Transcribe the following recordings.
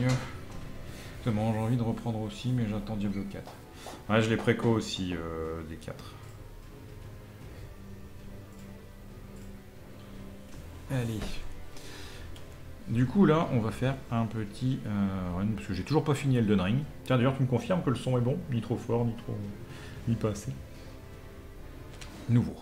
mieux. Justement, j'ai envie de reprendre aussi, mais j'attends Diablo 4. Ouais, je l'ai préco aussi, des 4. Allez. Du coup, là, on va faire un petit run, parce que j'ai toujours pas fini Elden Ring. Tiens, d'ailleurs, tu me confirmes que le son est bon? Ni trop fort, ni trop... ni pas assez. Nouveau.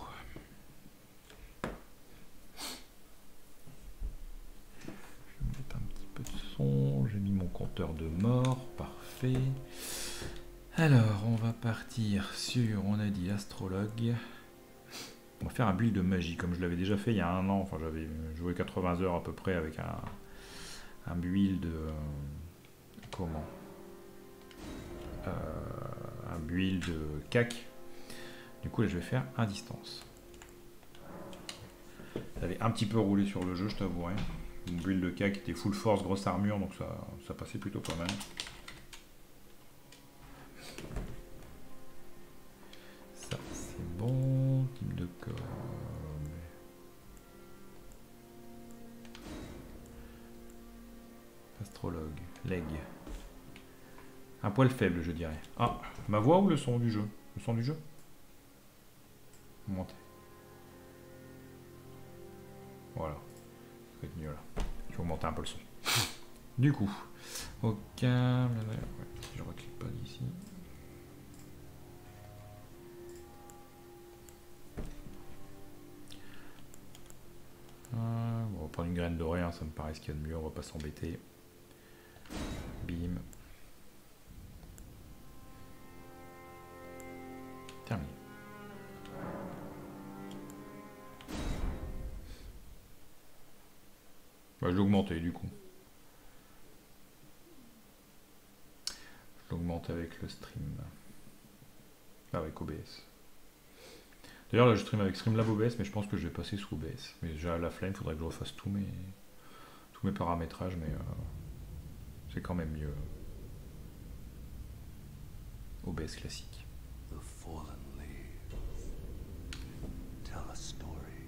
Je vais mettre un petit peu de son. J'ai mis mon compteur de mort. Parfait. Alors, on va partir sur, on a dit, astrologue. On va faire un build de magie, comme je l'avais déjà fait il y a un an. Enfin, j'avais joué 80 heures à peu près avec un build... comment un build CAC. Du coup, là, je vais faire à distance. J'avais un petit peu roulé sur le jeu, je t'avouerai. Mon build de CAC était full force, grosse armure, donc ça passait plutôt pas mal. Ça, c'est bon. Type de corps. Astrologue. Leg. Un poil faible, je dirais. Ah, ma voix ou le son du jeu? Le son du jeu? Monter. Voilà. Ça va être mieux là. Je vais augmenter un peu le son. Du coup, aucun... Ouais, je reclique pas d'ici. On va prendre une graine dorée, hein, ça me paraît ce qu'il y a de mieux, on va pas s'embêter. Bim. Terminé. Bah, je l'ai augmenté du coup. Je l'augmente avec le stream. Avec OBS. D'ailleurs là je stream avec Streamlab OBS, mais je pense que je vais passer sous OBS. Mais déjà à la flemme, il faudrait que je refasse tous mes paramétrages, mais c'est quand même mieux. OBS classique. The fallen leaves tell a story.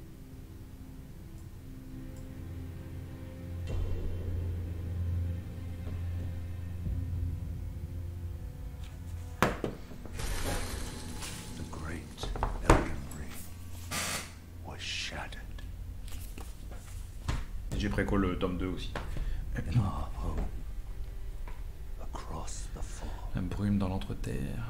The great Elden Ring was shattered. Et j'ai préco le tome 2 aussi. La brume dans l'entreterre.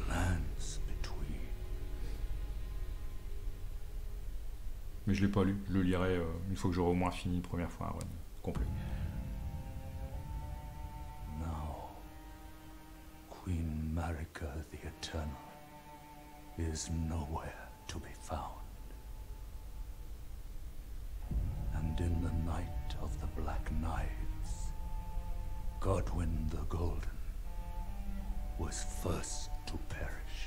Mais je l'ai pas lu, je le lirai une fois que j'aurai au moins fini une première fois un run complet. Now, Queen Marika the Eternal is nowhere to be found. And in the night of the Black Knives, Godwyn the Golden was first to perish.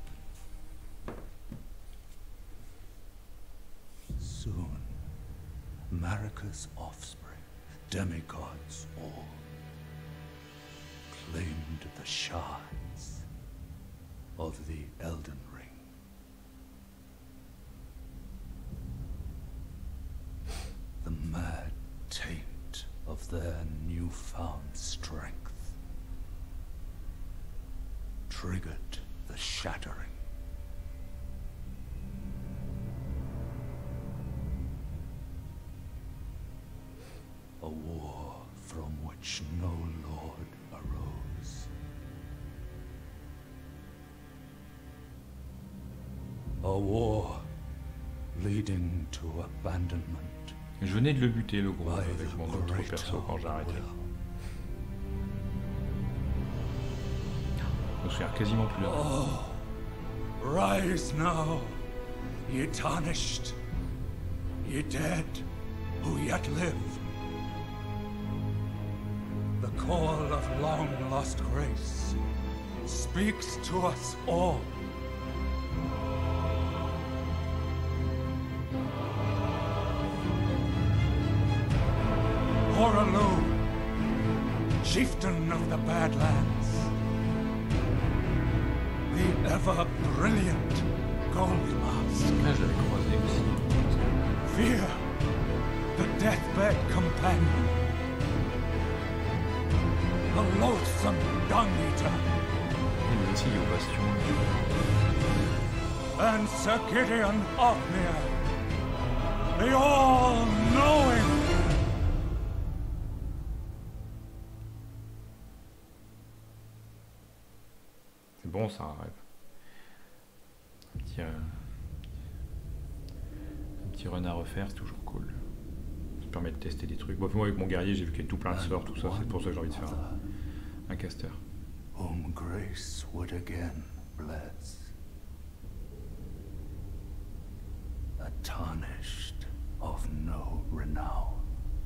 Soon, Marika's offspring, demigods all, claimed the shards of the Elden Ring. The mad taint of their newfound strength triggered the shattering. A war from which no lord arose. A war leading to abandonment. Je venais de le buter, le gros, avec mon autre perso quand j'ai arrêté. Je me souviens quasiment plus là. Oh, rise now, ye tarnished, ye dead who yet live. The call of long-lost grace speaks to us all. Horalu, chieftain of the Badlands, the ever-brilliant Goldmask. Ah, je l'avais croisé aussi. Fear, the deathbed companion. a loathsome dung-eater. Et lui aussi il est au bastion. And Sir Gideon Ofnir, the all-knowing. C'est bon ça, un rêve. Un petit run à refaire, c'est toujours cool. Ça permet de tester des trucs. Bon, moi avec mon guerrier, j'ai vu qu'il y a tout plein de sorts, tout ça, c'est pour ça que j'ai envie de faire un caster. Whom grace would again bless. A tarnished of no renown.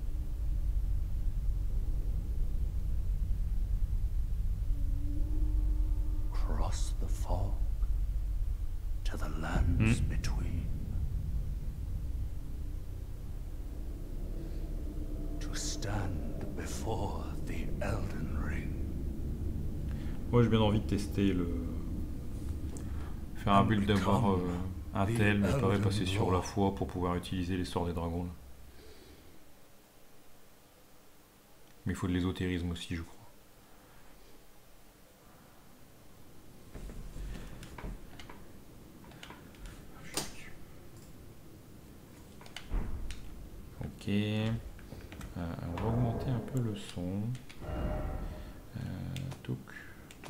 Cross the fog to the lands between. To stand before the Elden Ring. Moi j'ai bien envie de tester le... Faire un build d'avoir un tel, mais pas passer sur la foi pour pouvoir utiliser les sorts des dragons. Là. Mais il faut de l'ésotérisme aussi, je crois. Ok. On va augmenter un peu le son. Touk, touk.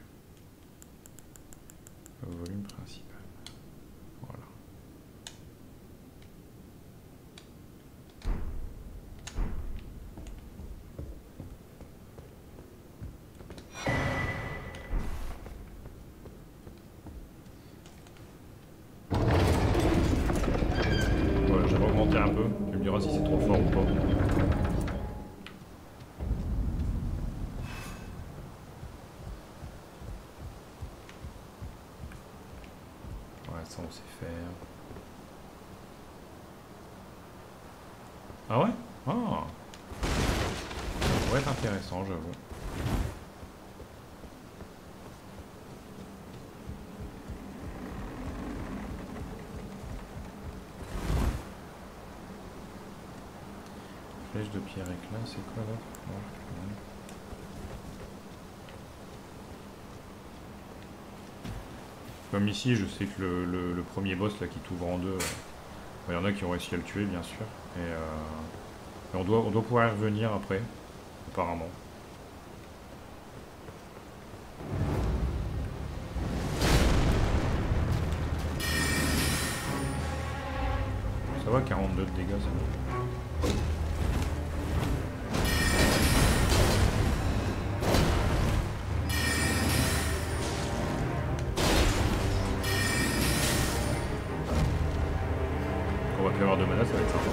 Le volume principal. Voilà. Voilà, j'avais augmenté un peu. Tu me diras si c'est trop fort ou pas. Ça on sait faire. Ah ouais? Ah. Ça pourrait être intéressant, j'avoue. Flèche de pierre éclat, c'est quoi là? Comme ici, je sais que le premier boss là qui t'ouvre en deux, il y en a qui ont réussi à le tuer bien sûr. Et on doit pouvoir y revenir après, apparemment. Ça va, 42 de dégâts, ça va. On va plus avoir de mana, ça va être sympa.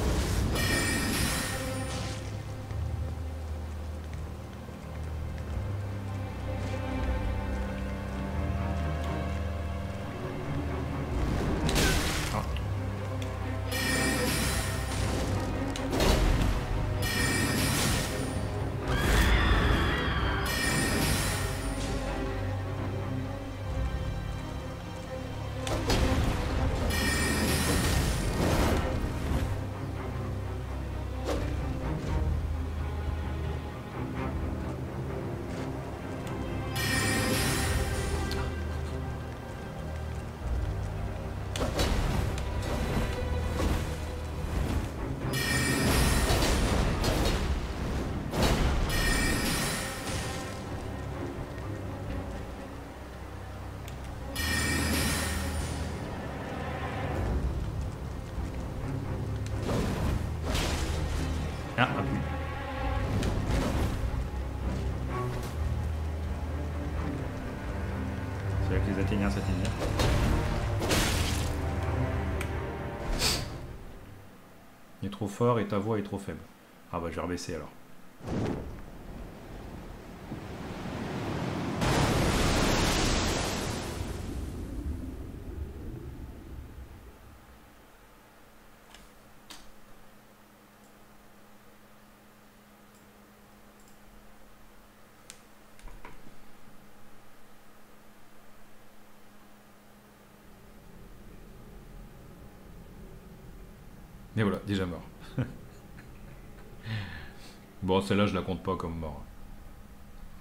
Ah, un plus. C'est avec les Athéniens, ça t'est bien. Il est trop fort et ta voix est trop faible. Ah bah je vais rebaisser alors. Et voilà, déjà mort. Bon, celle-là, je la compte pas comme mort.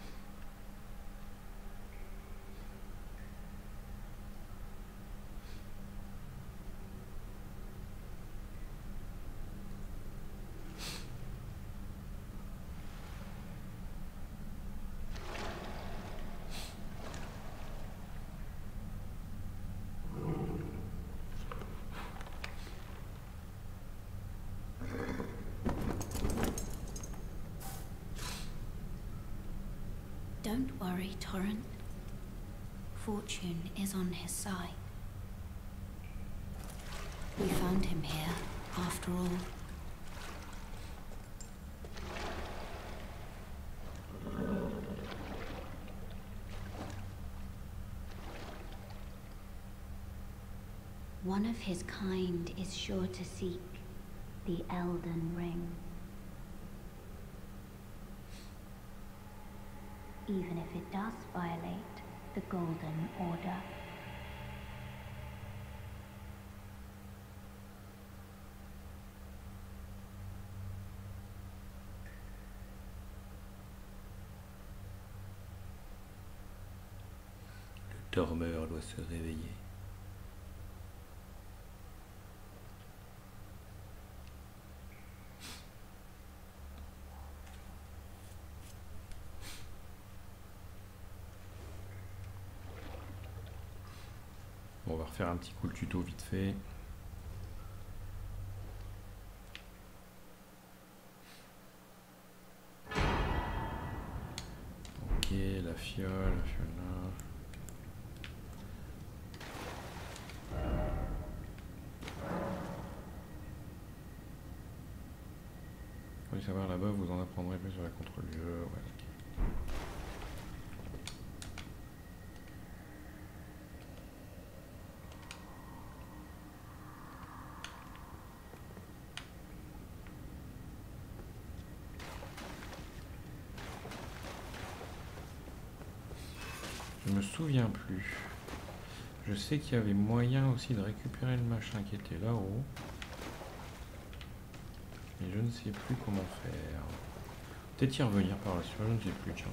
Don't worry, Torrent. Fortune is on his side. We found him here, after all. One of his kind is sure to seek the Elden Ring. Even if it does violate the Golden Order. Le dormeur doit se réveiller. Bon, on va refaire un petit coup le tuto vite fait. Ok, la fiole là. Vous voulez savoir là-bas, vous en apprendrez plus sur la contre-lieu. Ouais, ok. Je me souviens plus. Je sais qu'il y avait moyen aussi de récupérer le machin qui était là-haut. Mais je ne sais plus comment faire. Peut-être y revenir par la suite, je ne sais plus, tiens.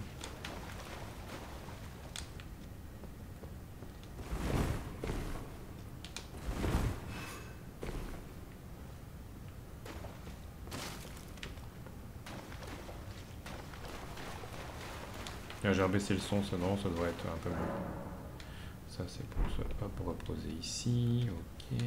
Là, j'ai rebaissé le son, ça, non, ça devrait être un peu mieux. Ça, c'est pour se hop, reposer ici, ok.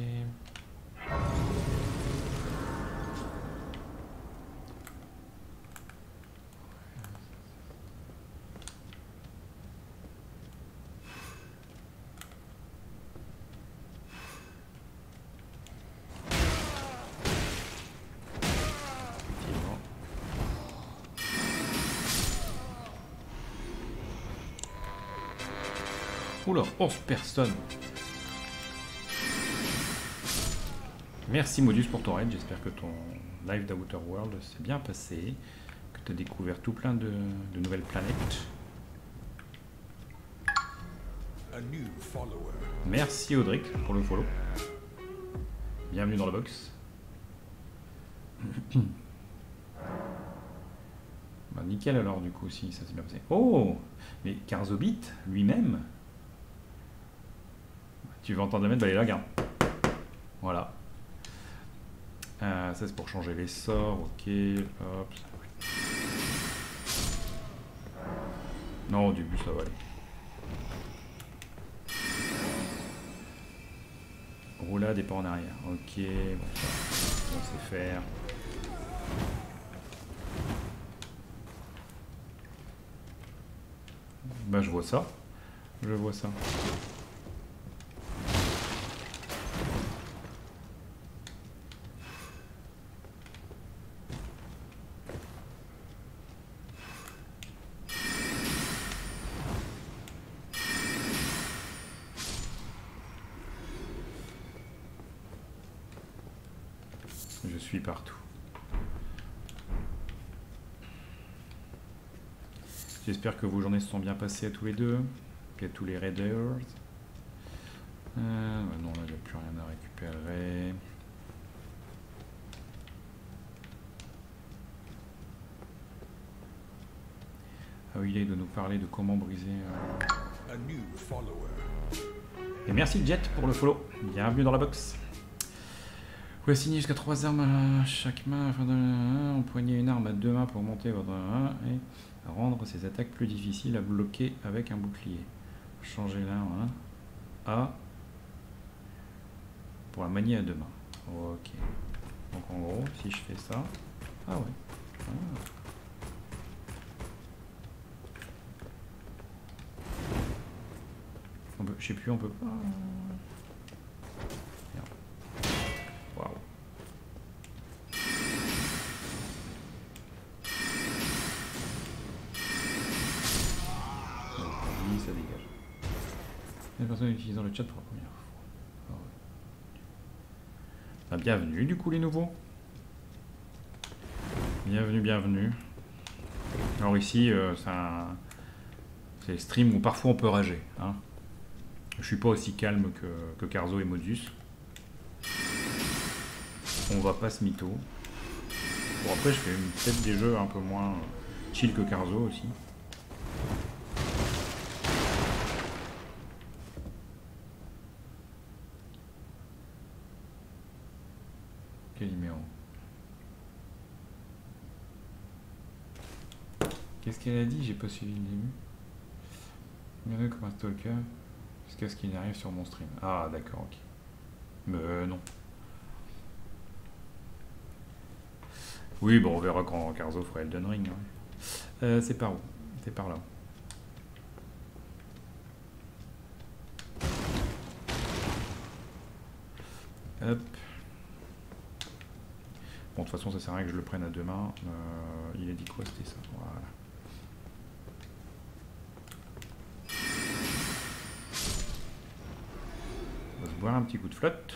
Oula, 11 personnes. Merci Modus pour ton raid, j'espère que ton live d'Outer World s'est bien passé, que tu as découvert tout plein de nouvelles planètes. Merci Audric pour le follow. Bienvenue dans la box. Bah, nickel alors du coup si ça s'est bien passé. Oh, mais Karzobit lui-même. Tu veux entendre la mettre, bah, allez là, regarde. Voilà. Ça c'est pour changer les sorts, ok. Hop. Non, au début ça va aller. Roulade et pas en arrière. Ok, bon, ça, on sait faire. Bah je vois ça. Je vois ça. Je suis partout. J'espère que vos journées se sont bien passées à tous les deux, puis à tous les raiders. Non, là, il n'y a plus rien à récupérer. Ah oui, il doit nous parler de comment briser... Et merci Jet pour le follow. Bienvenue dans la box. Vous pouvez signer jusqu'à 3 armes à chaque main afin de empoigner une arme à 2 mains pour monter votre et rendre ses attaques plus difficiles à bloquer avec un bouclier. Changez l'arme à pour la manier à 2 mains. Ok. Donc en gros, si je fais ça... Ah ouais. Ah. je sais plus, on peut pas. Merde. Waouh. Oui, ça dégage. Les personnes utilisant le chat pour la première fois. Ah ouais. Ah, bienvenue du coup les nouveaux. Bienvenue, bienvenue. Alors ici, c'est le stream où parfois on peut rager. Hein. Je suis pas aussi calme que Carzo et Modus. On va pas se mytho. Bon après je fais peut-être des jeux un peu moins chill que Carzo aussi. Quel numéro? Qu'est-ce qu'elle a dit? J'ai pas suivi le début. Regardez comme un stalker. Jusqu'à ce qu'il arrive sur mon stream. Ah d'accord, ok. Mais non. Oui, bon, on verra quand Carzo fera Elden Ring. Ouais. C'est par où? C'est par là. Hop. Bon, de toute façon, ça sert à rien que je le prenne à deux mains. Il a dit quoi? C'était ça. Voilà. On va se boire un petit coup de flotte.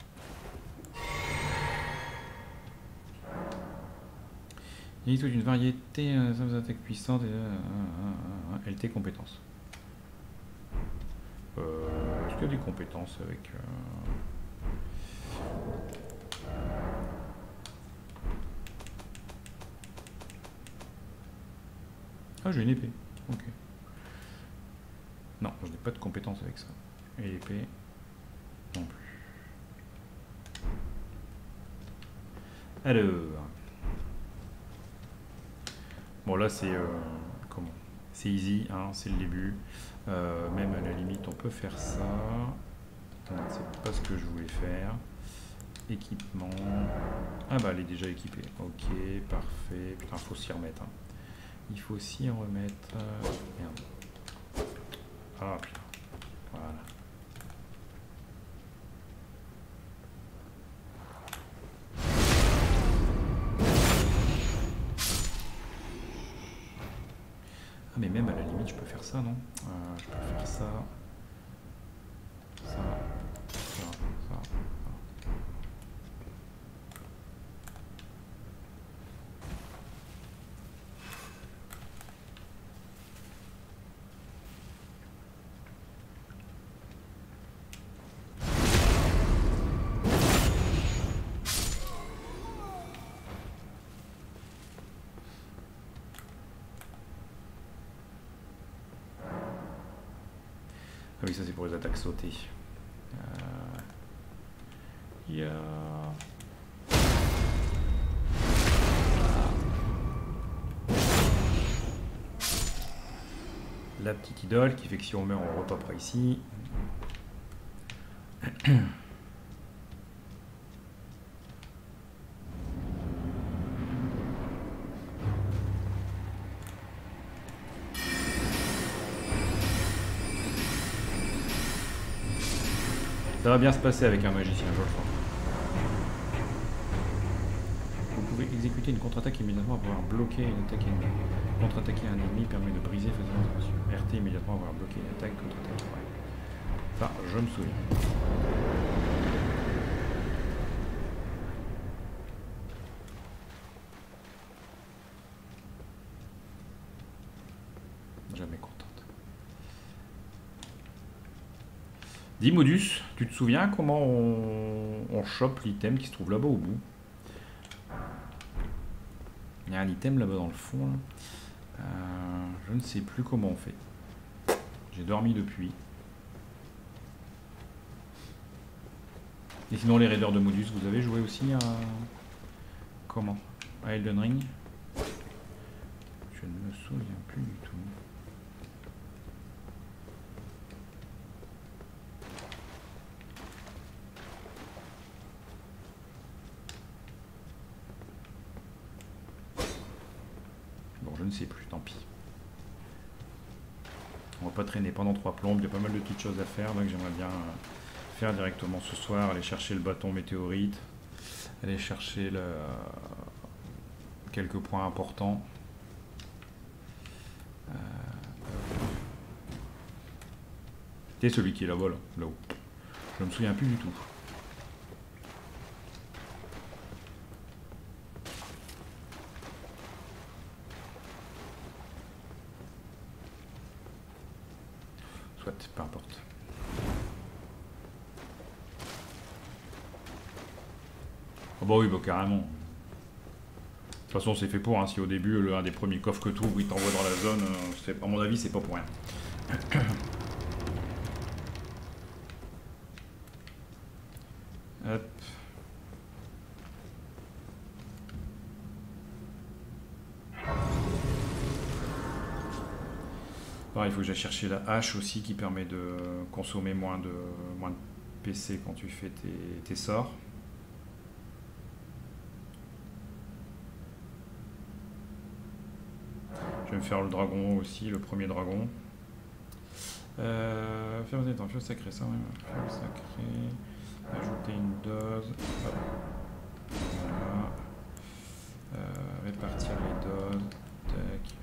Il y a toute une variété d'attaques puissantes et LT compétences. Est-ce qu'il y a des compétences avec... Ah, j'ai une épée. Ok. Non, je n'ai pas de compétences avec ça. Et l'épée, non plus. Alors... Bon, là, c'est... comment? C'est easy, hein, c'est le début. Même à la limite, on peut faire ça. Non, c'est pas ce que je voulais faire. Équipement. Ah bah, elle est déjà équipée. Ok, parfait. Putain, faut s'y remettre. Hein. Il faut s'y remettre. Merde. Ah putain. Voilà. Ah mais même à la limite je peux faire ça, non? Je peux faire ça. Ça. Ça. Ça. Ah oui, ça c'est pour les attaques sautées. Yeah. La petite idole qui fait que si on meurt on repopera ici. Ça va bien se passer avec un magicien, je le crois. Vous pouvez exécuter une contre-attaque immédiatement pour pouvoir bloquer une attaque ennemie. Contre-attaquer un ennemi permet de briser facilement sa posture. RT immédiatement pour pouvoir bloquer une attaque, contre-attaque. Ouais. Ça, je me souviens. Jamais contente. Dis Modus, tu te souviens comment on chope l'item qui se trouve là-bas au bout? Il y a un item là-bas dans le fond. Là. Je ne sais plus comment on fait. J'ai dormi depuis. Et sinon les raiders de Modus, vous avez joué aussi à... Comment? À Elden Ring? Je ne me souviens plus du tout. Bon, je ne sais plus, tant pis. On va pas traîner pendant 3 plombes, il y a pas mal de petites choses à faire, donc j'aimerais bien faire directement ce soir, aller chercher le bâton météorite, aller chercher quelques points importants. C'est celui qui est là-bas, là-haut. Je me souviens plus du tout. Soit, peu importe. Oh bah oui, bah carrément. De toute façon, c'est fait pour, hein. Si au début, un des premiers coffres que tu ouvres, il t'envoie dans la zone, à mon avis, c'est pas pour rien. Hop. Alors, il faut que j'aille chercher la hache aussi qui permet de consommer moins de PC quand tu fais tes sorts. Je vais me faire le dragon aussi, le premier dragon. Faire des temps, feu sacré, ça, feu sacré. Ajouter une dose. Hop. Voilà. Répartir les doses. Tac.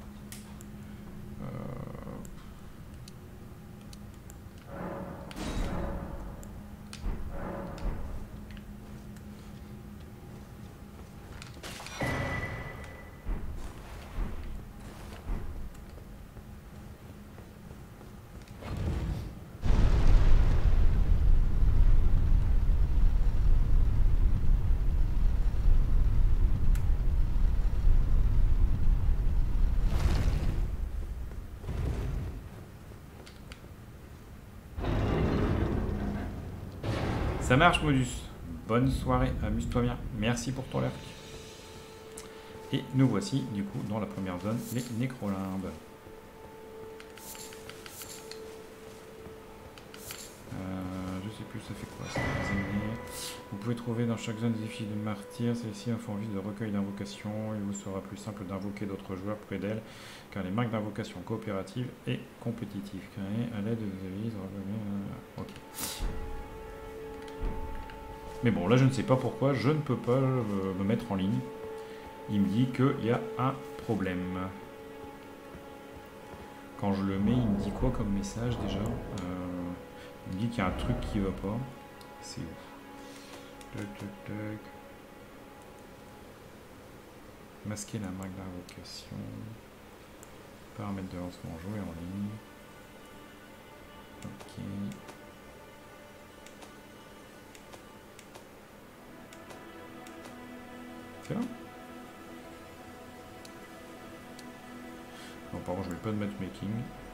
Ça marche, Modus. Bonne soirée, amuse-toi bien. Merci pour ton like. Et nous voici, du coup, dans la première zone, les nécrolimbes. Je sais plus, ça fait quoi ça? Vous pouvez trouver dans chaque zone des effigies de martyrs. Celles-ci font office de recueil d'invocations. Il vous sera plus simple d'invoquer d'autres joueurs près d'elles, car les marques d'invocation coopératives et compétitives créées à l'aide de devises. Ok. Mais bon, là je ne sais pas pourquoi, je ne peux pas me mettre en ligne. Il me dit qu'il y a un problème. Quand je le mets, il me dit quoi comme message déjà? Il me dit qu'il y a un truc qui va pas. C'est où? Masquer la marque d'invocation. Paramètres de lancement, jouer en ligne. Ok. C'est là? Non, par contre, je ne vais pas de matchmaking.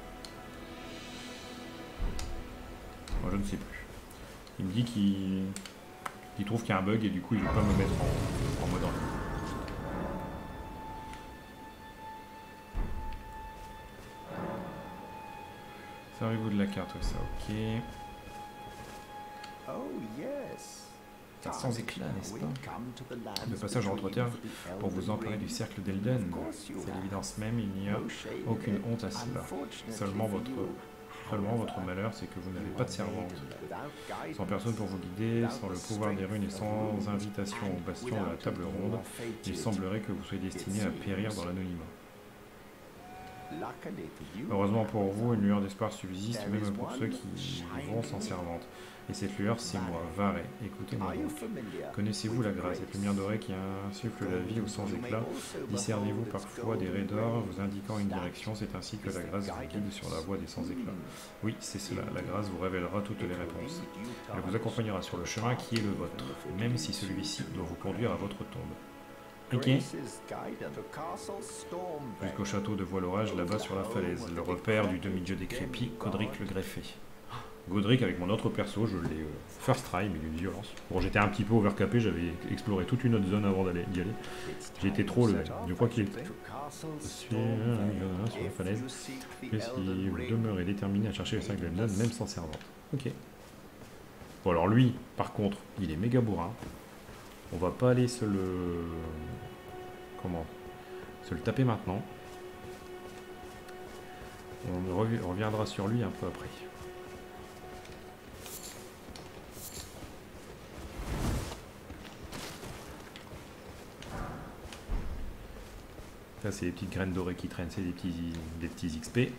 Moi, je ne sais plus. Il me dit qu'il trouve qu'il y a un bug et du coup, il ne veut pas me mettre en mode en ligne. Servez-vous de la carte, ça, ok. Sans éclat, n'est-ce pas? Le passage en Entre-Terre pour vous emparer du cercle d'Elden. C'est l'évidence même, il n'y a aucune honte à cela. Seulement votre malheur, c'est que vous n'avez pas de servante. Sans personne pour vous guider, sans le pouvoir des runes et sans invitation au bastion de la table ronde, il semblerait que vous soyez destiné à périr dans l'anonymat. Heureusement pour vous, une lueur d'espoir subsiste, même pour ceux qui vont sans servante. Et cette lueur, c'est moi, Varé. Écoutez-moi donc. Connaissez-vous la grâce, cette lumière dorée qui insuffle la vie au sans éclat? Discernez-vous parfois des raies d'or vous indiquant une direction? C'est ainsi que la grâce vous guide sur la voie des sans éclat. Oui, c'est cela. La grâce vous révélera toutes les réponses. Elle vous accompagnera sur le chemin qui est le vôtre, même si celui-ci doit vous conduire à votre tombe. Ok. Jusqu'au château de Voile-Orage, là-bas sur la falaise. Le repère du demi-dieu décrépit, Godric le greffé. Godric avec mon autre perso, je l'ai first try, mais d'une violence. Bon, j'étais un petit peu overcapé, j'avais exploré toute une autre zone avant d'y aller. J'ai été trop level. Je crois qu'il était sur la falaise. Mais si vous demeurez déterminé à chercher le cercle d'Elden, même sans servante. Ok. Bon, alors lui, par contre, il est méga bourrin. On va pas aller se le... Comment? Se le taper maintenant. On reviendra sur lui un peu après. Ça, c'est les petites graines dorées qui traînent, c'est des petits XP.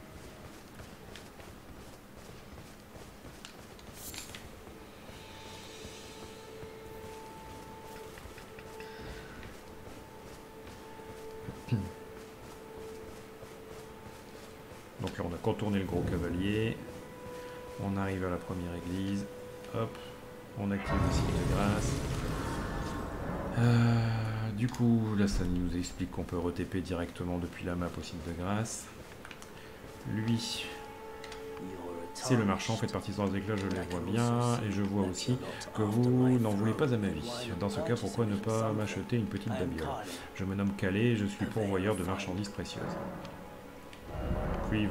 Donc là, on a contourné le gros cavalier. On arrive à la première église. Hop, on active le signe de grâce. Du coup, là, ça nous explique qu'on peut re-TP directement depuis la map au signe de grâce. Lui, c'est le marchand, faites partie de ces éclats, je les vois bien. Et je vois aussi que vous n'en voulez pas à ma vie. Dans ce cas, pourquoi ne pas m'acheter une petite babiole? Je me nomme Calais et je suis pourvoyeur de marchandises précieuses. Puis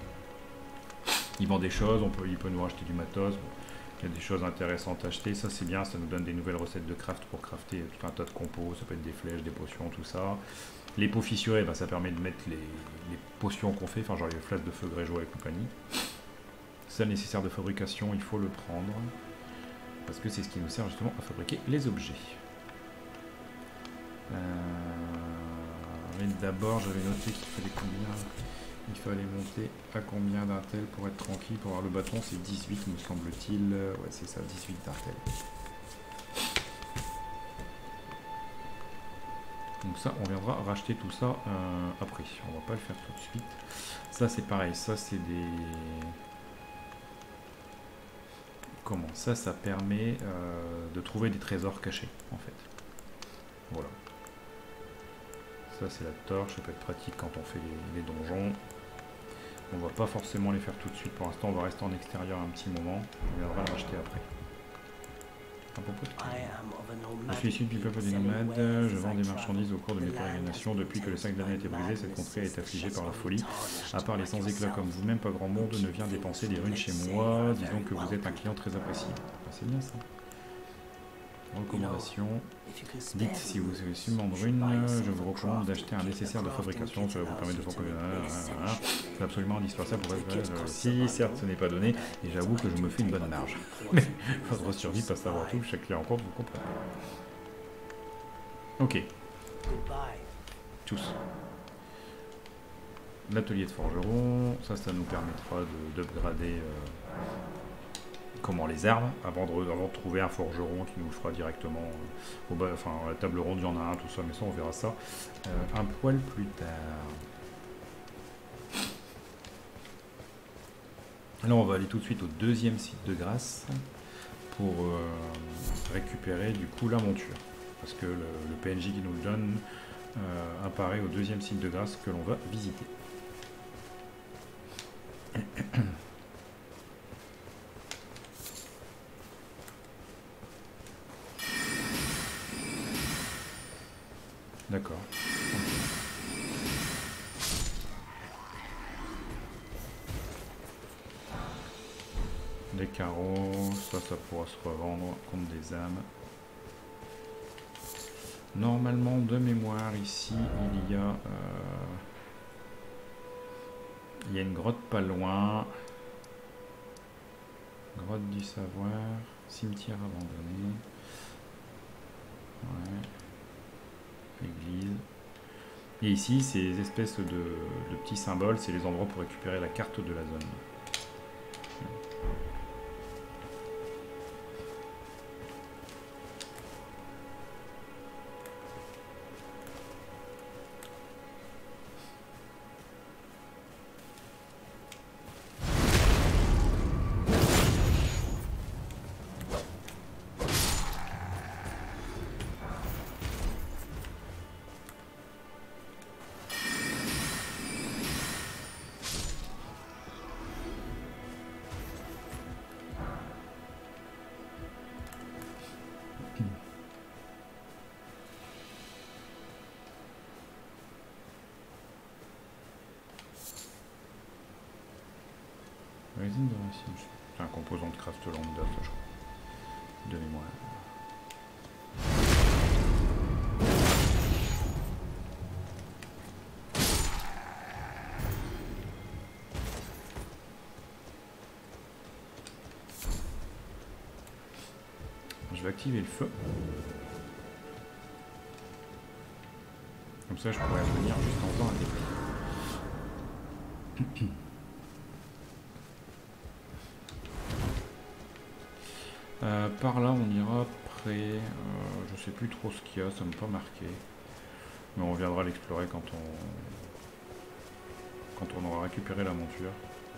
il vend des choses, il peut nous racheter du matos. Il y a des choses intéressantes à acheter, ça c'est bien, ça nous donne des nouvelles recettes de craft pour crafter tout un tas de compos, ça peut être des flèches, des potions, tout ça. Les pots fissurés, bah, ça permet de mettre les potions qu'on fait, enfin genre les flasques de feu grégeois et compagnie. Ça nécessaire de fabrication, il faut le prendre, parce que c'est ce qui nous sert justement à fabriquer les objets. Mais d'abord j'avais noté qu'il fallait combien... Il fallait monter à combien d'intel pour être tranquille? Pour avoir le bâton, c'est 18 me semble-t-il. Ouais, c'est ça, 18 d'intel. Donc ça, on viendra racheter tout ça après. On va pas le faire tout de suite. Ça, c'est pareil. Ça, c'est des... Comment? Ça permet de trouver des trésors cachés, en fait. Voilà. Ça, c'est la torche. Ça peut être pratique quand on fait les donjons. On va pas forcément les faire tout de suite pour l'instant, on va rester en extérieur un petit moment, on viendra le racheter après. Je suis issu du peuple des nomades, je vends des marchandises au cours de mes pérégrinations. Depuis que le sac d'année a été brisé, cette contrée est affligée par la folie. À part les sans éclats comme vous-même, pas grand monde ne vient dépenser des runes chez moi. Disons que vous êtes un client très apprécié. C'est bien ça. Recommandation. Dites si vous avez seulement brune, je vous recommande d'acheter un nécessaire de fabrication, cela vous permet de faire c'est absolument indispensable pour être si certes ce n'est pas donné, et j'avoue que je me fais une bonne marge. Mais votre survie passe à voir tout, chaque client en compte, vous comprenez. Ok. Tous. L'atelier de forgeron, ça nous permettra d'upgrader comment les armes avant de trouver un forgeron qui nous le fera directement enfin à la table ronde il y en a un, tout ça, mais ça on verra ça un poil plus tard. Là on va aller tout de suite au deuxième site de grâce pour récupérer du coup la monture, parce que le PNJ qui nous le donne apparaît au deuxième site de grâce que l'on va visiter. D'accord. Des carreaux, ça pourra se revendre contre des âmes. Normalement, de mémoire, ici, il y a une grotte pas loin. Grotte du savoir, cimetière abandonné. Ouais. Église. Et ici, ces espèces de petits symboles, c'est les endroits pour récupérer la carte de la zone. Résine de racine. C'est un composant de craft lambda, ça, je crois. De mémoire. vais activer le feu. Comme ça, je pourrais venir juste en faisant un débris. Par là, on ira après. Je sais plus trop ce qu'il y a, ça m'a pas marqué. Mais on viendra l'explorer quand on aura récupéré la monture.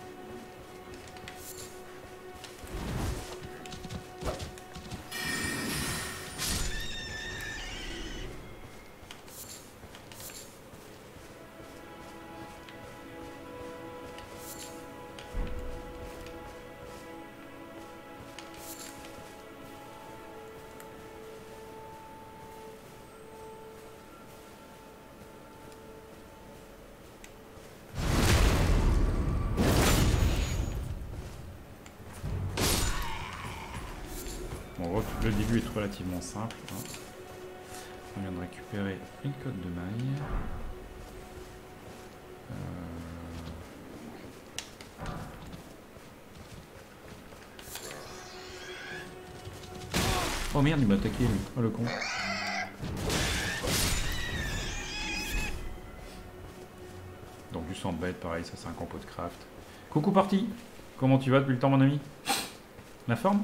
Bon, le début est relativement simple. Hein. On vient de récupérer une cotte de maille. Oh merde, il m'a attaqué lui. Oh le con. Donc du sang de bête, pareil, ça c'est un compo de craft. Coucou parti. Comment tu vas depuis le temps mon ami? La forme?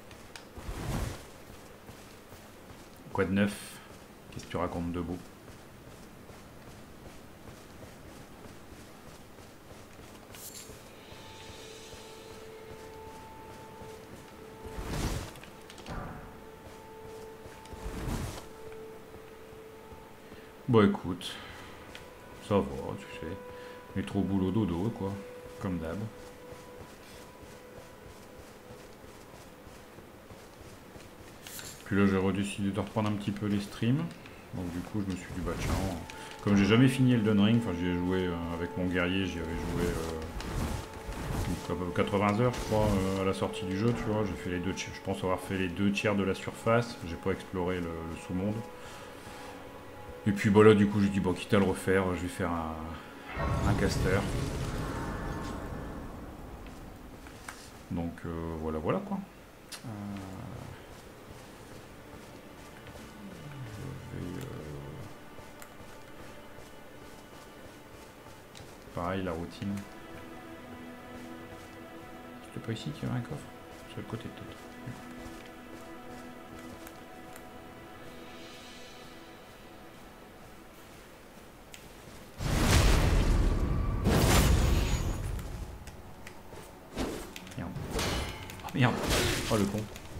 Quoi de neuf? Qu'est-ce que tu racontes de beau? Bon écoute, ça va, tu sais. Métro boulot dodo quoi, comme d'hab. Puis là j'ai décidé de reprendre un petit peu les streams. Donc du coup je me suis dit bah tiens, comme j'ai jamais fini Elden Ring, enfin j'y ai joué avec mon guerrier, j'y avais joué 80 heures je crois à la sortie du jeu, tu vois. J'ai fait les deux tiers, je pense avoir fait les 2 tiers de la surface, j'ai pas exploré le sous-monde. Et puis bah là du coup j'ai dit bon quitte à le refaire, je vais faire un caster. Donc voilà quoi. Pareil la routine. C'était pas ici qu'il y avait un coffre? Sur le côté de tout. Merde. Oh merde. Oh le con.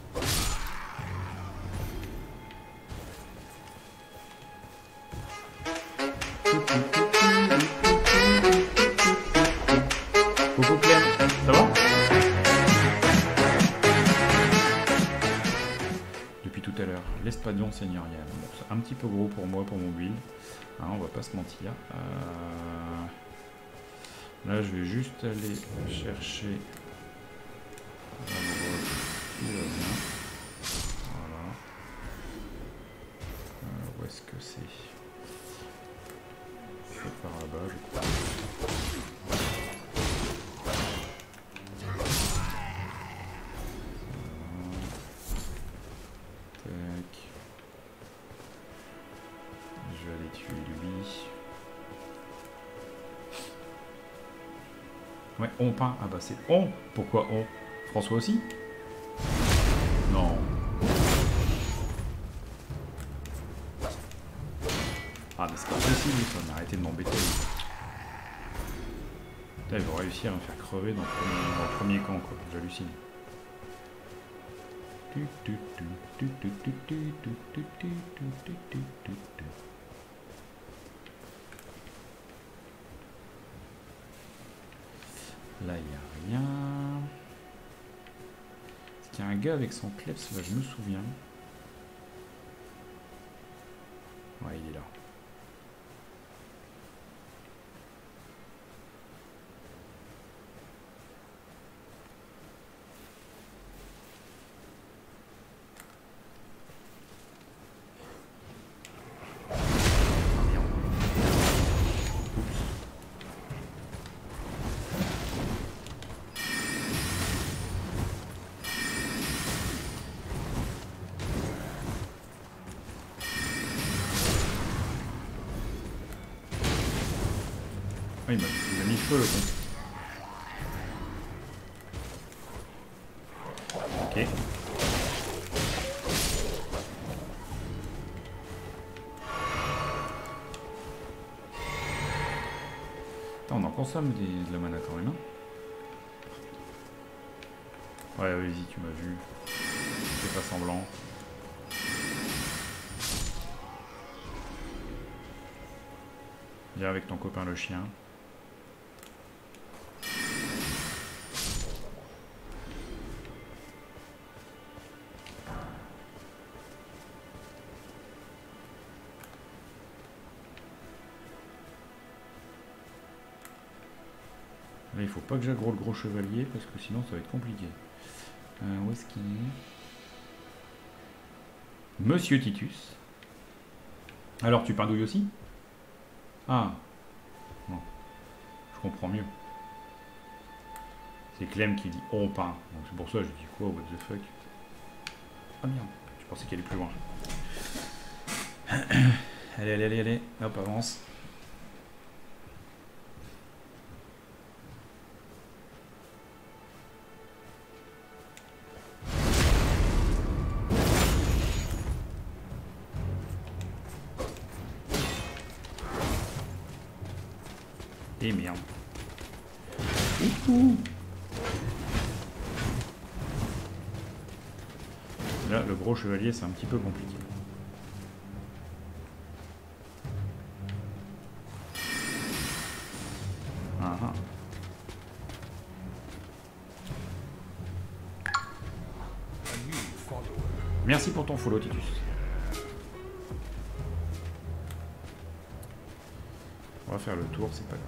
Coucou Clem, ça va? Depuis tout à l'heure, l'Espadion seigneurial. Bon, c'est un petit peu gros pour moi, pour mon build. Hein, on va pas se mentir. Là, je vais juste aller chercher. Voilà. Où est-ce que c'est? C'est par là-bas, je crois. Je vais aller tuer lui. Ouais, on peint. Ah bah c'est on. Pourquoi on? François aussi? Non. Ah mais c'est pas possible ça, mais arrêtez de m'embêter. Putain, ils vont réussir à me faire crever dans le premier camp quoi, j'hallucine. Là, il n'y a rien. Est-ce qu'il y a un gars avec son kleps? Là, je me souviens. Ouais, il est là. Ah, il m'a mis le feu, le con. Ok. Attends, on en consomme de la mana quand même, hein. Ouais, vas-y, tu m'as vu. Fais pas semblant. Viens avec ton copain le chien. Là, il faut pas que j'aggro le gros chevalier parce que sinon ça va être compliqué. Où est-ce qu'il est? Monsieur Titus. Alors, tu pardouilles aussi? Ah. Bon. Je comprends mieux. C'est Clem qui dit on peint. Donc c'est pour ça que je dis quoi, what the fuck. Ah merde, je pensais qu'elle est plus loin. Allez, allez, allez, allez. Hop, avance. Et merde. Ouh. Là, le gros chevalier, c'est un petit peu compliqué. Ah ah. Merci pour ton follow, Titus. On va faire le tour, c'est pas grave.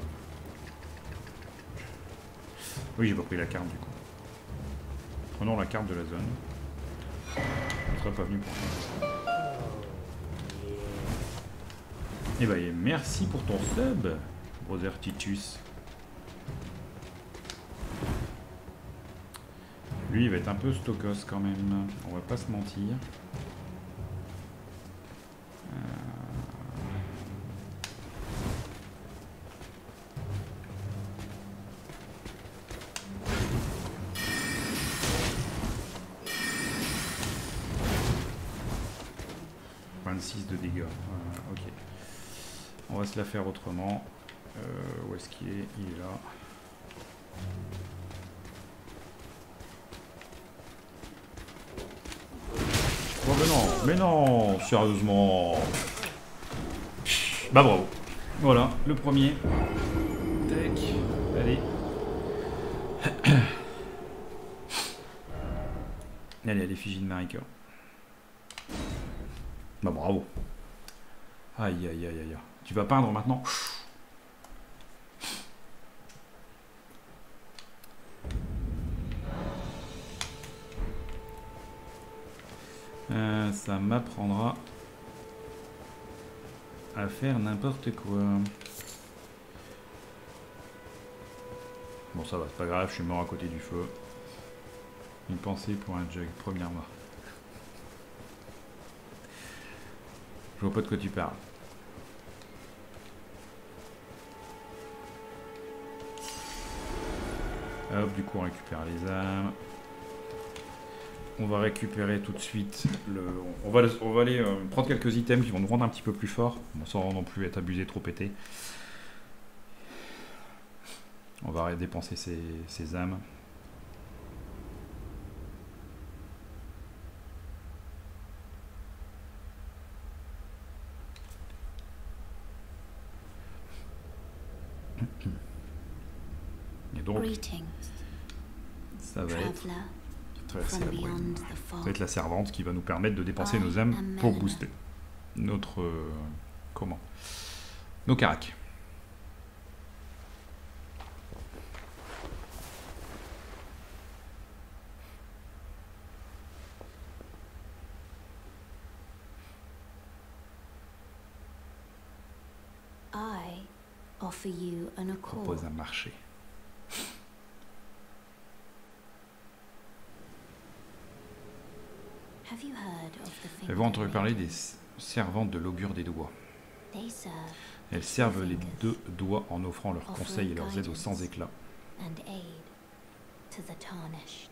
Oui, j'ai pas pris la carte du coup. Prenons la carte de la zone. Je serais pas venu pour ça. Et bah, merci pour ton sub, Brother Titus. Lui, il va être un peu stokos quand même. On va pas se mentir. De dégâts. Ok. On va se la faire autrement. Où est-ce qu'il est? Il est là. Oh mais non, sérieusement. Bah bravo. Voilà, le premier. Tac. Allez. Allez, à l'effigie de Marika. Bah bravo. Aïe aïe aïe aïe. Tu vas peindre maintenant? Ça m'apprendra à faire n'importe quoi. Bon ça va, c'est pas grave, je suis mort à côté du feu. Une pensée pour un jug, première mort. Je vois pas de quoi tu parles. Hop, du coup on récupère les âmes. On va récupérer tout de suite le... On va aller prendre quelques items qui vont nous rendre un petit peu plus forts, sans non plus être abusé, trop pété. On va dépenser ces âmes. Et donc, ça va être la servante qui va nous permettre de dépenser nos âmes pour booster notre... comment? Nos caracs. Propose un marché. Avez-vous entendu parler des servantes de l'augure des doigts? Elles servent les deux doigts en offrant leurs conseils et leurs aides aux sans éclat. And aid to the tarnished.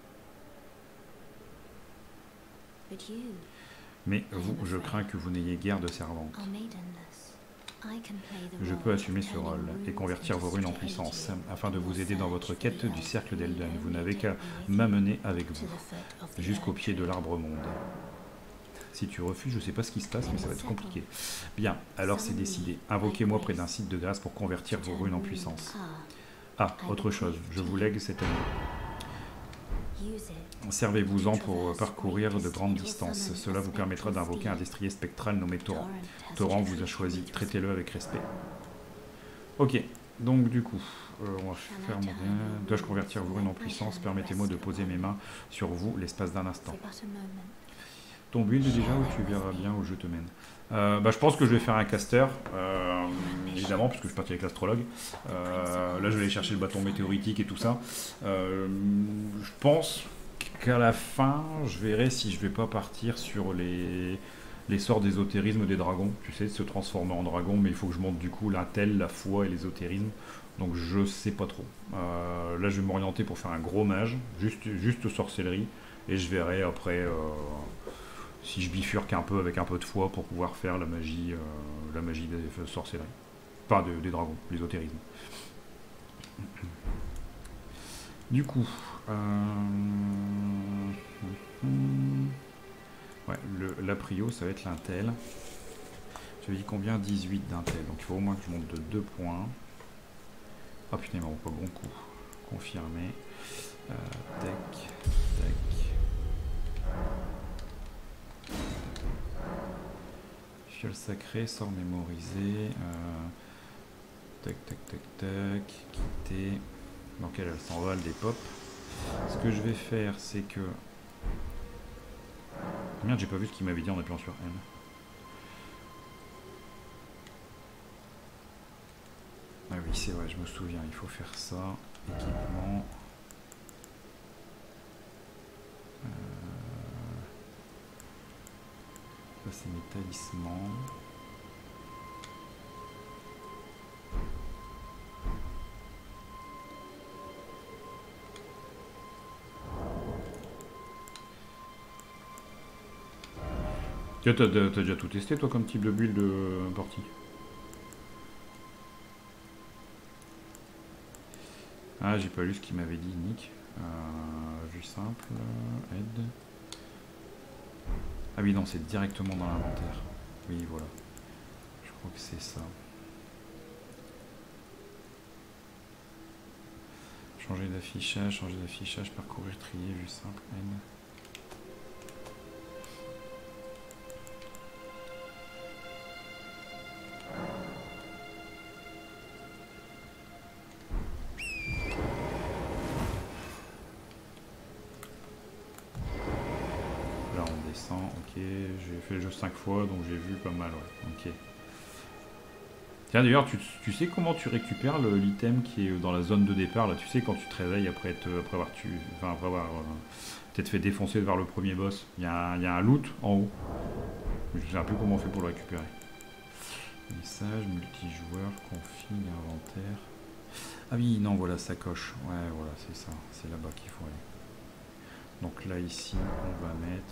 But you Mais vous, je crains que vous n'ayez guère de servantes. are maidenless. I can play the Je role peux of assumer ce turning rôle et runes convertir into vos runes en strategy puissance, afin de in vous your aider dans votre search quête for du the cercle Elden d'Elden. Vous Ring. n'avez qu'à Take me with m'amener avec to vous, the foot of the jusqu'au Erd pied de Tree. l'arbre monde. Si tu refuses, je sais pas ce qui se passe, mais ça va être compliqué. Bien, alors c'est décidé. Invoquez-moi près d'un site de grâce pour convertir vos runes en puissance. Ah, autre chose, je vous lègue cette année. Use it. Servez-vous-en pour parcourir de grandes distances. Cela vous permettra d'invoquer un destrier spectral nommé Torrent. Torrent vous a choisi, traitez-le avec respect. Ok, donc du coup, on va faire mon bien. Dois-je convertir vos runes en puissance? Permettez-moi de poser mes mains sur vous l'espace d'un instant. C'est but a moment. Ton build déjà ou tu verras bien où je te mène? Je pense que je vais faire un caster, évidemment, parce que je suis parti avec l'astrologue. Là, je vais aller chercher le bâton météoritique et tout ça. Je pense qu'à la fin, je verrai si je vais pas partir sur les sorts d'ésotérisme des dragons. Tu sais, de se transformer en dragon, mais il faut que je monte du coup l'intel, la foi et l'ésotérisme. Donc je sais pas trop. Là, je vais m'orienter pour faire un gros mage, juste sorcellerie, et je verrai après. Si je bifurque un peu avec un peu de foi pour pouvoir faire la magie des sorcelleries. Enfin, des dragons, l'ésotérisme. Du coup... ouais, la prio, ça va être l'intel. J'avais dit combien? 18 d'intel. Donc il faut au moins que je monte de 2 points. Ah putain, il m'a pas bon coup. Confirmé. Tac, tac. Fiole sacrée, sort mémorisé. Tac, tac, tac, tac. Quitter. Donc elle s'envole des pop. Ce que je vais faire, c'est que... Ah merde, j'ai pas vu ce qu'il m'avait dit en appuyant sur N. Ah oui, c'est vrai, je me souviens. Il faut faire ça. Équipement. Ça, c'est mes talismans. T'as déjà tout testé, toi, comme type de build de partie? Ah, j'ai pas lu ce qu'il m'avait dit, Nick. Vue simple, aide. Ah oui, non, c'est directement dans l'inventaire. Oui, voilà. Je crois que c'est ça. Changer d'affichage, parcourir, trier, vue simple, aide. Ok, j'ai fait le jeu 5 fois, donc j'ai vu pas mal, ouais. Ok. Tiens, d'ailleurs, tu sais comment tu récupères l'item qui est dans la zone de départ, là? Tu sais, quand tu te réveilles après avoir peut-être fait défoncer vers le premier boss, il y a un loot en haut. Je ne sais plus comment on fait pour le récupérer. Message, multijoueur, config, inventaire. Ah oui, non, voilà, ça coche. Ouais, voilà, c'est ça. C'est là-bas qu'il faut aller. Donc là, ici, on va mettre...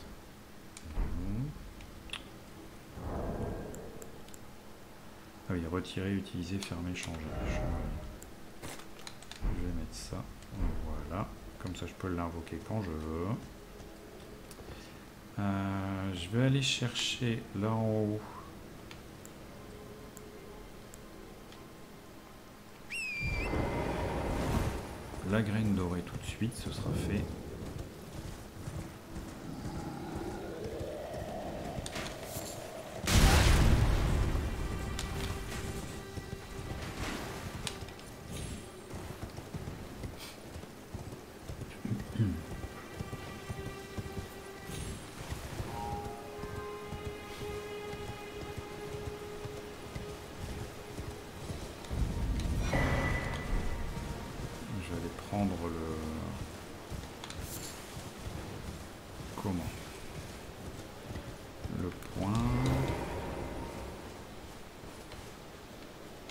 Ah oui, retirer, utiliser, fermer, changer. Je vais mettre ça. Voilà. Comme ça, je peux l'invoquer quand je veux. Je vais aller chercher là en haut. La graine dorée tout de suite, ce sera fait.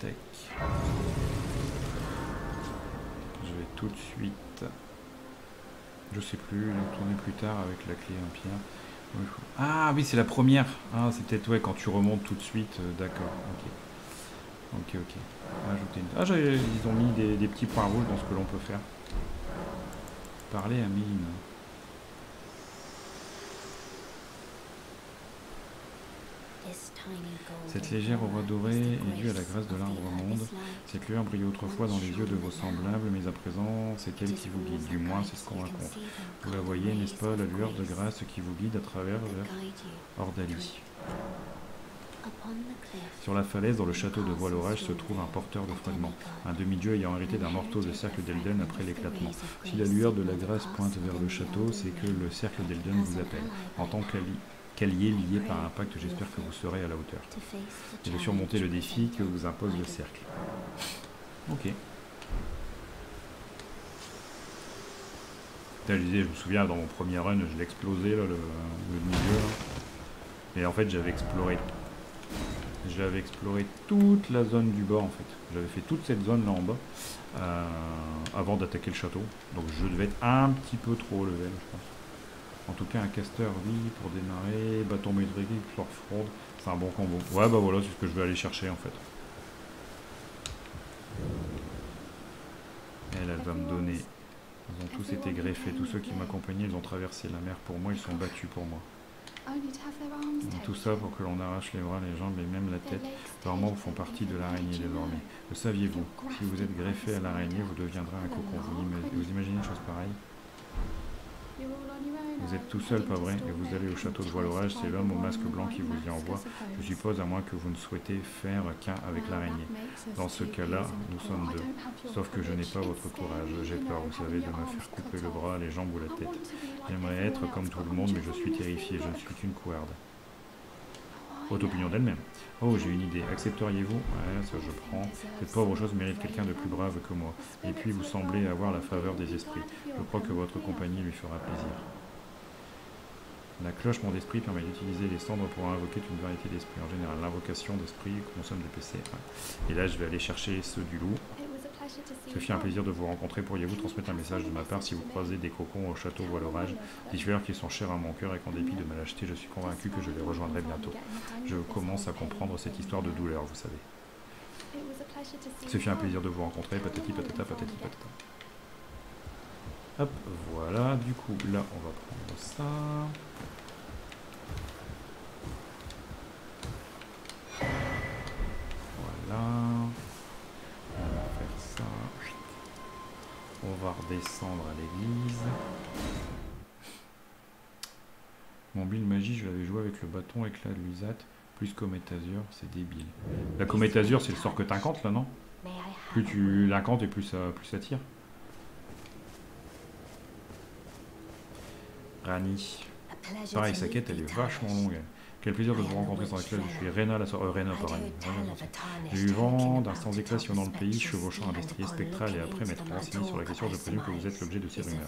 Tac. Je vais tout de suite... Je sais plus, tourner plus tard avec la clé Empire. Ah oui, c'est la première. Ah, c'est peut-être ouais, quand tu remontes tout de suite. D'accord, ok. Ok. Ajouter une... Ah, ils ont mis des petits points rouges dans ce que l'on peut faire. Parler à Mine. Cette légère aura dorée est due à la grâce de l'arbre monde. Cette lueur brillait autrefois dans les yeux de vos semblables, mais à présent, c'est elle qui vous guide. Du moins, c'est ce qu'on raconte. Vous la voyez, n'est-ce pas, la lueur de grâce qui vous guide à travers Ordalie. Sur la falaise, dans le château de Voile-Orage, se trouve un porteur de fragments, un demi-dieu ayant hérité d'un morceau de cercle d'Elden après l'éclatement. Si la lueur de la grâce pointe vers le château, c'est que le cercle d'Elden vous appelle. En tant qu'allié lié par un pacte, j'espère que vous serez à la hauteur. Et de surmonter le défi que vous impose le cercle. Ok. Là, je me souviens, dans mon premier run, je l'ai explosé, là, le milieu. Là. Et en fait, j'avais exploré toute la zone du bas, en fait. J'avais fait toute cette zone là en bas, avant d'attaquer le château. Donc je devais être un petit peu trop haut level, je pense. En tout cas, un caster, oui, pour démarrer. Bâton métrique, fleur fronde. C'est un bon combo. Ouais, bah voilà, c'est ce que je vais aller chercher, en fait. Elle va me donner... Ils ont tous été greffés. Tous ceux qui m'accompagnaient, ils ont traversé la mer pour moi. Ils sont battus pour moi. Tout ça pour que l'on arrache les bras, les jambes et même la tête. Leurs membres font partie de l'araignée désormais. Le saviez-vous? Si vous êtes greffé à l'araignée, vous deviendrez un cocon. Vous imaginez une chose pareille? Vous êtes tout seul, pas vrai? Et vous allez au château de Voile-Orage, c'est l'homme au masque blanc qui vous y envoie. Je suppose, à moins que vous ne souhaitez faire qu'un avec l'araignée. Dans ce cas-là, nous sommes deux. Sauf que je n'ai pas votre courage. J'ai peur, vous savez, de me faire couper le bras, les jambes ou la tête. J'aimerais être comme tout le monde, mais je suis terrifié. Je ne suis qu'une couarde. Haute opinion d'elle-même. Oh, j'ai une idée. Accepteriez-vous? Ouais, ça je prends. Cette pauvre chose mérite quelqu'un de plus brave que moi. Et puis, vous semblez avoir la faveur des esprits. Je crois que votre compagnie lui fera plaisir. La cloche Monde Esprit permet d'utiliser les cendres pour invoquer une variété d'esprits. En général, l'invocation d'esprit consomme des PC. Ouais. Et là, je vais aller chercher ceux du loup. Ce fut un plaisir de vous rencontrer. Pourriez-vous transmettre un message de ma part si vous croisez des cocons au château Voile-Orage, des tueurs qui sont chers à mon cœur et qu'en dépit de ma lâcheté, je suis convaincu que je les rejoindrai bientôt. Je commence à comprendre cette histoire de douleur, vous savez. Ce fut un plaisir de vous rencontrer. Patati patata, patati patata. Hop, voilà. Du coup, là, on va prendre ça. Voilà. On va faire ça. On va redescendre à l'église. Mon build magie, je l'avais joué avec le bâton éclat de l'usate, plus Cométasure, c'est débile. La Cométasure, c'est le sort que t'incantes là, non? Plus tu l'incantes et plus ça tire. Rani. Pareil, sa quête, elle est vachement longue. Quel plaisir de vous rencontrer sans éclat. Je suis Rena, Rena, pas Rani. J'ai eu vent d'un sans éclat sillonnant le pays, chevauchant un destrier spectral et après m'être renseigné sur la question, je présume que vous êtes l'objet de ces rumeurs.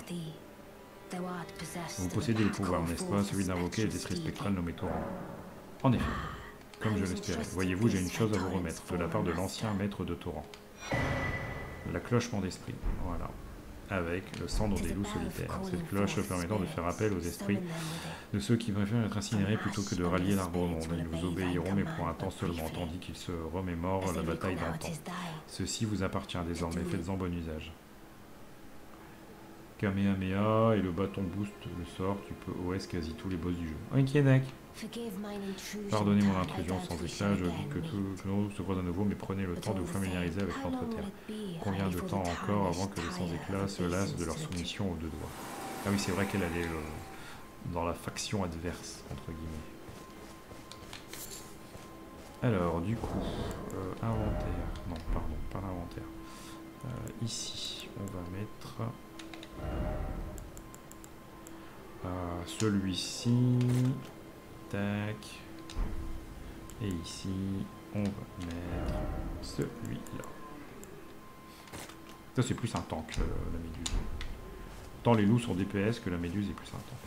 Vous possédez le pouvoir, n'est-ce pas, celui d'invoquer le destrier spectral nommé Torrent. En effet, comme je l'espérais. Voyez-vous, j'ai une chose à vous remettre, de la part de l'ancien maître de Torrent. La cloche Monde Esprit, voilà. Avec le cendre des loups solitaires. Cette cloche permettant de faire appel aux esprits de ceux qui préfèrent être incinérés plutôt que de rallier l'arbre au monde. Ils vous obéiront, mais pour un temps seulement, tandis qu'ils se remémorent la bataille d'antan. Ceci vous appartient désormais, faites-en bon usage. Kamehameha et le bâton boost le sort, tu peux OS quasi tous les boss du jeu. Ok, d'accord. Pardonnez mon intrusion sans éclat, je dis que tout se croise à nouveau, mais prenez le temps de vous familiariser avec l'entreterre. Combien de temps encore avant que les sans-éclats se lassent de leur soumission aux deux doigts? Ah oui, c'est vrai qu'elle allait dans la faction adverse, entre guillemets. Alors, du coup, inventaire. Non, pardon, pas l'inventaire. Ici, on va mettre celui-ci. Tac. Et ici, on va mettre celui-là. Ça, c'est plus un tank, la méduse. Tant les loups sont DPS que la méduse est plus un tank.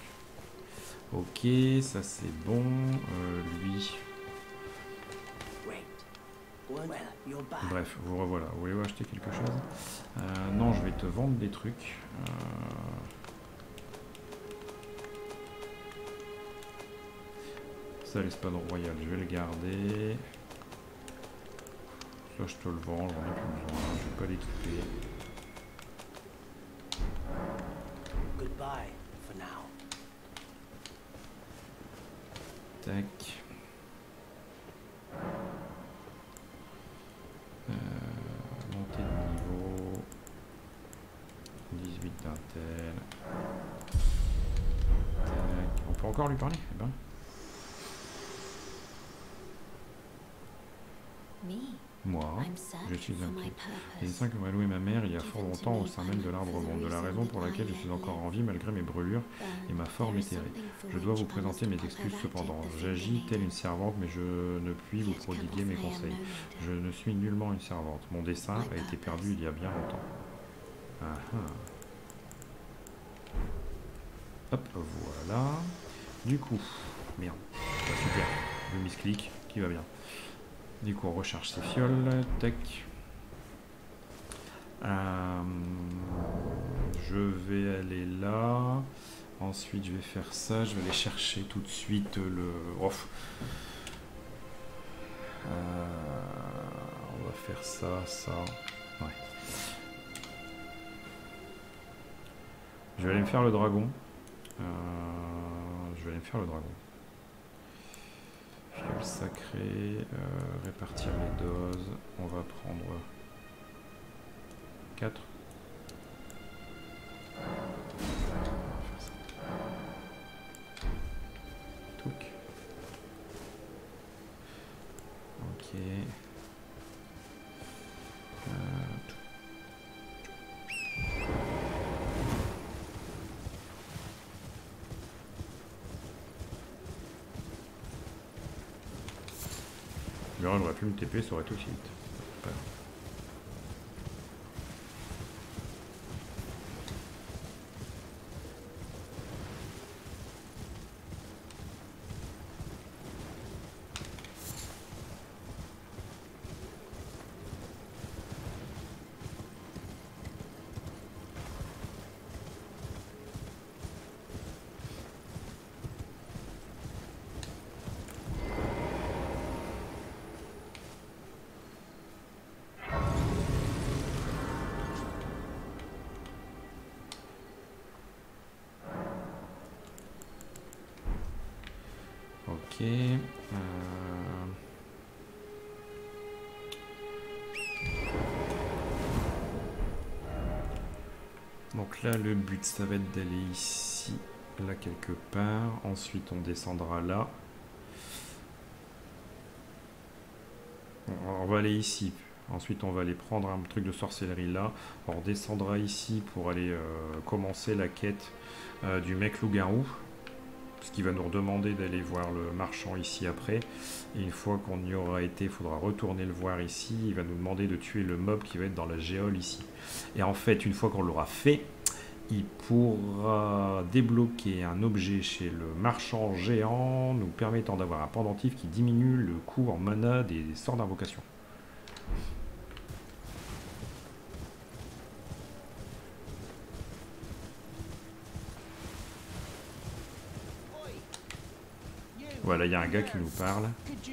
Ok, ça c'est bon. Lui. Bref, vous revoilà. Vous voulez acheter quelque chose? Non, je vais te vendre des trucs. Ça, l'espadon royal, je vais le garder. Ça, je te le vends, j'en ai plus besoin. Je vais pas l'équiper. Goodbye for now. Tac. Montée de niveau. 18 d'un tel. Tac. On peut encore lui parler? Eh ben. Me? Moi, I'm je searching suis for un my type. Les purpose. dessins que m'a loué ma mère il y a fort longtemps au sein même de l'arbre monde, de la raison pour laquelle je suis encore en vie malgré mes brûlures et ma forme éthérée. Je dois vous présenter mes excuses cependant. J'agis telle une servante, mais je ne puis vous prodiguer mes conseils. Je ne suis nullement une servante. Mon dessin a été perdu il y a bien longtemps. Ah ah. Hop, voilà. Du coup, merde. Ah, super. Le misclic qui va bien. Du coup, on recharge ses fioles. Tac. Je vais aller là. Ensuite, je vais faire ça. Je vais aller chercher tout de suite le... Ouf. On va faire ça, ça. Ouais. Je vais aller me faire le dragon. Je vais aller me faire le dragon. Fiole sacrée, répartir les doses. On va prendre 4. On va faire ça. Touc. Ok. J'aurais pu me TP, ça aurait été aussi vite. Pas grave. Ok. Donc là, le but, ça va être d'aller ici, là quelque part. Ensuite, on descendra là. On va aller ici. Ensuite, on va aller prendre un truc de sorcellerie là. On descendra ici pour aller commencer la quête du mec loup-garou. Ce qui va nous redemander d'aller voir le marchand ici après. Et une fois qu'on y aura été, il faudra retourner le voir ici. Il va nous demander de tuer le mob qui va être dans la géole ici. Et en fait, une fois qu'on l'aura fait, il pourra débloquer un objet chez le marchand géant, nous permettant d'avoir un pendentif qui diminue le coût en mana des sorts d'invocation. Voilà, il y a un gars qui nous parle.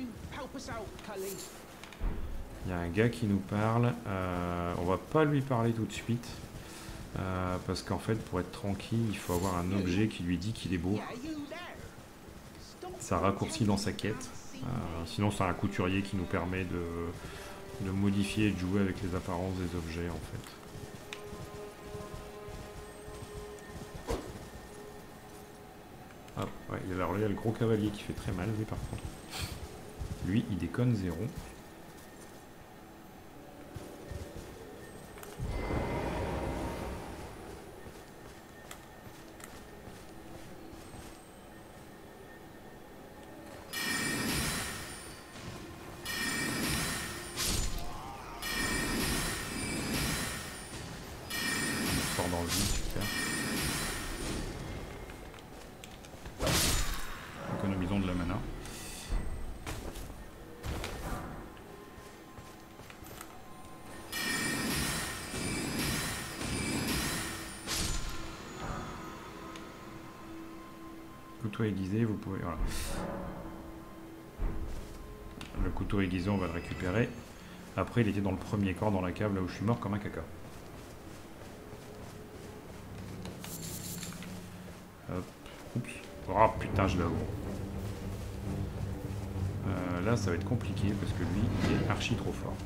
Il y a un gars qui nous parle. On va pas lui parler tout de suite. Parce qu'en fait, pour être tranquille, il faut avoir un objet qui lui dit qu'il est beau. Ça raccourcit dans sa quête. Sinon, c'est un couturier qui nous permet de modifier et de jouer avec les apparences des objets, en fait. Ah, ouais, alors là, il y a le gros cavalier qui fait très mal, lui, par contre. Lui, il déconne 0. Il sort dans le vide, super. Économisons de la mana. couteau aiguisé, vous pouvez... Voilà. Le couteau aiguisé, on va le récupérer. Après, il était dans le premier corps, dans la cave, là où je suis mort comme un caca. Hop. Oups. Oh putain, je l'avoue. Là, ça va être compliqué parce que lui, il est archi trop fort.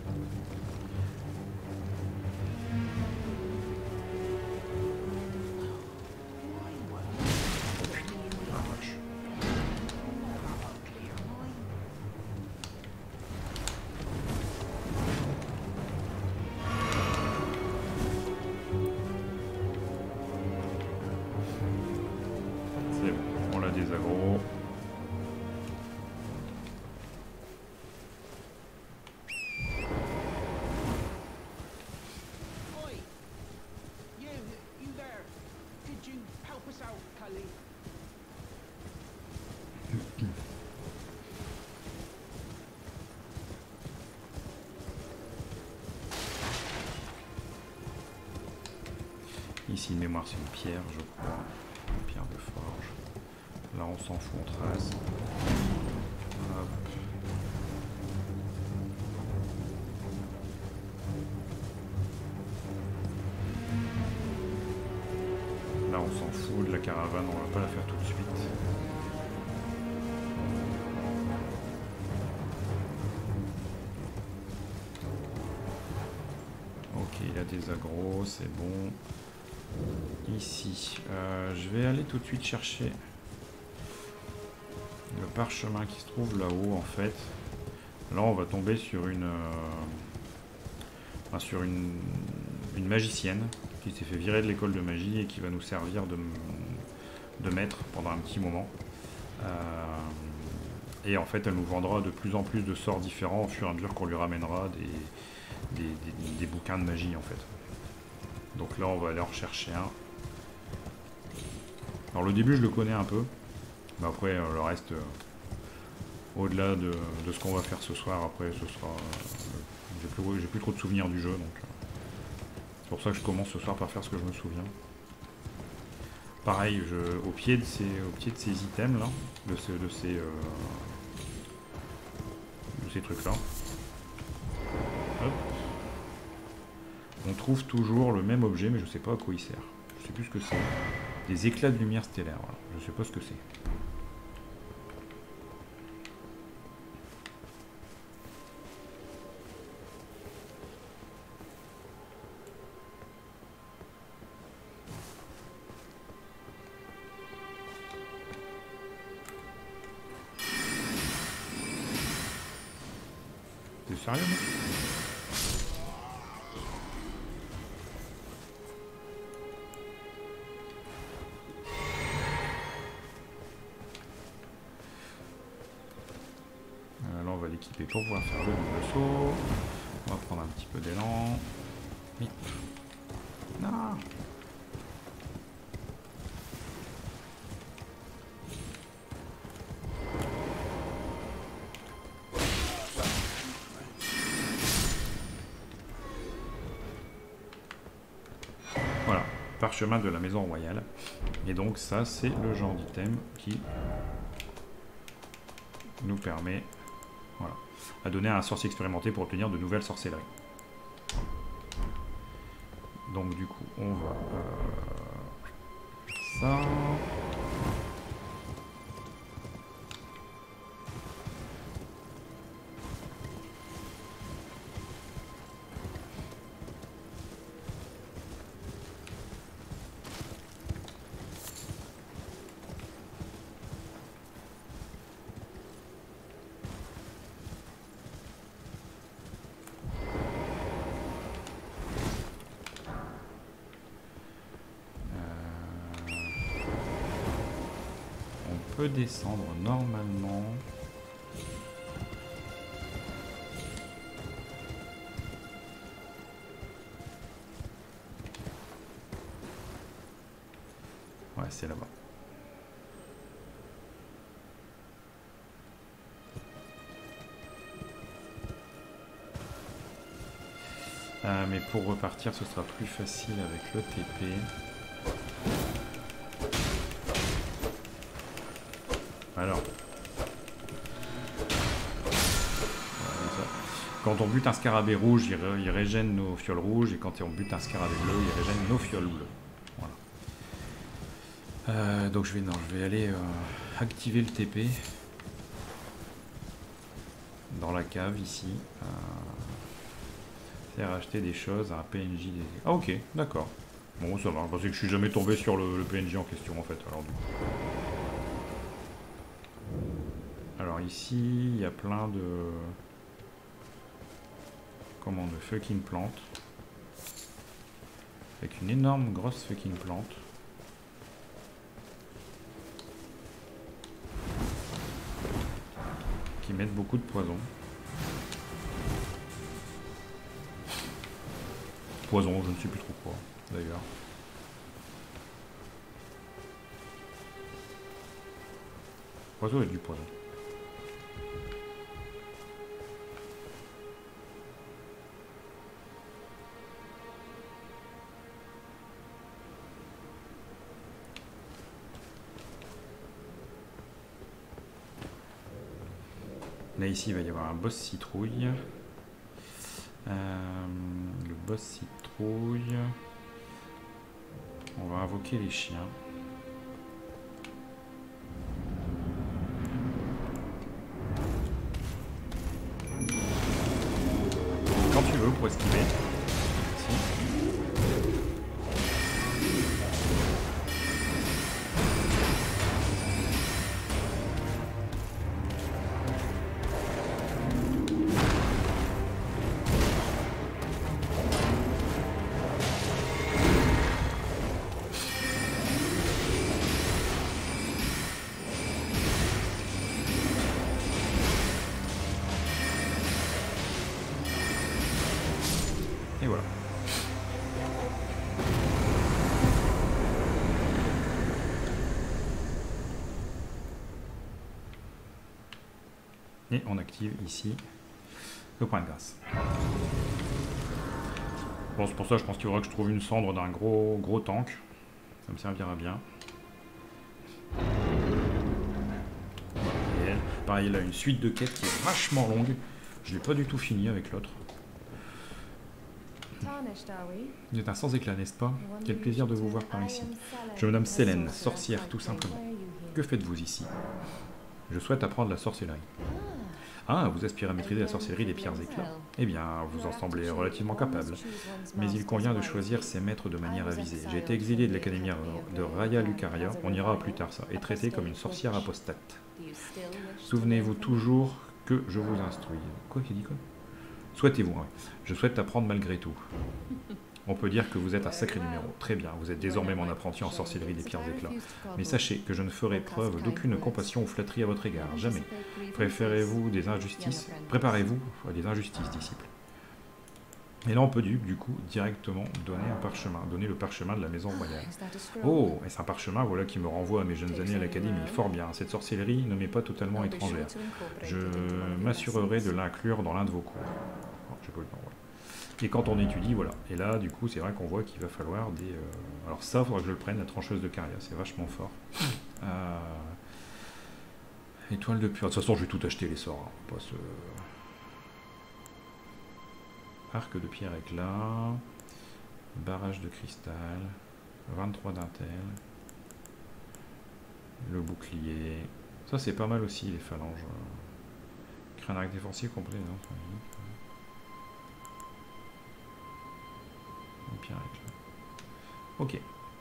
C'est bon, on l'a désaggro. Ici, une mémoire, c'est une pierre, je crois. Une pierre de forge. Là, on s'en fout, on trace. Hop. Là, on s'en fout de la caravane, on va pas la faire tout de suite. Ok, il a des agros, c'est bon. Ici, je vais aller tout de suite chercher le parchemin qui se trouve là-haut en fait. Là on va tomber sur une magicienne qui s'est fait virer de l'école de magie et qui va nous servir de maître pendant un petit moment. Et en fait elle nous vendra de plus en plus de sorts différents au fur et à mesure qu'on lui ramènera des bouquins de magie en fait. Donc là on va aller en rechercher un. Alors le début je le connais un peu, mais après le reste, au-delà de ce qu'on va faire ce soir, après ce sera... j'ai plus trop de souvenirs du jeu, donc c'est pour ça que je commence ce soir par faire ce que je me souviens. Pareil, au pied de ces items là, de ces trucs là, hop, on trouve toujours le même objet, mais je sais pas à quoi il sert. Je sais plus ce que c'est. Des éclats de lumière stellaire, voilà. Je sais pas ce que c'est. T'es sérieux, mec ? Là, on va l'équiper pour pouvoir faire le double saut. On va prendre un petit peu d'élan. Vite. Non. Voilà, parchemin de la maison royale. Et donc ça, c'est le genre d'item qui nous permet, voilà, à donner à un sorcier expérimenté pour obtenir de nouvelles sorcelleries. Donc du coup, on va ça. Peut descendre normalement. Ouais, c'est là-bas. Mais pour repartir, ce sera plus facile avec le TP. Alors. Quand on bute un scarabée rouge, il régène nos fioles rouges, et quand on bute un scarabée bleu, il régène nos fioles bleues. Voilà. Donc je vais aller activer le TP dans la cave ici. C'est racheter des choses à un PNJ. Ah ok, d'accord. Bon ça va, parce que je suis jamais tombé sur le PNJ en question en fait. Alors ici, il y a plein de... de fucking plantes. Avec une énorme grosse fucking plante. Qui mettent beaucoup de poison. Poison, je ne sais plus trop quoi, d'ailleurs. Poison et du poison. Là ici il va y avoir un boss citrouille. Le boss citrouille. On va invoquer les chiens. Quand tu veux pour esquiver. Et voilà. Et on active ici le point de grâce. Bon, c'est pour ça je pense qu'il faudra que je trouve une cendre d'un gros tank. Ça me servira bien. Et elle, pareil, elle a une suite de quêtes qui est vachement longue. Je l'ai pas du tout fini avec l'autre. Vous êtes un sans éclat, n'est-ce pas? Quel plaisir de vous voir par ici. Je me nomme Selene, sorcière tout simplement. Que faites-vous ici? Je souhaite apprendre la sorcellerie. Ah, vous aspirez à maîtriser la sorcellerie des pierres éclats. Eh bien, vous en semblez relativement capable. Mais il convient de choisir ses maîtres de manière avisée. J'ai été exilé de l'académie de Raya Lucaria, on ira plus tard ça, et traité comme une sorcière apostate. Souvenez-vous toujours que je vous instruis. Quoi qu'il dit quoi? Souhaitez-vous, ouais. Je souhaite apprendre malgré tout. On peut dire que vous êtes un sacré numéro. Très bien, vous êtes désormais mon apprenti en sorcellerie des pierres éclats. Mais sachez que je ne ferai preuve d'aucune compassion ou flatterie à votre égard, jamais. Préparez-vous à des injustices, disciples. Et là on peut du coup directement donner le parchemin de la maison royale. Oh, est-ce un parchemin, voilà, qui me renvoie à mes jeunes années à l'académie. Fort bien, cette sorcellerie ne m'est pas totalement étrangère. Je m'assurerai de l'inclure dans l'un de vos cours. Oh, j'ai pas le temps, voilà. Et quand on étudie, voilà. Et là, du coup, c'est vrai qu'on voit qu'il va falloir des... Alors ça, il faudra que je le prenne, la trancheuse de Caria, c'est vachement fort. Étoile de pure. De toute façon, je vais tout acheter, les sorts. Hein. Pas se... Arc de pierre éclat. Barrage de cristal. 23 d'intel. Le bouclier. Ça, c'est pas mal aussi, les phalanges. Créer un arc défensif complet. Non, pierre éclat. Ok.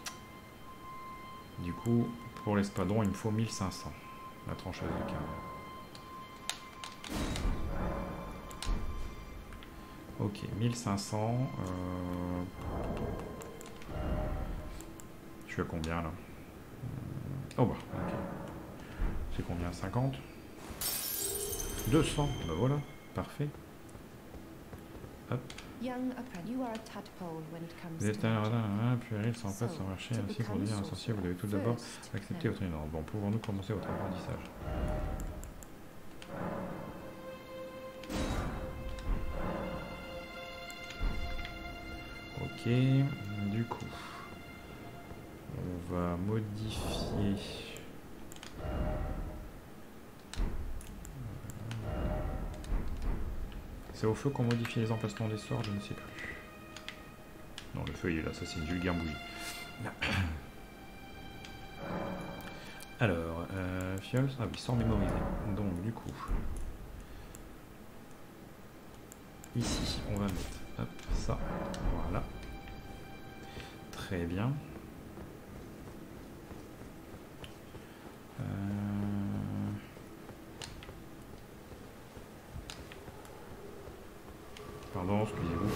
Du coup, pour l'espadon, il me faut 1500. La trancheuse de Caria. Ok, 1500. Je suis à combien là? Oh bah, ok. C'est combien? 50? 200. Bah voilà, parfait. Hop. Vous êtes un puéril sans pas sans marcher, ainsi pour devenir un sorcier, vous devez tout d'abord accepter votre ignorance. Bon, pouvons-nous commencer votre apprentissage? Ok, du coup, on va modifier C'est au feu qu'on modifie les emplacements des sorts, je ne sais plus. Non, le feu il est là, ça c'est une vulgaire bougie. Alors, fiole, ah oui, sort mémorisé. Donc du coup, ici on va mettre, hop, ça, voilà. Très bien. Pardon, excusez-vous.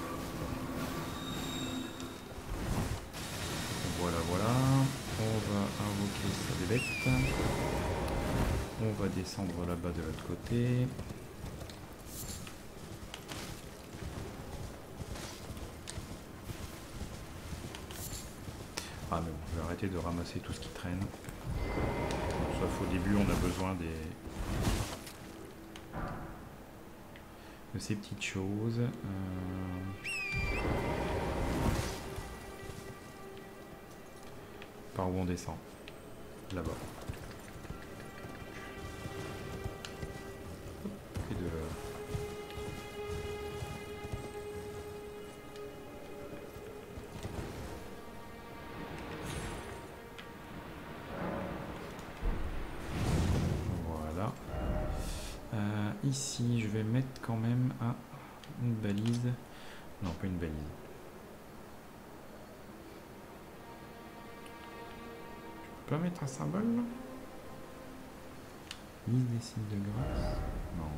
Voilà, voilà. On va invoquer ça des bêtes. On va descendre là-bas de l'autre côté. Ah mais bon, je vais arrêter de ramasser tout ce qui traîne. Sauf au début, on a besoin de ces petites choses. Par où on descend? Là-bas. Et de... Voilà. Ici, je vais mettre quand même une balise. Non, pas une balise. Je peux mettre un symbole là? Lise des signes de grâce. Non.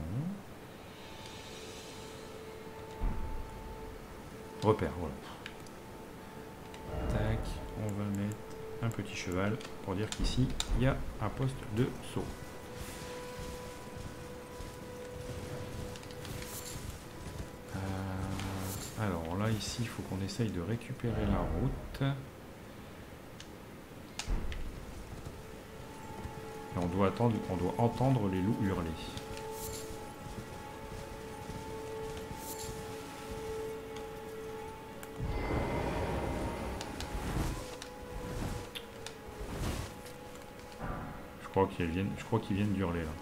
Repère, voilà. Tac, on va mettre un petit cheval pour dire qu'ici, il y a un poste de saut. Alors là, ici, il faut qu'on essaye de récupérer la route. Et on doit entendre les loups hurler. Je crois qu'ils viennent d'hurler là.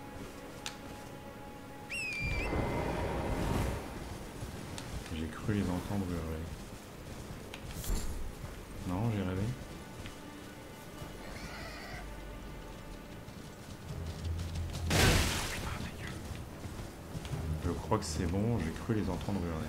J'ai cru les entendre hurler. Non, j'ai rêvé. Je crois que c'est bon, j'ai cru les entendre hurler.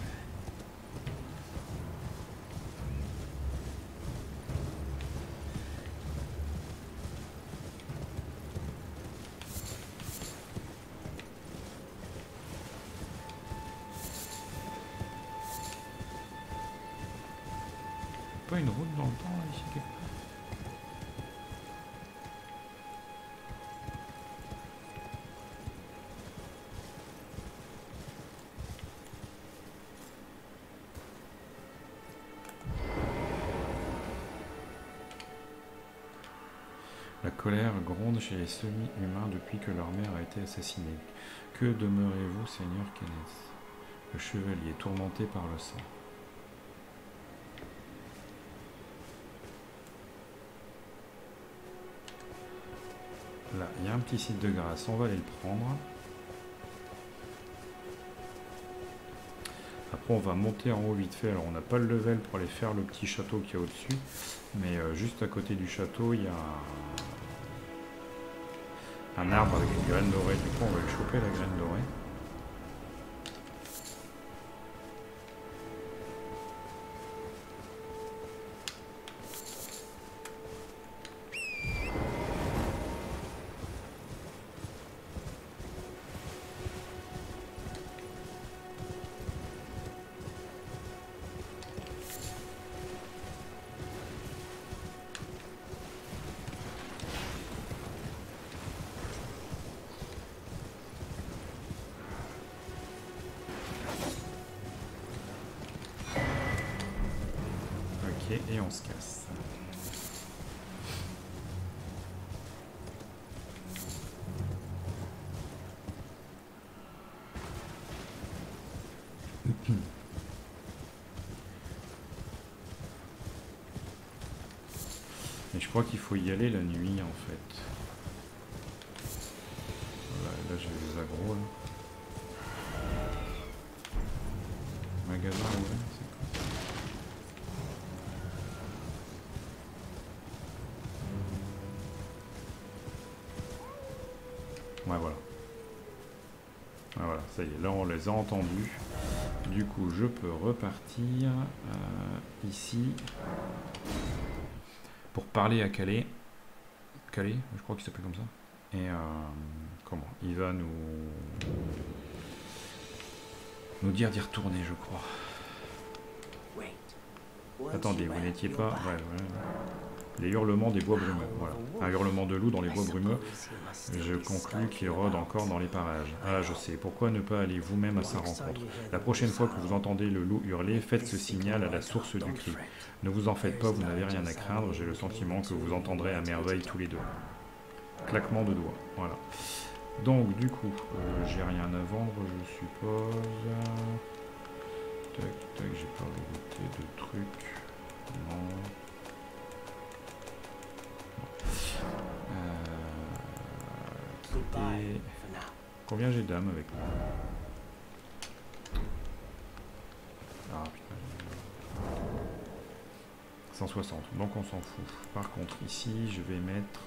Pas une route dans le temps là, ici quelque part. La colère gronde chez les semi-humains depuis que leur mère a été assassinée. Que demeurez-vous, Seigneur Kenneth? Le chevalier tourmenté par le sang. Là, il y a un petit site de grâce, on va aller le prendre. Après, on va monter en haut vite fait. Alors, on n'a pas le level pour aller faire le petit château qu'il y a au-dessus. Mais juste à côté du château, il y a un arbre avec une graine dorée. Du coup, on va aller choper la graine dorée. Et on se casse. Et je crois qu'il faut y aller la nuit en fait. Voilà, là j'ai les agros là. magasin, ouais, c'est quoi? Ouais, voilà. Ouais, voilà, ça y est, là on les a entendus. Du coup, je peux repartir ici pour parler à Calais. Calais, je crois qu'il s'appelle comme ça. Et comment? Il va nous dire d'y retourner, je crois. Attendez, vous n'étiez pas... Ouais, ouais. Les hurlements des bois brumeux. Voilà. Un hurlement de loup dans les bois brumeux. Je conclus qu'il rôde encore dans les parages. Ah, je sais. Pourquoi ne pas aller vous-même à sa rencontre? La prochaine fois que vous entendez le loup hurler, faites ce signal à la source du cri. Ne vous en faites pas, vous n'avez rien à craindre. J'ai le sentiment que vous entendrez à merveille tous les deux. Claquement de doigts. Voilà. Donc, du coup, j'ai rien à vendre, je suppose. Tac, tac, j'ai pas rajouté de trucs. Non. Et combien j'ai d'âmes avec moi? Ah putain. 160, donc on s'en fout. Par contre, ici, je vais mettre...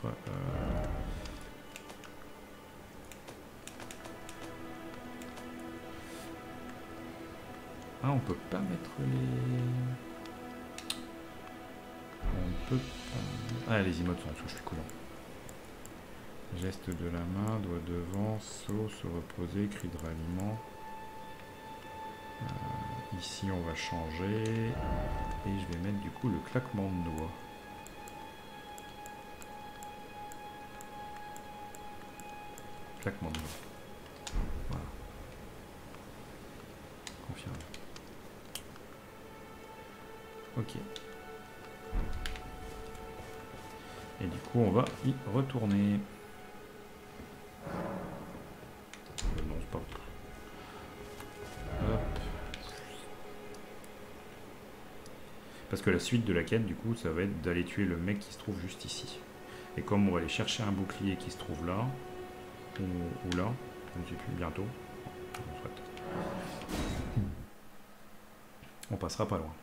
Ah, on peut pas mettre les... On peut pas... Ah, les emotes sont en dessous, je suis coulant. Geste de la main, doigt devant, saut, se reposer, cri de ralliement. Ici, on va changer. Et je vais mettre du coup le claquement de doigts. Claquement de doigts. Voilà. Confirme. Ok. Et du coup, on va y retourner. Non, c'est pas... Hop. Parce que la suite de la quête, du coup, ça va être d'aller tuer le mec qui se trouve juste ici. Et comme on va aller chercher un bouclier qui se trouve là, ou là, je ne sais plus, bientôt, on passera pas loin.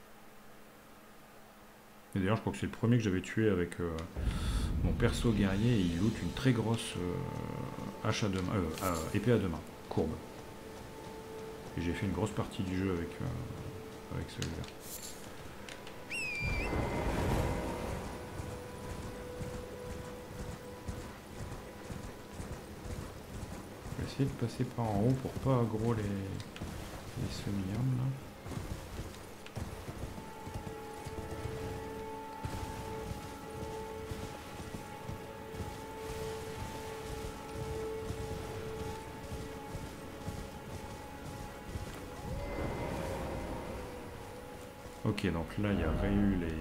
Et d'ailleurs, je crois que c'est le premier que j'avais tué avec mon perso guerrier, et il loot une très grosse hache à deux mains, épée à deux mains, courbe. Et j'ai fait une grosse partie du jeu avec celui-là. Je vais essayer de passer par en haut pour pas aggro les semi-armes là. Ok, donc là il y aurait eu les...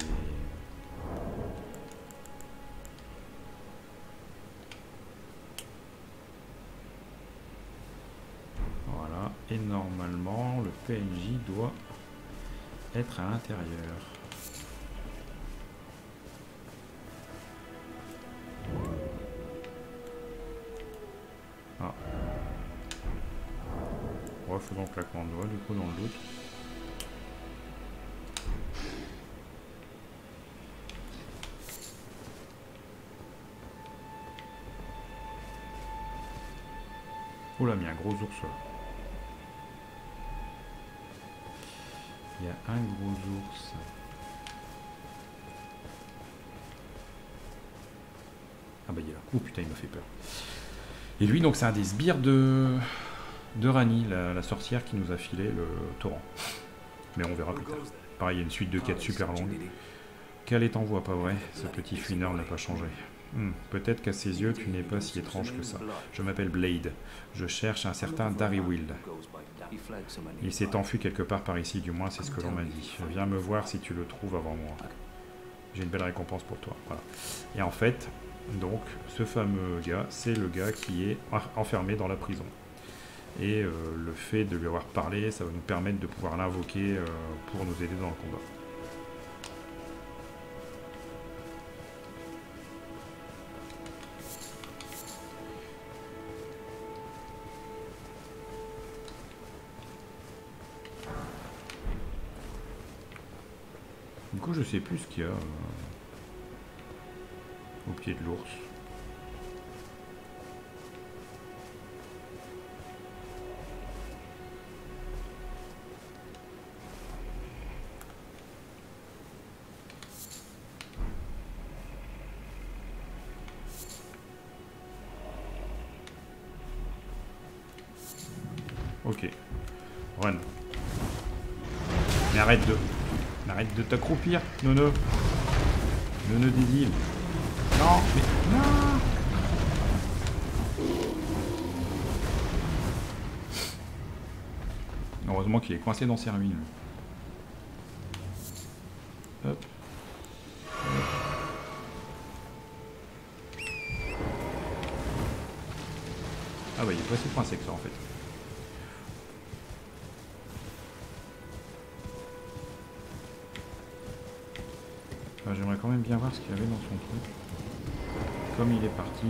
Voilà, et normalement le PNJ doit être à l'intérieur. Ah. Ouais, faisons le claquement de doigts du coup dans le doute. Oula, mais il y a un gros ours là. Il y a un gros ours. Ah bah il est là. Oh putain, il m'a fait peur. Et lui, donc c'est un des sbires de Ranni, la sorcière qui nous a filé le torrent. Mais on verra plus tard. Pareil, il y a une suite de quêtes super longue. Quel est en voie, pas vrai? Ce petit fouineur n'a pas changé. Peut-être qu'à ses yeux, tu n'es pas si étrange que ça. Je m'appelle Blade. Je cherche un certain Darrywild. Il s'est enfui quelque part par ici, du moins c'est ce que l'on m'a dit. Viens me voir si tu le trouves avant moi. J'ai une belle récompense pour toi. Voilà. Et en fait, donc, ce fameux gars, c'est le gars qui est enfermé dans la prison. Et le fait de lui avoir parlé, ça va nous permettre de pouvoir l'invoquer pour nous aider dans le combat. Du coup, je sais plus ce qu'il y a au pied de l'ours. Ok. Run. Mais arrête de t'accroupir, Nono. Nono des îles. Non, mais... Non. Heureusement qu'il est coincé dans ses ruines. Hop. Ah bah il est pas si coincé que ça en fait. Enfin, j'aimerais quand même bien voir ce qu'il y avait dans son truc. Comme il est parti.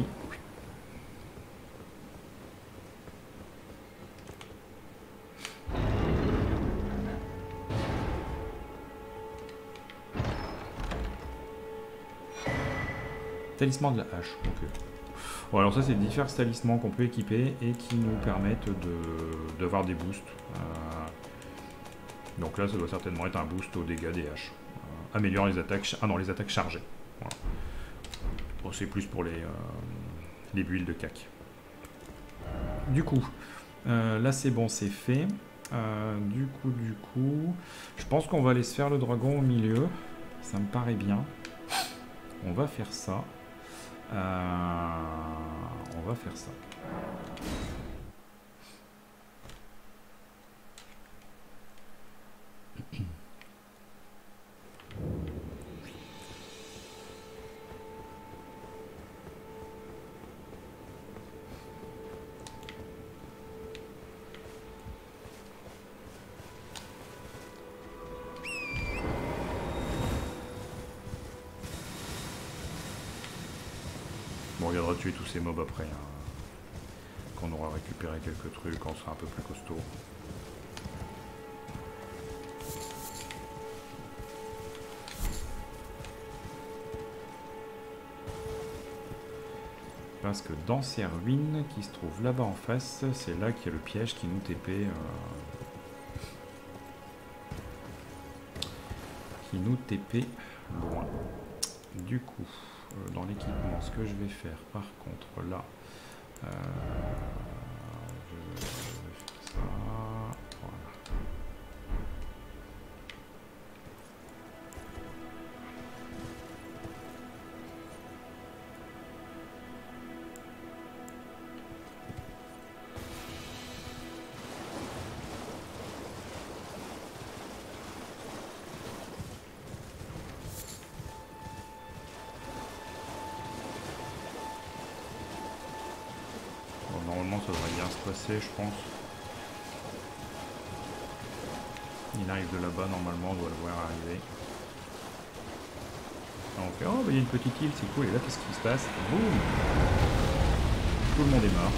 Talisman de la hache, ok. Bon alors ça c'est différents talismans qu'on peut équiper et qui nous permettent d'avoir des boosts. Donc là ça doit certainement être un boost aux dégâts des haches. Améliore les attaques, les attaques chargées. Voilà. Bon, c'est plus pour les builds de cac. Du coup, là c'est bon, c'est fait. Du coup, je pense qu'on va aller se faire le dragon au milieu. Ça me paraît bien. On va faire ça. Bon, on reviendra tuer tous ces mobs après, hein, quand on aura récupéré quelques trucs, quand on sera un peu plus costaud. Parce que dans ces ruines qui se trouvent là-bas en face, c'est là qu'il y a le piège qui nous TP. Qui nous TP loin. Du coup, dans l'équipement, ce que je vais faire par contre là, je vais faire ça. Voilà. Normalement ça devrait bien se passer je pense. Il arrive de là-bas normalement, on doit le voir arriver. Alors on fait oh bah, il y a une petite île, c'est cool, et là qu'est-ce qui se passe? Boum! Tout le monde est mort.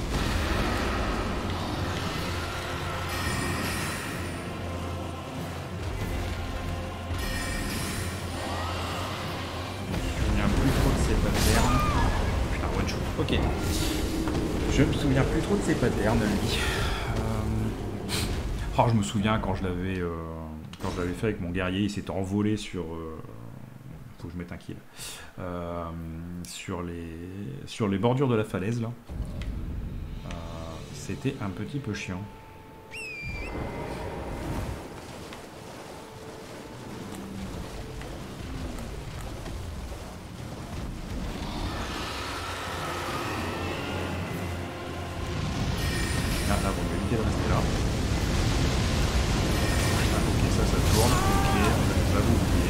Je me souviens plus trop de ces patterns. Putain, one shot. Ok. Je me souviens plus trop de ses patterns, lui. Oh, je me souviens quand je l'avais fait avec mon guerrier, il s'était envolé sur... faut que je mette un kill. Sur les bordures de la falaise, là. C'était un petit peu chiant. Là, bon, on va éviter de rester là. Ah, ok, ça tourne. Ok, on va vous oublier.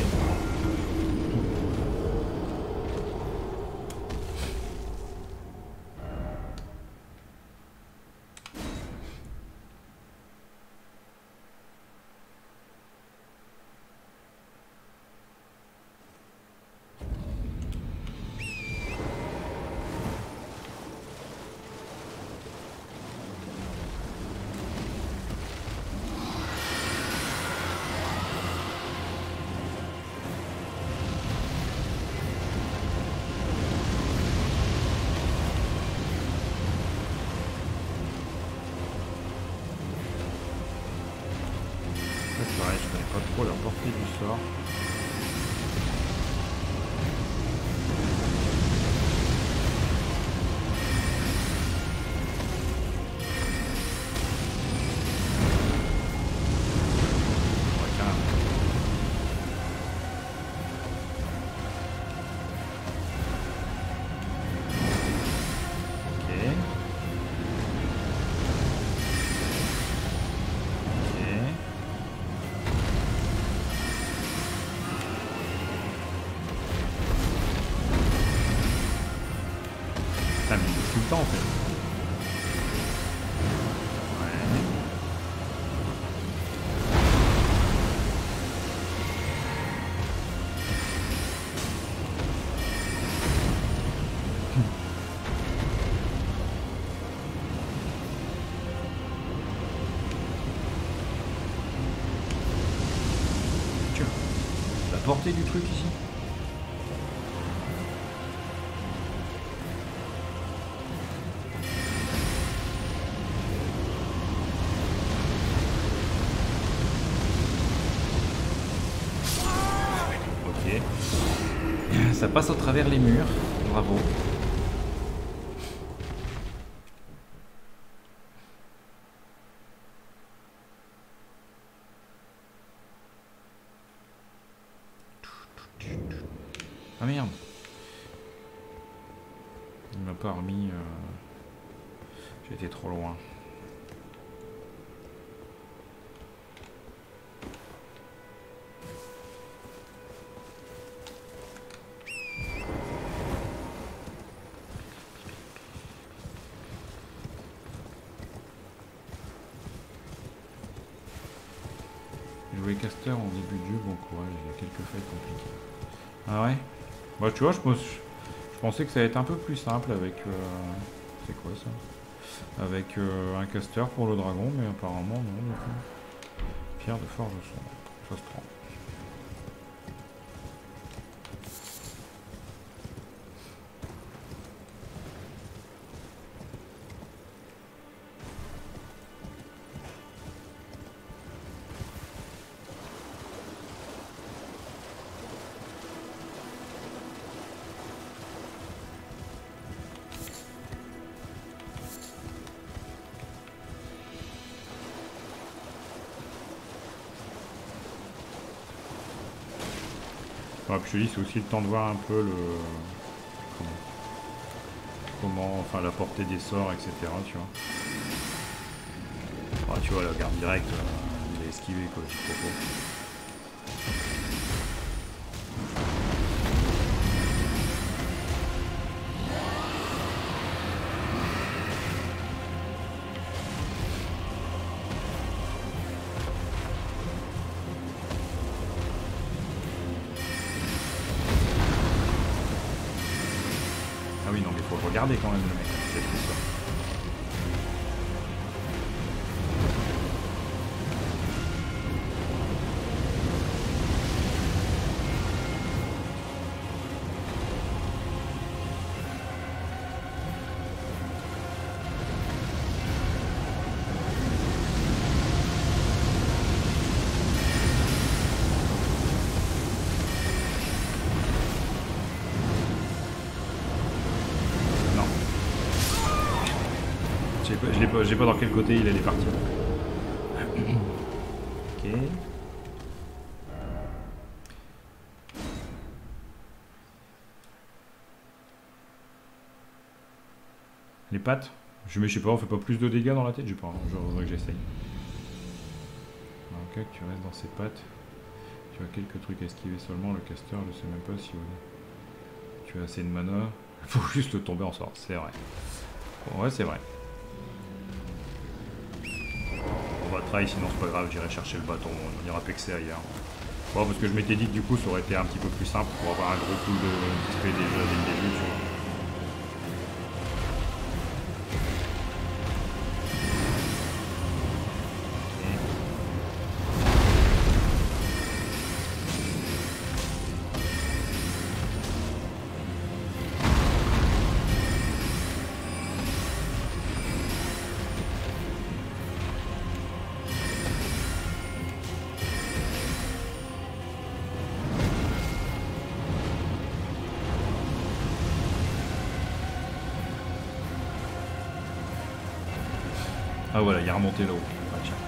c'est pareil, je connais pas trop la portée du sort. Putain, mais il est tout le temps en fait. Ouais. Tiens, la portée du truc ici. Ça passe au travers les murs, bravo. Ah merde. Il m'a pas remis... J'ai été trop loin. Jouer caster en début de jeu, bon courage, il y a quelques failles compliquées. Ah ouais. Bah tu vois, je pensais que ça allait être un peu plus simple avec... C'est quoi ça? Avec un caster pour le dragon, mais apparemment non. Pierre de forge sombre, ça se prend. Ouais, puis je te dis, c'est aussi le temps de voir un peu le... Comment... Enfin, la portée des sorts, etc. Tu vois. Ah, tu vois, la garde directe, il a esquivé, quoi, je propose. Ah oui, non, mais faut le regarder quand même, le mec, c'est ça. Je sais pas dans quel côté il est parti. Ok. Les pattes. Je sais pas, on fait pas plus de dégâts dans la tête, je sais pas. Je voudrais que j'essaye. Ok, tu restes dans ses pattes. Tu as quelques trucs à esquiver seulement. Le caster, je sais même pas si tu as assez de mana. Il faut juste le tomber en sort, c'est vrai. Ouais, c'est vrai. On va try, sinon c'est pas grave, j'irai chercher le bâton, on ira pexer ailleurs. Bon, parce que je m'étais dit que du coup ça aurait été un petit peu plus simple pour avoir un gros pool de XP déjà dès le début, tu vois. Ah voilà, il est remonté là-haut. Ah, tiens.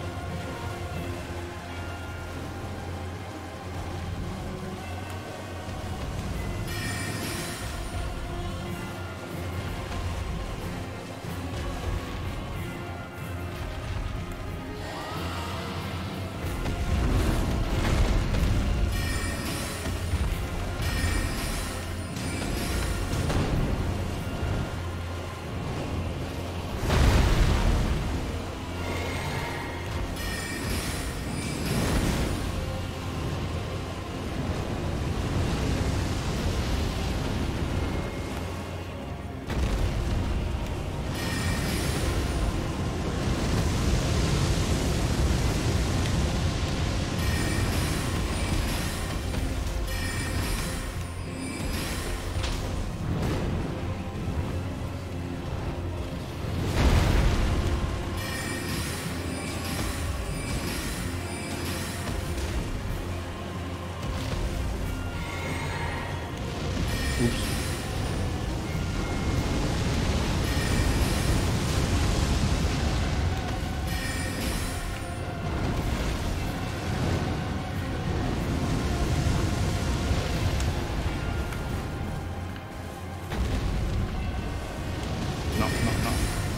Oups. Non, non, non.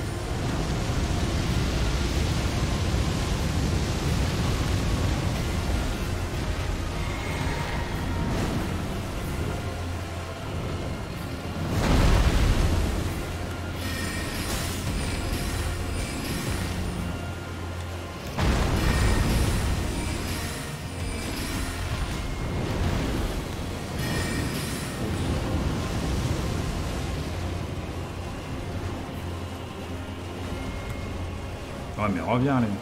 Ouais, mais reviens, allez.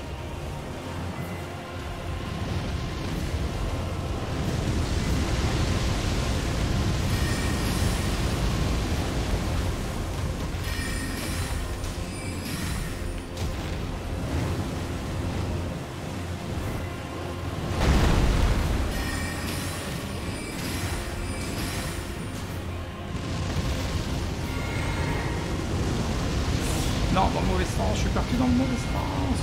Non, dans le mauvais sens, je suis parti dans le mauvais sens.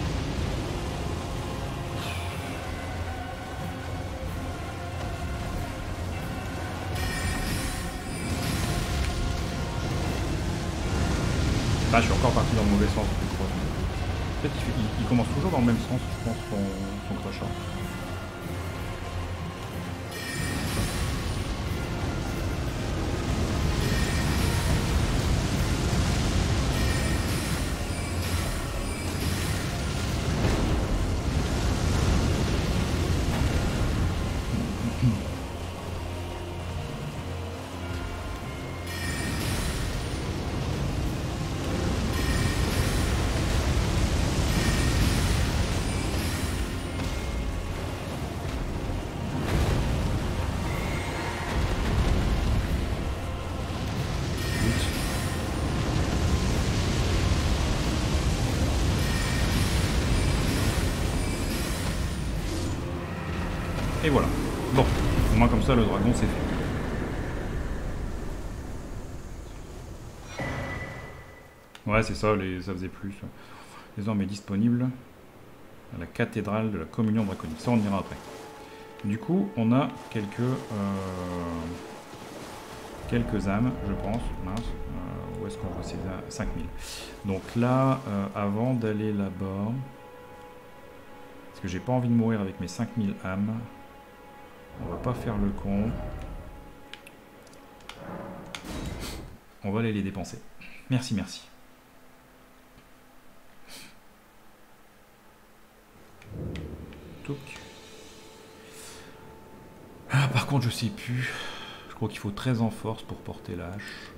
Là, je suis encore parti dans le mauvais sens. En fait, il commence toujours dans le même sens, je pense, son crochet. Et voilà. Bon, au moins comme ça le dragon c'est fait. Ouais, c'est ça, ça faisait plus. Désormais disponible à la cathédrale de la communion draconique. Ça on ira après. Du coup, on a quelques âmes, je pense. Mince. Où est-ce qu'on voit ces âmes? 5000. Donc là, avant d'aller là-bas, parce que j'ai pas envie de mourir avec mes 5000 âmes, on va pas faire le con. On va aller les dépenser. Merci, merci. Touc. Ah, par contre, je sais plus. Je crois qu'il faut 13 en force pour porter l'âche.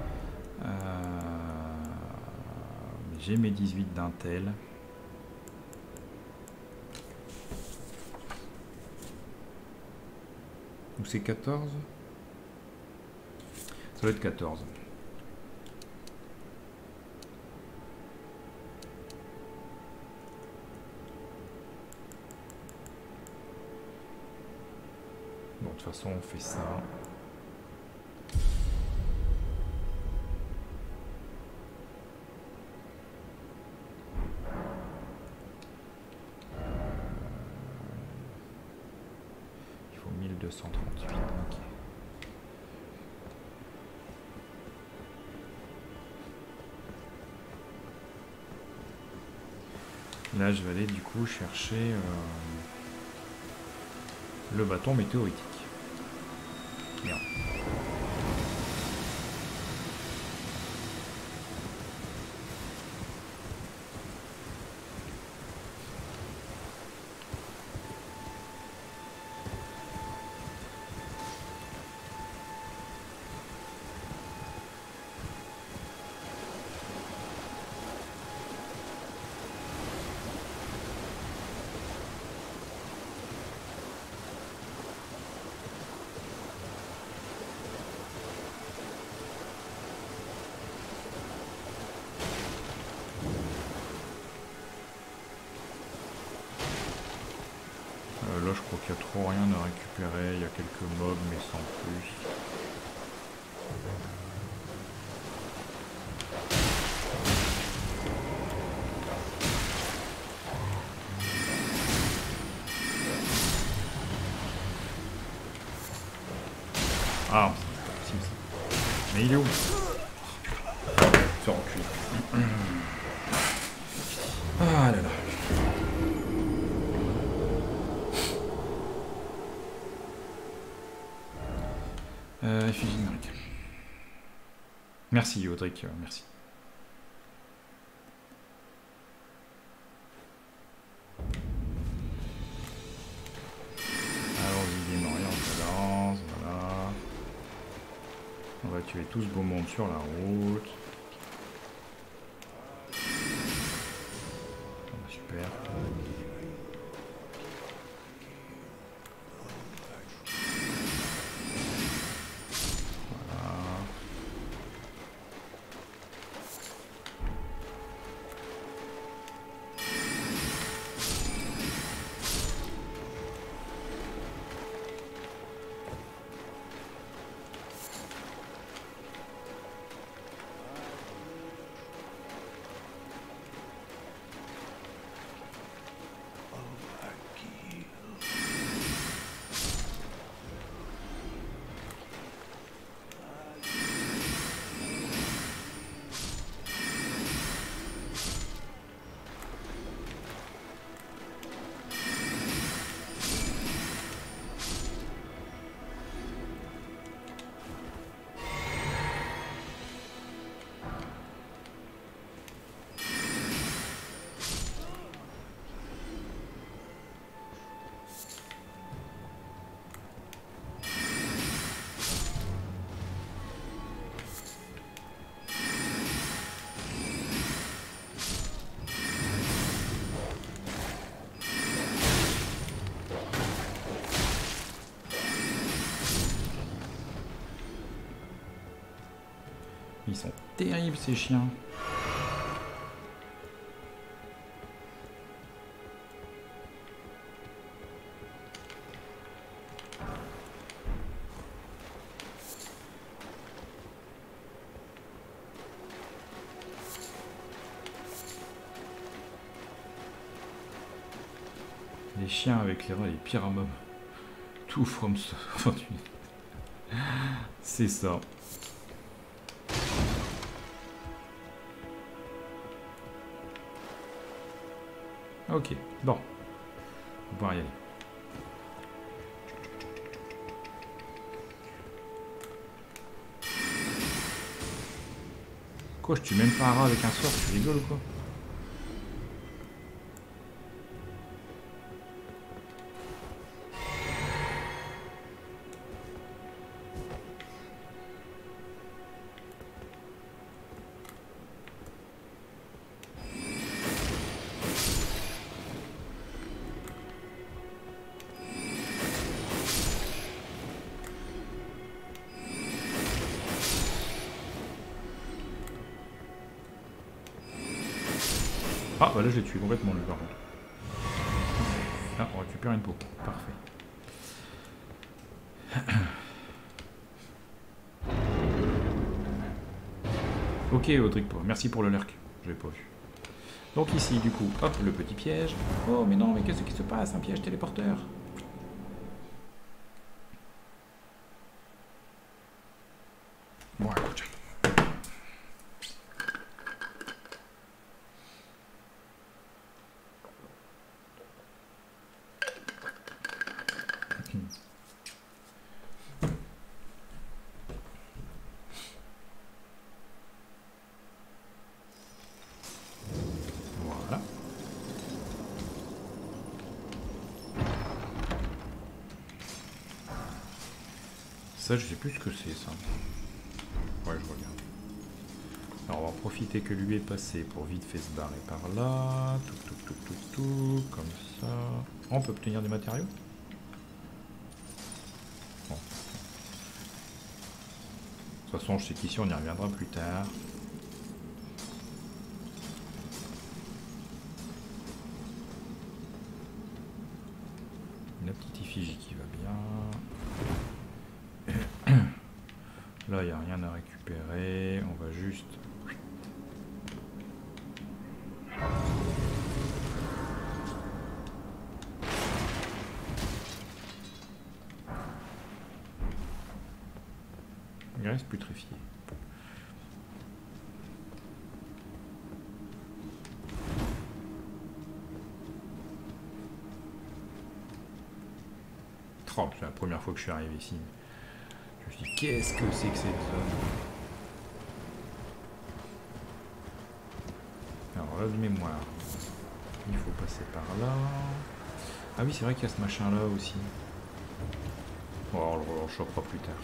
J'ai mes 18 d'intel. Ou c'est 14? Ça doit être 14. Bon, de toute façon, on fait ça. 238, ok. Là, je vais aller du coup chercher le bâton météoritique. Merde. Là, je crois qu'il n'y a trop rien à récupérer. Il y a quelques mobs, mais sans plus. Ah, c'est pas possible ça. Mais il est où? Fais reculer. Ah là là. Effigie numérique. Merci Audric, merci. Allons-y, démarrer en cadence, voilà. On va tuer tout ce beau monde sur la route. Super. Ils sont terribles ces chiens. Les chiens avec les pires mobs. Tout from c'est ça. Ok, bon. On va pouvoir y aller. Quoi, je tue même pas un rat avec un sort, tu rigoles ou quoi? Ah bah là je l'ai tué complètement lui par contre. Ah, on récupère une peau. Parfait. Ok Audric, merci pour le lurk. Je l'ai pas vu. Donc ici du coup, hop, le petit piège. Oh mais non, mais qu'est-ce qui se passe? Un piège téléporteur. Bon, écoute. Voilà. Ça, je sais plus ce que c'est, ça. Ouais, je regarde. Alors, on va profiter que lui est passé pour vite fait se barrer par là. Tout, comme ça. Oh, on peut obtenir des matériaux? Bon. De toute façon, je sais qu'ici, on y reviendra plus tard. La petite effigie qui va bien. Là, il n'y a rien à récupérer. On va juste... Il reste putréfié. Oh, c'est la première fois que je suis arrivé ici. Je me suis dit, qu'est-ce que c'est que cette zone? Alors là, de mémoire. Il faut passer par là. Ah oui, c'est vrai qu'il y a ce machin-là aussi. Bon, on le chopera plus tard.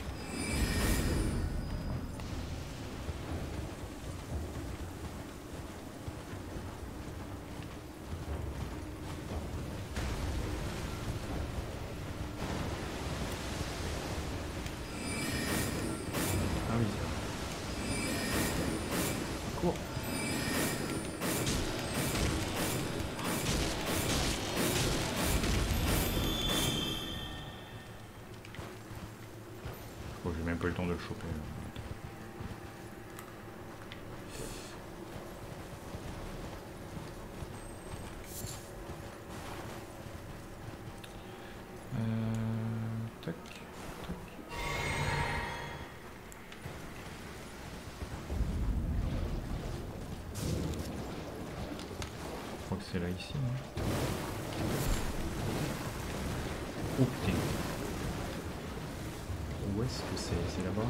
Ah oui, c'est vrai. Cours. Oh, j'ai même pas eu le temps de le choper. Tac, tac. Je crois que c'est là ici. Hein. Oh putain. Où est-ce que c'est? C'est là-bas?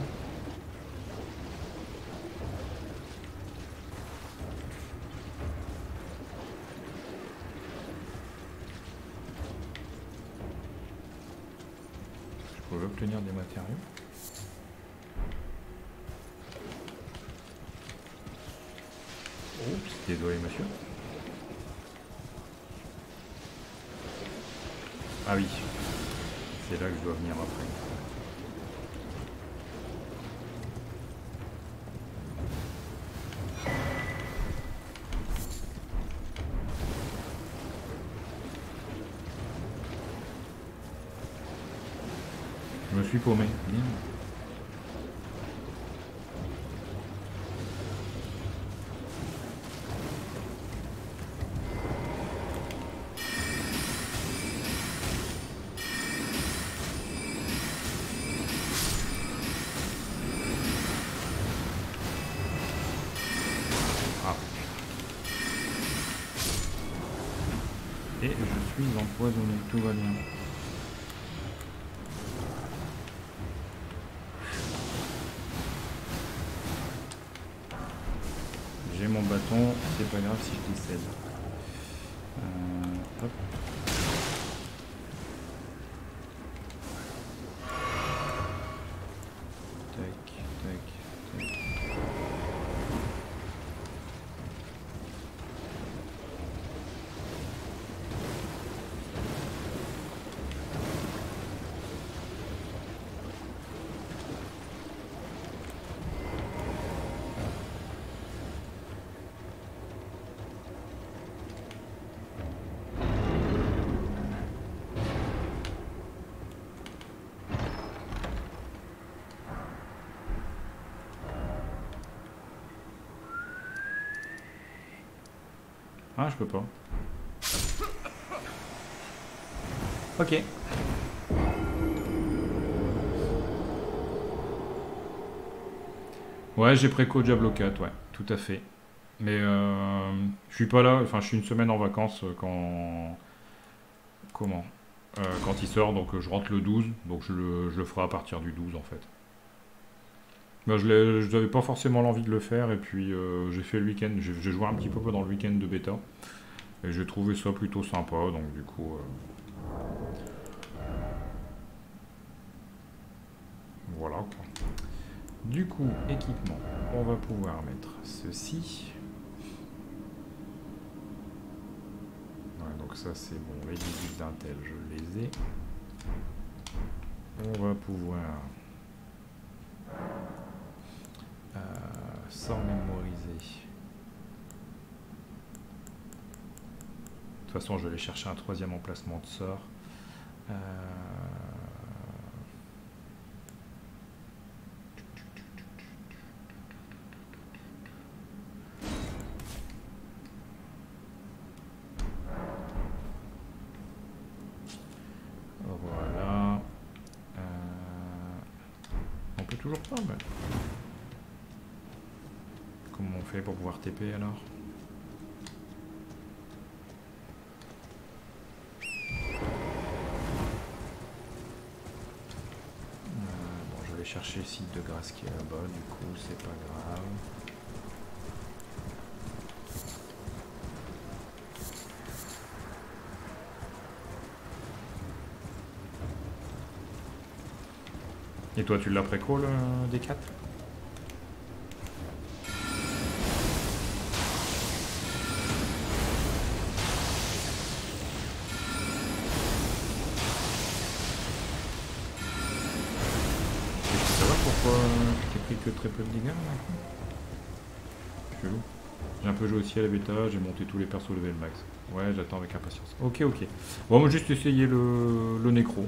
Je peux obtenir des matériaux. Oups, désolé monsieur. Ah oui, c'est là que je dois venir après. Je me suis paumé. Bien. Ah. Et je suis empoisonné, tout va bien. J'ai mon bâton, c'est pas grave si je décède. Hop. Tac, tac, tac. Ah, je peux pas. Ok. Ouais, j'ai préco Diablo 4, ouais, tout à fait. Mais je suis pas là, enfin je suis une semaine en vacances quand... Comment quand il sort, donc je rentre le 12, donc je le ferai à partir du 12 en fait. Bah, je n'avais pas forcément l'envie de le faire, et puis j'ai fait le week-end, j'ai joué un petit peu dans le week-end de bêta, et j'ai trouvé ça plutôt sympa, donc du coup... voilà quoi. Du coup, équipement, on va pouvoir mettre ceci. Ouais, donc ça c'est bon, les 18 d'Intel, je les ai. On va pouvoir... sort mémorisé. De toute façon, je vais aller chercher un troisième emplacement de sort. Voilà. On peut toujours pas, mais... Comment on fait pour pouvoir TP alors? Bon, je vais chercher le site de grâce qui est là-bas, du coup, c'est pas grave. Et toi, tu l'as préco le D4? Pourquoi tu t'es pris que très peu de dégâts là? Chelou. J'ai un peu joué aussi à la bêta, j'ai monté tous les persos level max. Ouais, j'attends avec impatience. Ok, ok. Bon, on va juste essayer le nécro.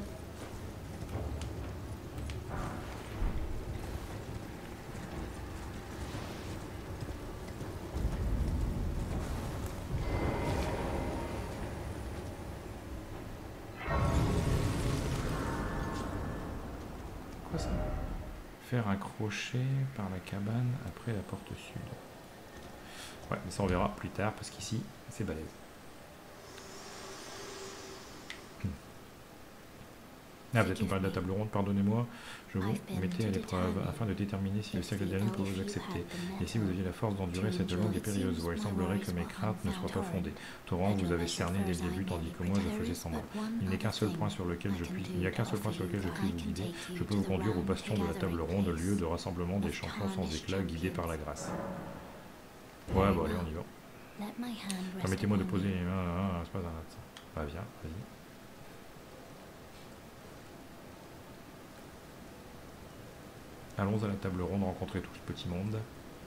Quoi ça? Faire un crochet par la cabane après la porte sud. Ouais, mais ça on verra plus tard parce qu'ici c'est balèze. Ah, vous êtes nous parlez de la table ronde, pardonnez-moi, je vous mettais à l'épreuve afin de déterminer si le cercle d'Alien peut vous accepter et si vous aviez la force d'endurer cette longue et périlleuse voie. Il semblerait que mes craintes ne soient pas fondées. Torrent vous avez cerné dès le début tandis que moi je faisais semblant. Il n'y a qu'un seul point sur lequel je puisse vous guider. Je peux vous conduire au bastion de la table ronde, lieu de rassemblement des champions sans éclat guidés par la grâce. Ouais, bon allez, on y va. Permettez-moi de poser les mains, c'est pas un ça. Bah viens, vas-y. Allons à la table ronde, rencontrer tout ce petit monde.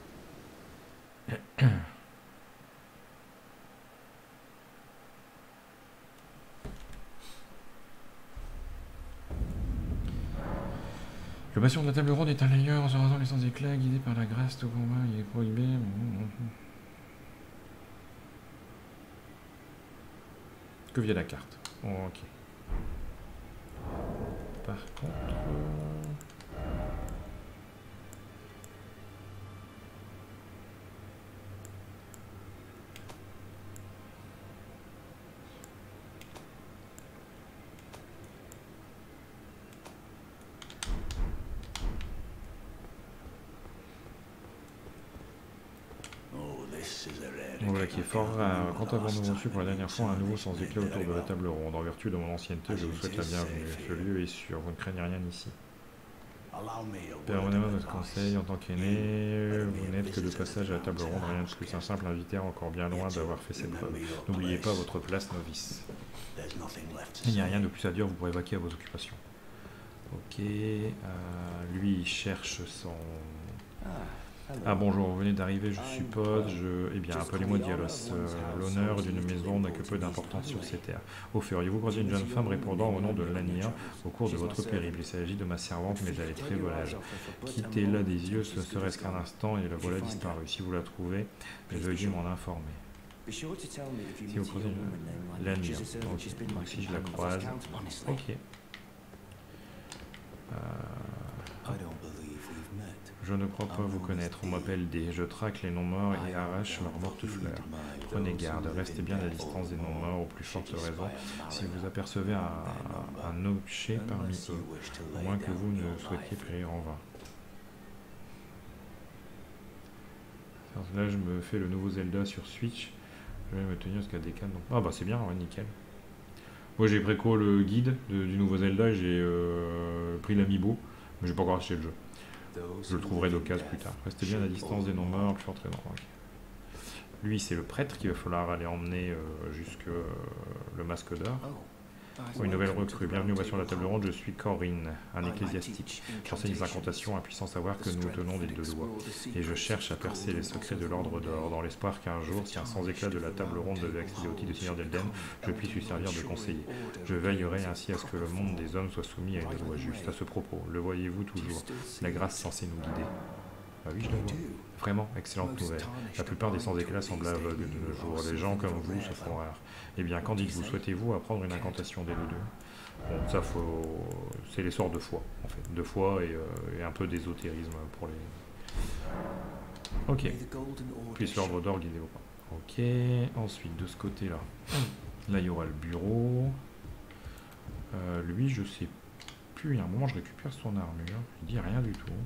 Le bastion de la table ronde est un lieu en se rasant les sans éclat, guidé par la grâce, tout combat, il est prohibé. Que via la carte. Oh, ok. Par contre... Voilà qui est fort rare. Quand avons-nous reçu pour la dernière fois un nouveau sans éclat autour de la table ronde? En vertu de mon ancienneté, je vous souhaite la bienvenue. Ce lieu est sûr, vous ne craignez rien ici. Permettez-moi votre conseil, en tant qu'aîné, vous n'êtes que de passage à la table ronde, rien de plus. Un simple invité encore bien loin d'avoir fait ses preuves. N'oubliez pas votre place, novice. Il n'y a rien de plus à dire, vous pourrez vaquer à vos occupations. Ok, lui il cherche son... Ah bonjour, vous venez d'arriver, je suppose. Eh bien, appelez-moi Dialos. L'honneur d'une maison n'a que peu d'importance sur ces terres. Au feriez-vous croiser une jeune femme répondant au nom de Lania au cours de votre périple? Il s'agit de ma servante, mais elle est très volage. Quittez-la des yeux, ce serait-ce qu'un instant, et la voilà disparue. Si vous la trouvez, veuillez m'en informer. Si vous croisez Lania, donc si je la croise... Ok. Je ne crois pas vous connaître. On m'appelle D. Je traque les non-morts et arrache leurs mortes fleurs. Prenez garde, restez bien à la distance des non-morts, aux plus fortes raisons. Si vous apercevez un objet parmi eux, à moins que vous ne souhaitiez périr en vain. Là, je me fais le nouveau Zelda sur Switch. Je vais me tenir jusqu'à des cannes. Donc... Ah bah c'est bien, ouais, nickel. Moi j'ai préco le guide du nouveau Zelda et j'ai pris l'amiibo, mais j'ai pas encore acheté le jeu. Je le trouverai d'occasion plus tard. Restez bien à la distance des non-morts, plus forte raison. Okay. Lui c'est le prêtre qu'il va falloir aller emmener jusque le masque d'or. Une nouvelle recrue. Bienvenue au bastion de la table ronde, je suis Corinne, un ecclésiastique. J'enseigne les incantations, un puissant savoir que nous tenons des deux doigts. Et je cherche à percer les secrets de l'ordre d'or, dans l'espoir qu'un jour, si un sans éclat de la table ronde devait accéder au titre de seigneur d'Elden, je puisse lui servir de conseiller. Je veillerai ainsi à ce que le monde des hommes soit soumis à une loi juste. À ce propos, le voyez-vous toujours, la grâce censée nous guider. Ah oui, je le vois. Vraiment, excellente nouvelle. La plupart des sans-éclats semblent aveugles de nos jours. Les gens comme vous se font rares. Eh bien, qu'en dites-vous? Souhaitez-vous apprendre une incantation des deux? Bon, ça, c'est les sorts de foi, en fait. De foi et un peu d'ésotérisme pour les... Ok. Puis l'ordre d'or, guidez-vous pas. Ok. Ensuite, de ce côté-là. Là, il y aura le bureau. Lui, je sais plus. Il y a un moment, je récupère son armure. Il dit rien du tout.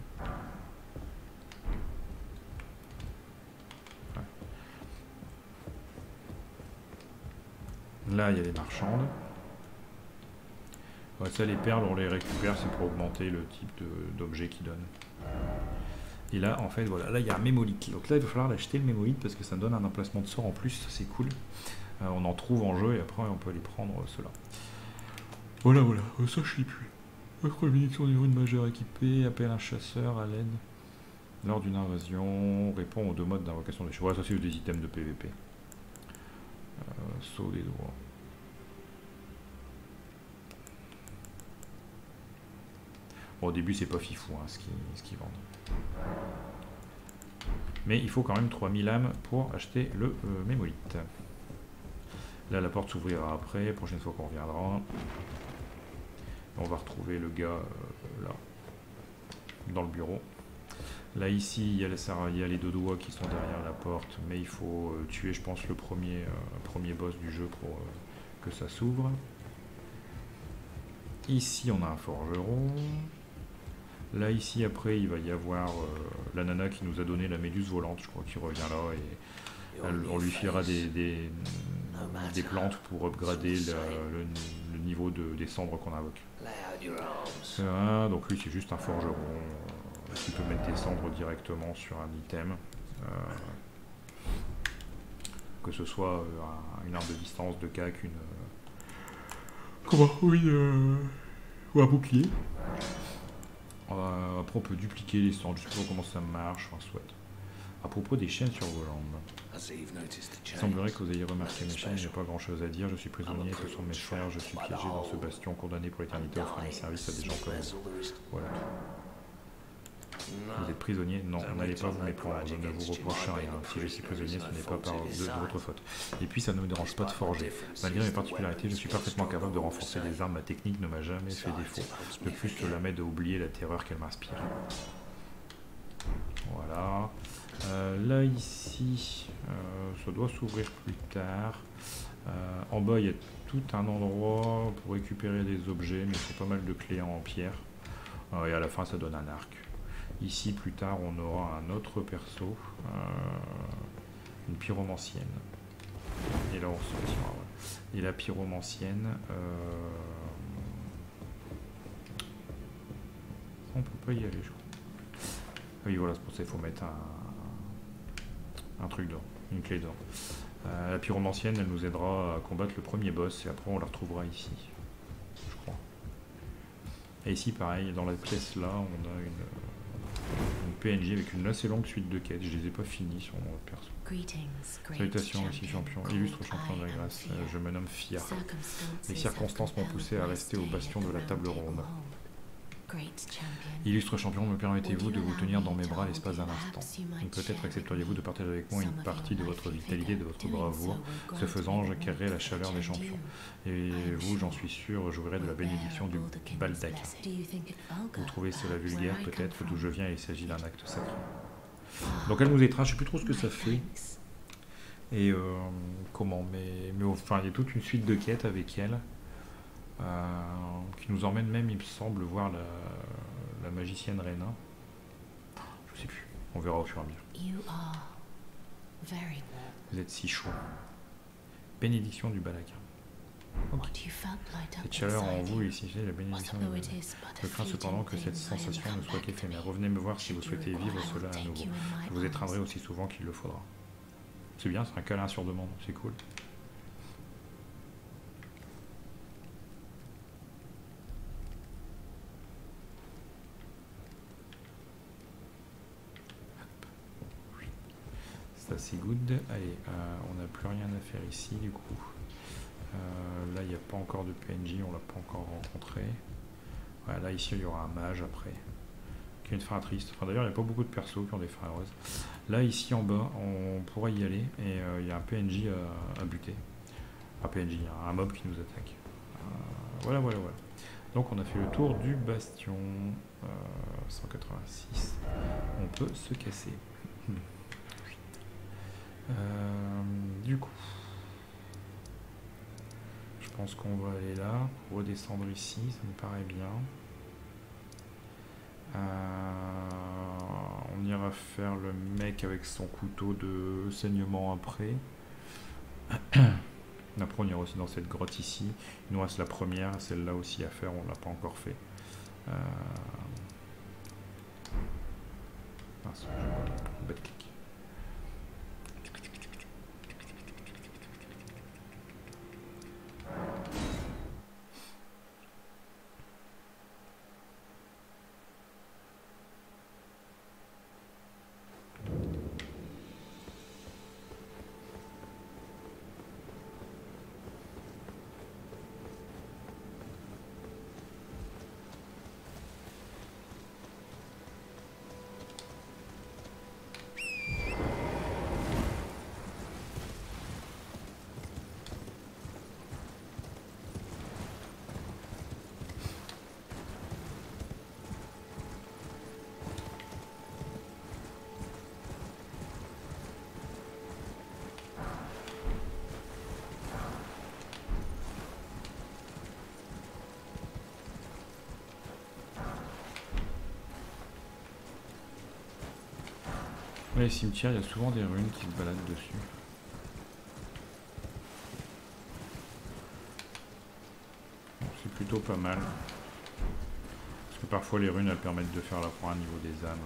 Là, il y a les marchandes. Ouais, ça, les perles, on les récupère, c'est pour augmenter le type d'objet qu'ils donnent. Et là, en fait, voilà, là, il y a un mémolithe. Donc là, il va falloir l'acheter, le mémolithe, parce que ça donne un emplacement de sort en plus, ça c'est cool. On en trouve en jeu, et après, on peut aller prendre ceux-là. Voilà, ça, je sais plus. Votre bénédiction au niveau de majeur équipé, appelle un chasseur à l'aide. Lors d'une invasion, répond aux deux modes d'invocation des chevaux. Ouais, ça, c'est des items de PVP. Saut des doigts. Bon, au début c'est pas fifou hein, ce qu'ils vendent. Mais il faut quand même 3000 âmes pour acheter le mémolithe. Là la porte s'ouvrira après, prochaine fois qu'on reviendra. On va retrouver le gars là, dans le bureau. Là ici il y a les deux doigts qui sont derrière la porte, mais il faut tuer je pense le premier boss du jeu pour que ça s'ouvre. Ici on a un forgeron. Là ici après il va y avoir la nana qui nous a donné la méduse volante, je crois, qui revient là et on lui filera des plantes pour upgrader le niveau des cendres qu'on invoque. Donc lui c'est juste un forgeron. Qui peut mettre des cendres directement sur un item, que ce soit une arme de distance, de cac, ou un bouclier. Après on peut dupliquer les cendres, je sais pas comment ça marche, enfin soit. À propos des chaînes sur vos jambes, il semblerait que vous ayez remarqué mes chaînes, il n'y a pas grand chose à dire, je suis prisonnier, ce sont mes frères, je suis piégé dans ce bastion, condamné pour l'éternité à offrir mes services à des gens comme vous. Voilà. Vous êtes prisonnier? Non, n'allez pas vous méprendre, je ne vous reproche rien. Si je suis prisonnier, ce n'est pas de votre faute. Et puis ça ne me dérange pas de forger. Malgré mes particularités, je suis parfaitement capable de renforcer les armes. Ma technique ne m'a jamais fait défaut. De plus, cela m'aide à oublier la terreur qu'elle m'inspire. Voilà. Là, ici, ça doit s'ouvrir plus tard. En bas, il y a tout un endroit pour récupérer des objets, mais c'est pas mal de clés en pierre. Et à la fin, ça donne un arc. Ici, plus tard, on aura un autre perso, une pyromancienne. Et là, on sortira. Ouais. Et la pyromancienne, on peut pas y aller, je crois. Oui, voilà, c'est pour ça qu'il faut mettre un truc d'or, une clé d'or. La pyromancienne, elle nous aidera à combattre le premier boss, et après, on la retrouvera ici, je crois. Et ici, pareil, dans la pièce là, on a une PNJ avec une assez longue suite de quêtes. Je les ai pas finies sur mon perso. Salutations ici champion, illustre champion de la grâce. Je me nomme Fia. Les circonstances m'ont poussé à rester au bastion de la table ronde. great champion. Illustre champion, me permettez-vous de vous tenir dans mes bras l'espace d'un instant. Peut-être accepteriez-vous de partager avec moi une partie de votre vitalité, de votre bravoure. Ce faisant, j'acquerrai la chaleur des champions. Et vous, j'en suis sûr, jouirez de la bénédiction du baldaquin. Vous trouvez cela vulgaire, peut-être, d'où je viens, il s'agit d'un acte sacré. Donc elle nous étrange, je ne sais plus trop ce que ça fait. Et comment, mais enfin, il y a toute une suite de quêtes avec elle. Qui nous emmène même, il me semble, voir la magicienne Rena. Je sais plus, on verra au fur et à mesure. Vous êtes si chaud. Bénédiction du baldaquin. Okay. Cette chaleur en vous, ici, c'est la bénédiction du baldaquin. Je crains cependant que cette sensation ne soit qu'éphémère. Revenez me voir si vous souhaitez vivre cela à nouveau. Je vous étreindrai aussi souvent qu'il le faudra. C'est bien, c'est un câlin sur demande, c'est cool. C'est good. Allez, on n'a plus rien à faire ici du coup. Là il n'y a pas encore de PNJ, on l'a pas encore rencontré. Voilà, là ici il y aura un mage après, qui a une fin triste. Enfin d'ailleurs il n'y a pas beaucoup de persos qui ont des fins heureuses. Là ici en bas on pourra y aller et il y a un PNJ à buter. Un PNJ, un mob qui nous attaque. Voilà. Donc on a fait le tour du bastion 186. On peut se casser. Du coup, je pense qu'on va aller là, redescendre ici, ça me paraît bien. On ira faire le mec avec son couteau de saignement après. Après on ira aussi dans cette grotte ici. Il nous reste la première, celle-là aussi à faire, on l'a pas encore fait. Mince, bête clic. Les cimetières, il y a souvent des runes qui se baladent dessus. C'est plutôt pas mal. Parce que parfois les runes elles permettent de faire la croix au niveau des âmes.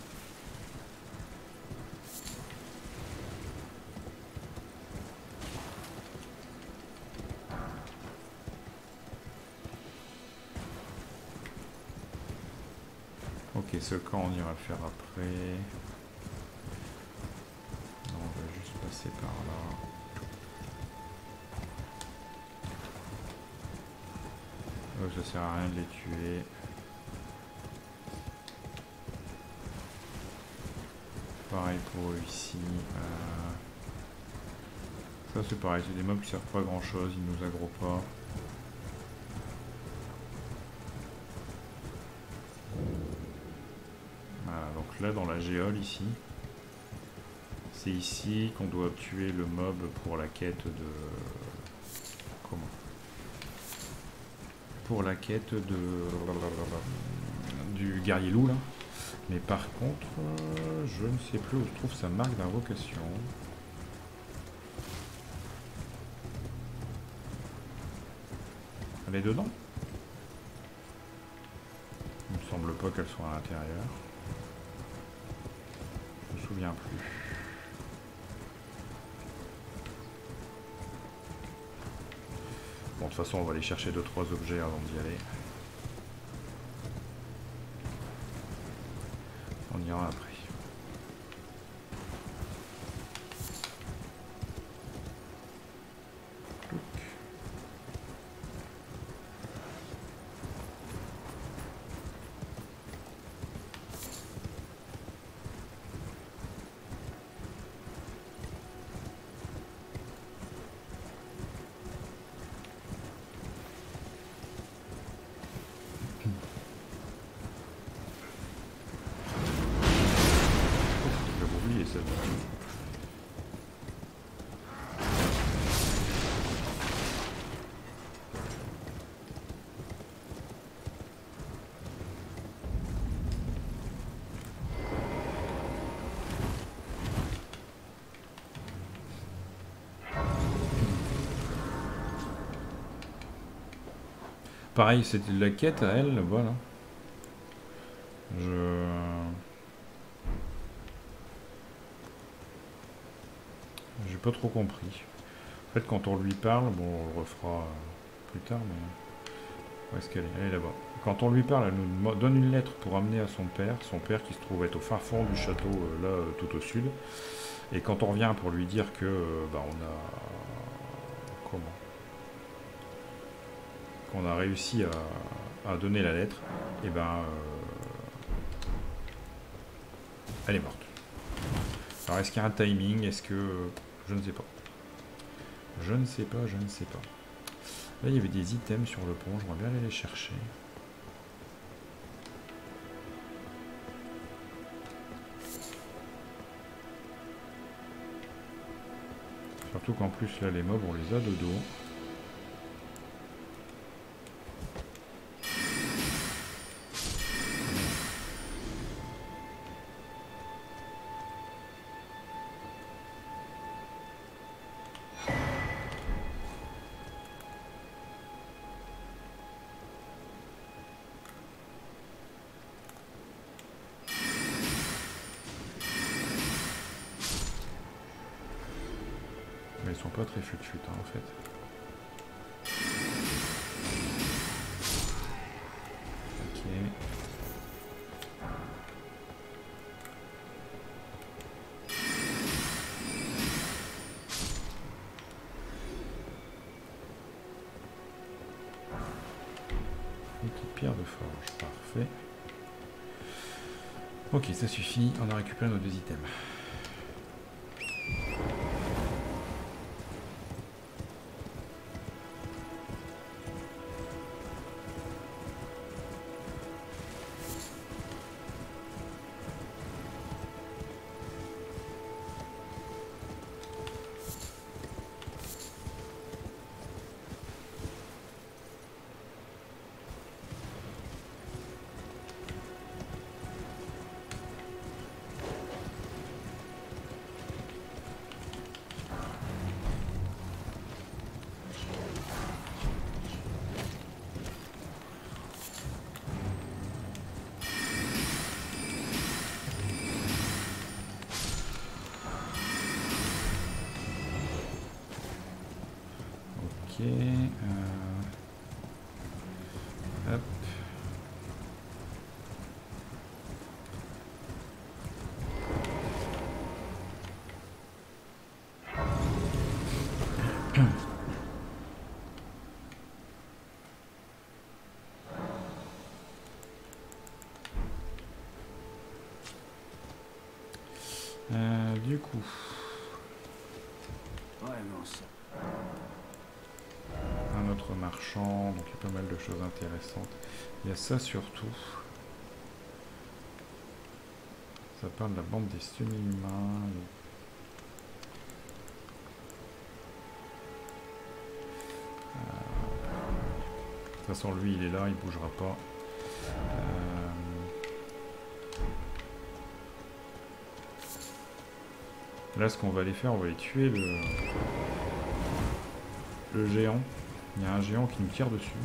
Ok, ce camp on ira le faire après. Passer par là. Ça sert à rien de les tuer. Pareil pour eux ici. Ça c'est pareil, c'est des mobs qui servent pas à grand chose, ils nous aggroent pas. Voilà, donc là dans la géole ici. C'est ici qu'on doit tuer le mob pour la quête de... Comment? Pour la quête de... du guerrier loup là. Mais par contre, je ne sais plus où se trouve sa marque d'invocation. Elle est dedans? Il me semble pas qu'elle soit à l'intérieur. Je me souviens plus. Bon, de toute façon, on va aller chercher 2-3 objets avant d'y aller. On ira après. pareil, c'était de la quête à elle, voilà. J'ai pas trop compris. En fait, quand on lui parle, bon, on le refera plus tard, mais... Où est-ce qu'elle est? Elle est là-bas. Quand on lui parle, elle nous donne une lettre pour amener à son père qui se trouve être au fin fond du château, là, tout au sud. Et quand on revient pour lui dire que, bah, on a... Comment? Qu'on a réussi à donner la lettre, et ben... elle est morte. Alors, est-ce qu'il y a un timing? Est-ce que... Je ne sais pas. Je ne sais pas. Là, il y avait des items sur le pont. J'aimerais bien aller les chercher. Surtout qu'en plus, là, les mobs, on les a de dos. Mais ils sont pas très fut hein, en fait. Ok. Une petite pierre de forge, parfait. Ok, ça suffit, on a récupéré nos 2 items. Ok. Hop. Du coup... Un autre marchand, donc il y a pas mal de choses intéressantes. Il y a ça surtout. Ça parle de la bande des semi-humains. De toute façon, lui, il est là, il bougera pas. Là, ce qu'on va aller faire, on va aller tuer le géant. Il y a un géant qui nous tire dessus.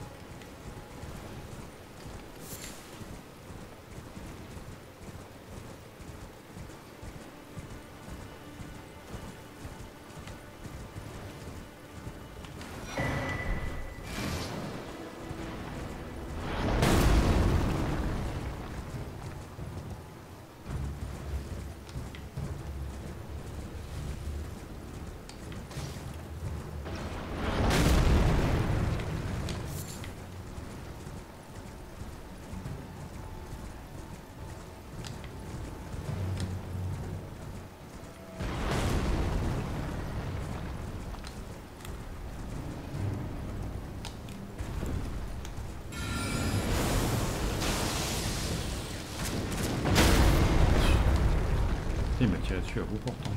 Il m'a tiré dessus à bout portant.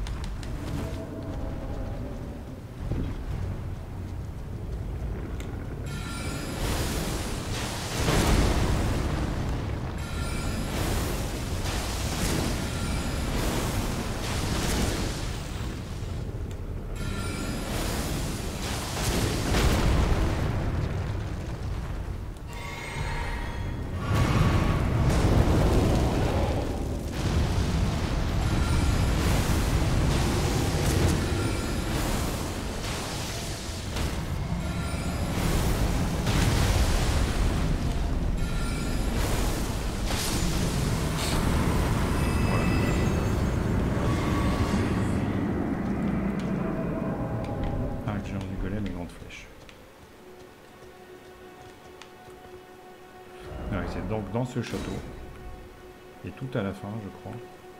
Ouais, c'est donc dans ce château. Et tout à la fin, je crois.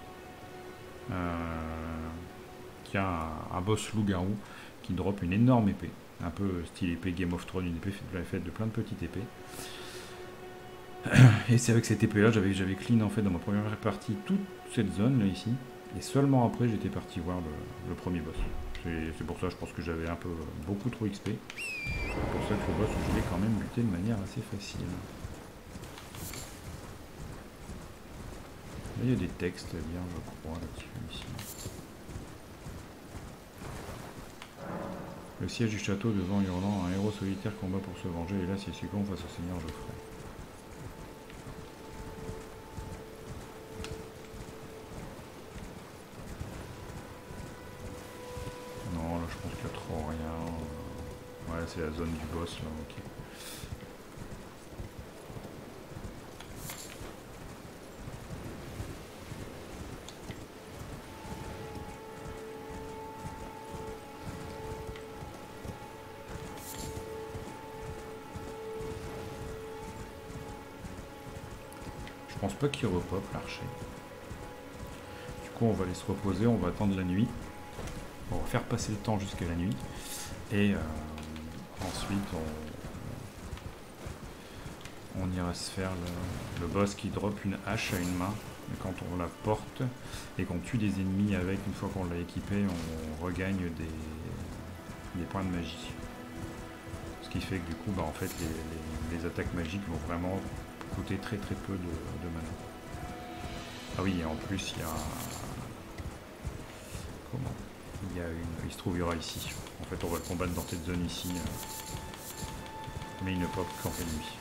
Qu'il y a un boss loup-garou qui drop une énorme épée. Un peu style épée Game of Thrones, une épée faite de plein de petites épées. Et c'est avec cette épée là, j'avais clean en fait dans ma première partie toute cette zone là ici. Et seulement après j'étais parti voir le premier boss. C'est pour ça je pense que j'avais un peu beaucoup trop XP. C'est pour ça que le boss je l'ai quand même buté de manière assez facile. Là, il y a des textes à lire je crois là-dessus ici. Le siège du château devant hurlant, un héros solitaire combat pour se venger et là s'il succombe face au seigneur Geoffrey. Non, là je pense qu'il y a trop rien. Ouais, c'est la zone du boss là, ok. Je pense pas qu'il repop l'archer. Du coup on va aller se reposer, on va attendre la nuit. On va faire passer le temps jusqu'à la nuit. Et ensuite on ira se faire le boss qui drop une hache à une main. Et quand on la porte et qu'on tue des ennemis avec, une fois qu'on l'a équipé, on regagne des points de magie. Ce qui fait que du coup bah, en fait les attaques magiques vont vraiment coûter très très peu de mana. Ah oui, et en plus il y a... Comment ? Il se trouve, il y aura ici. En fait, on va le combattre dans cette zone ici. Mais il ne pop qu'en pleine nuit.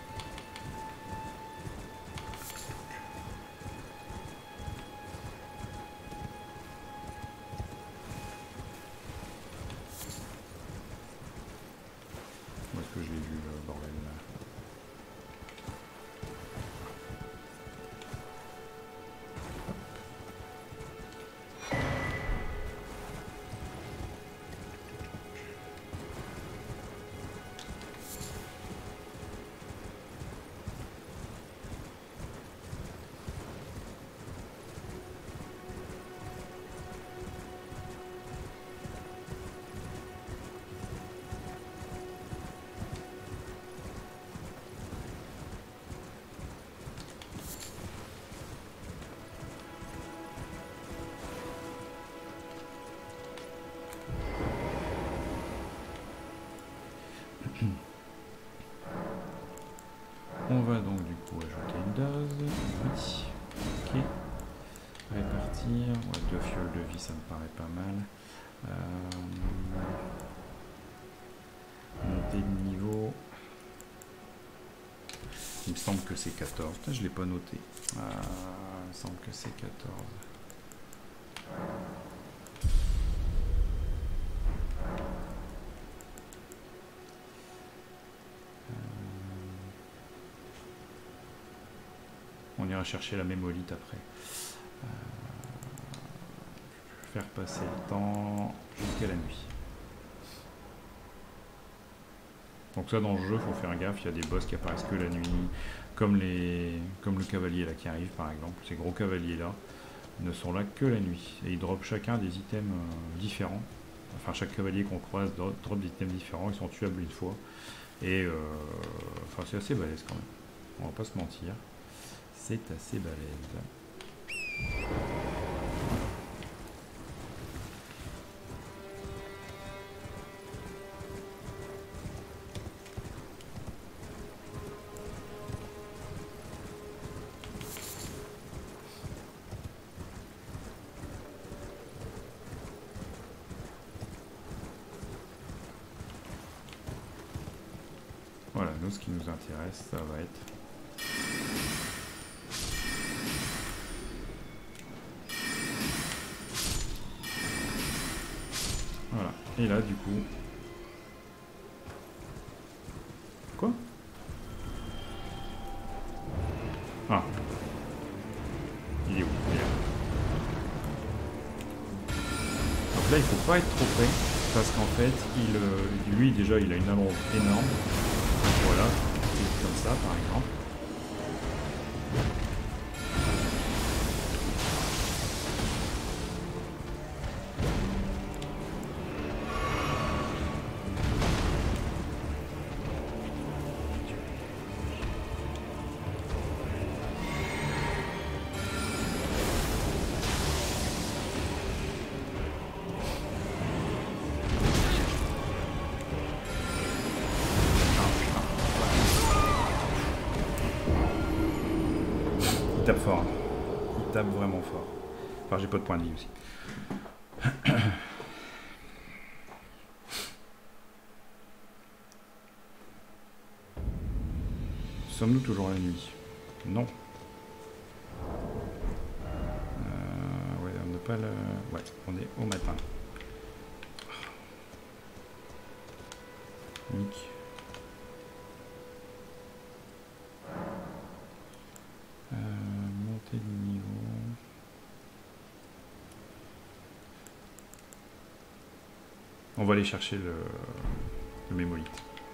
Où est-ce que je l'ai vu, le bordel là ? On va donc du coup ajouter une dose. Oui. Ok. Répartir. Ouais, 2 fioles de vie, ça me paraît pas mal. Monter de niveau. Il me semble que c'est 14. Putain, je l'ai pas noté. Il me semble que c'est 14. On ira chercher la mémolite après. Faire passer le temps jusqu'à la nuit. Donc ça dans le jeu, faut faire gaffe, il y a des boss qui apparaissent que la nuit, comme le cavalier là qui arrive par exemple. Ces gros cavaliers là ne sont là que la nuit. Et ils dropent chacun des items différents. Enfin chaque cavalier qu'on croise drop des items différents, ils sont tuables une fois. Et enfin c'est assez balèze quand même. On va pas se mentir. C'est assez balèze. Voilà, nous ce qui nous intéresse, ça va être... Voilà, et là du coup... Quoi? Ah. Il est où? Il est là. Donc là il faut pas être trop près, parce qu'en fait, lui déjà il a une allonge énorme. Voilà, comme ça par exemple. Il tape fort. Hein. Il tape vraiment fort. Enfin, j'ai pas de point de vie aussi. Sommes-nous toujours la nuit? Non. Ouais, on n'a pas le... Ouais, on est au matin. Nick. Montée du niveau. On va aller chercher le mémolithe.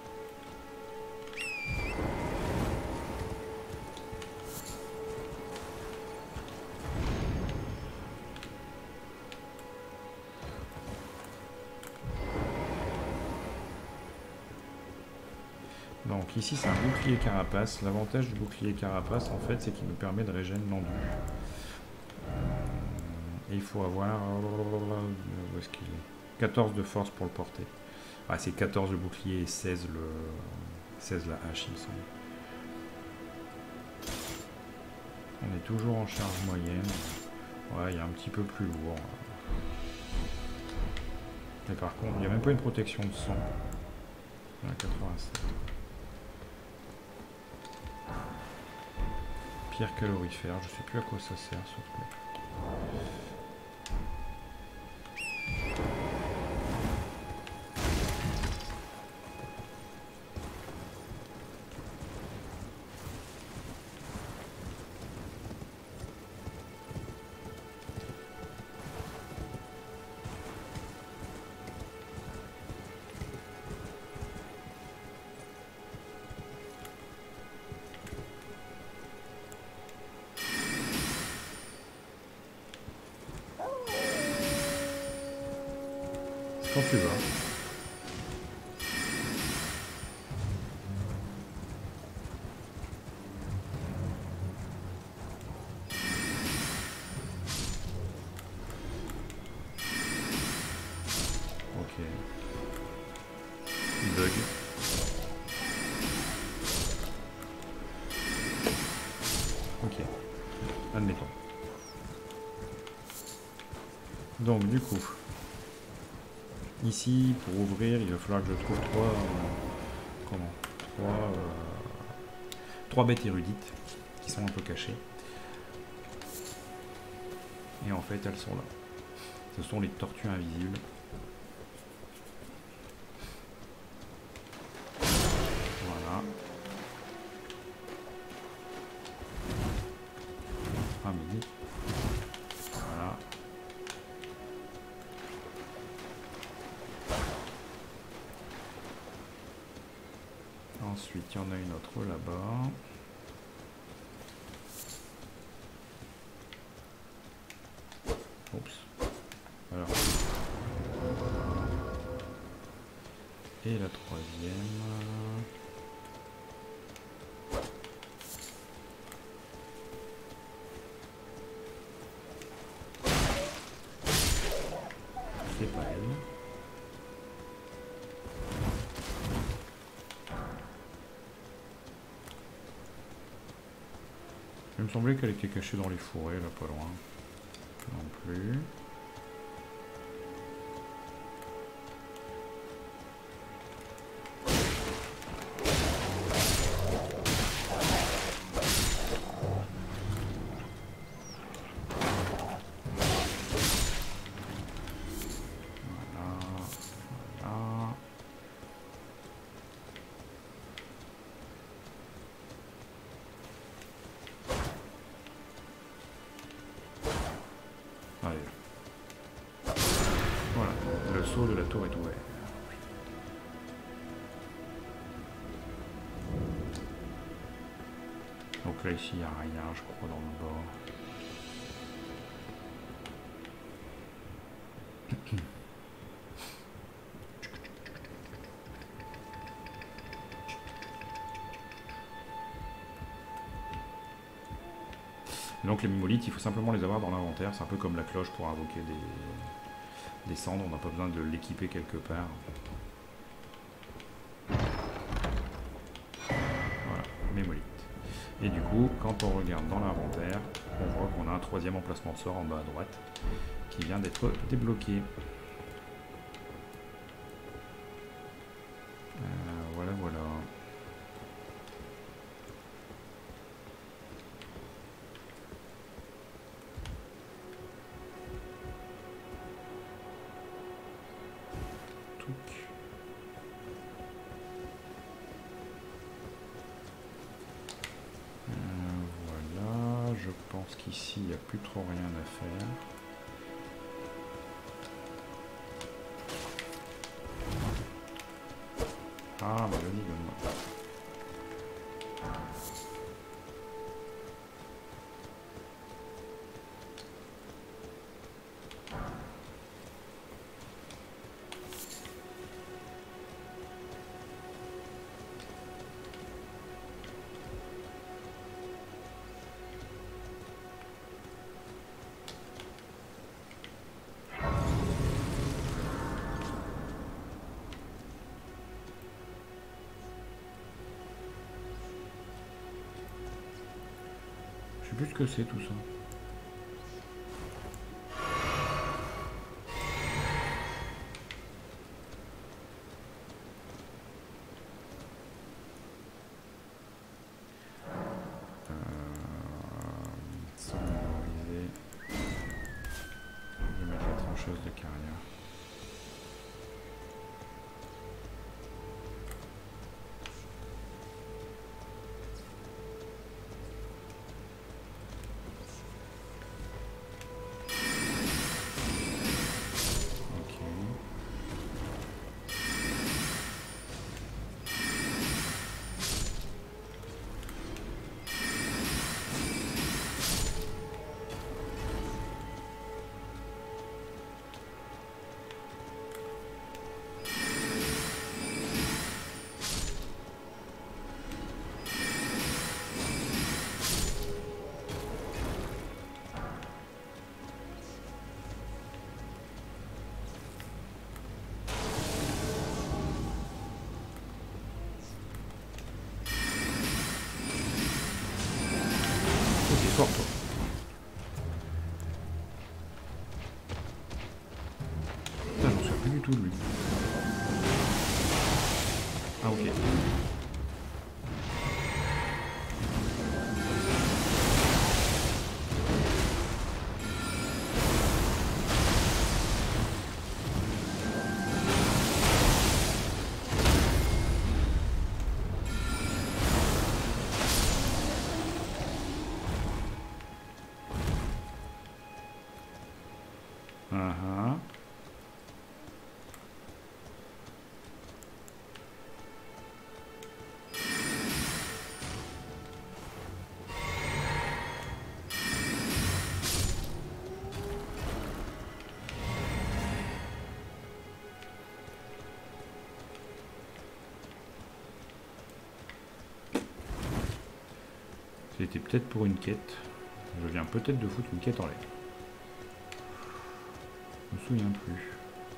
Donc ici c'est un bouclier carapace. L'avantage du bouclier carapace en fait c'est qu'il nous permet de régénérer l'endu. Et il faut avoir... Où est-ce qu'il est? 14 de force pour le porter. Ah, c'est 14 le bouclier et 16 la hache il me semble. On est toujours en charge moyenne. Ouais, il y a un petit peu plus lourd. Mais par contre, il n'y a même pas une protection de sang. Il y en a 87. Pierre calorifère, je sais plus à quoi ça sert ce truc. Quand tu veux. Ok. Il bug. Ok. Admettons. Donc du coup... Ici, pour ouvrir, il va falloir que je trouve trois bêtes érudites qui sont un peu cachées. Et en fait, elles sont là. Ce sont les tortues invisibles. Voilà. Un mini. Voilà. Ensuite, il y en a une autre là-bas. Oups. Alors. Et la troisième. C'est pas elle. Il me semblait qu'elle était cachée dans les forêts, là, pas loin. Non plus. Le saut de la tour est ouvert. Donc là ici il n'y a rien je crois dans le bord. Donc les mémolithes il faut simplement les avoir dans l'inventaire, c'est un peu comme la cloche pour invoquer des cendres, on n'a pas besoin de l'équiper quelque part. Voilà, mémolithe. Et du coup, quand on regarde dans l'inventaire, on voit qu'on a un troisième emplacement de sort en bas à droite qui vient d'être débloqué. Voilà, voilà. Voilà, je pense qu'ici il n'y a plus trop rien à faire. Ah bah vas-y, donne-moi. Je sais plus ce que c'est tout ça. Sonoriser. Je vais mettre la trancheuse de carrière. C'est fort toi. Putain, j'en souviens plus du tout de lui. Ah ok. C'était peut-être pour une quête. Je viens peut-être de foutre une quête en l'air. Je me souviens plus.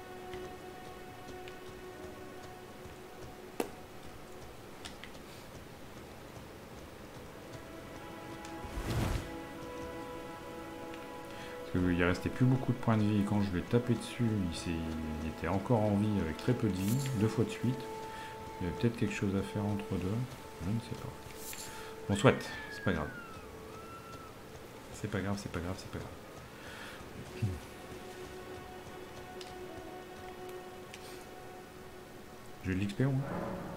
Parce qu'il restait plus beaucoup de points de vie. Quand je l'ai tapé dessus, il était encore en vie avec très peu de vie, 2 fois de suite. Il y avait peut-être quelque chose à faire entre deux. Je ne sais pas. Bon, soit, c'est pas grave. C'est pas grave, c'est pas grave, c'est pas grave. J'ai eu de l'XP au moins.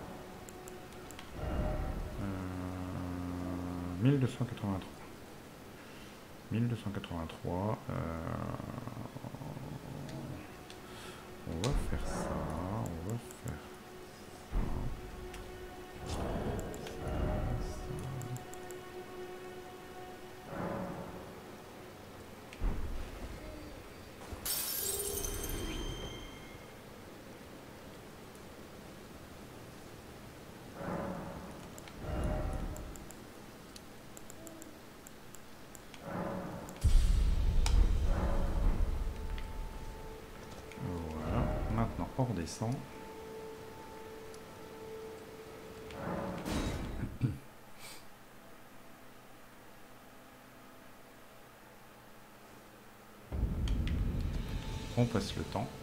1283. 1283. On va faire ça. On va faire ça. Voilà. Maintenant, on redescend. On passe le temps.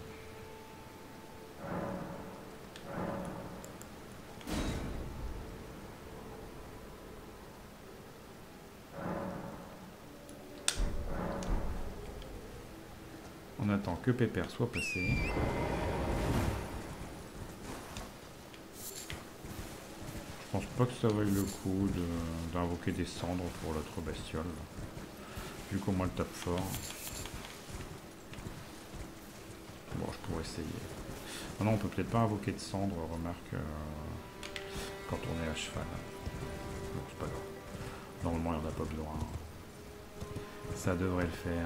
On attend que Pépère soit passé. Je pense pas que ça vaille le coup d'invoquer des cendres pour l'autre bestiole. Vu qu'au moins le tape fort. Bon, je pourrais essayer. Ah non, on peut peut-être pas invoquer de cendres, remarque, quand on est à cheval. Bon, c'est pas grave. Normalement, il n'y en a pas besoin. Ça devrait le faire.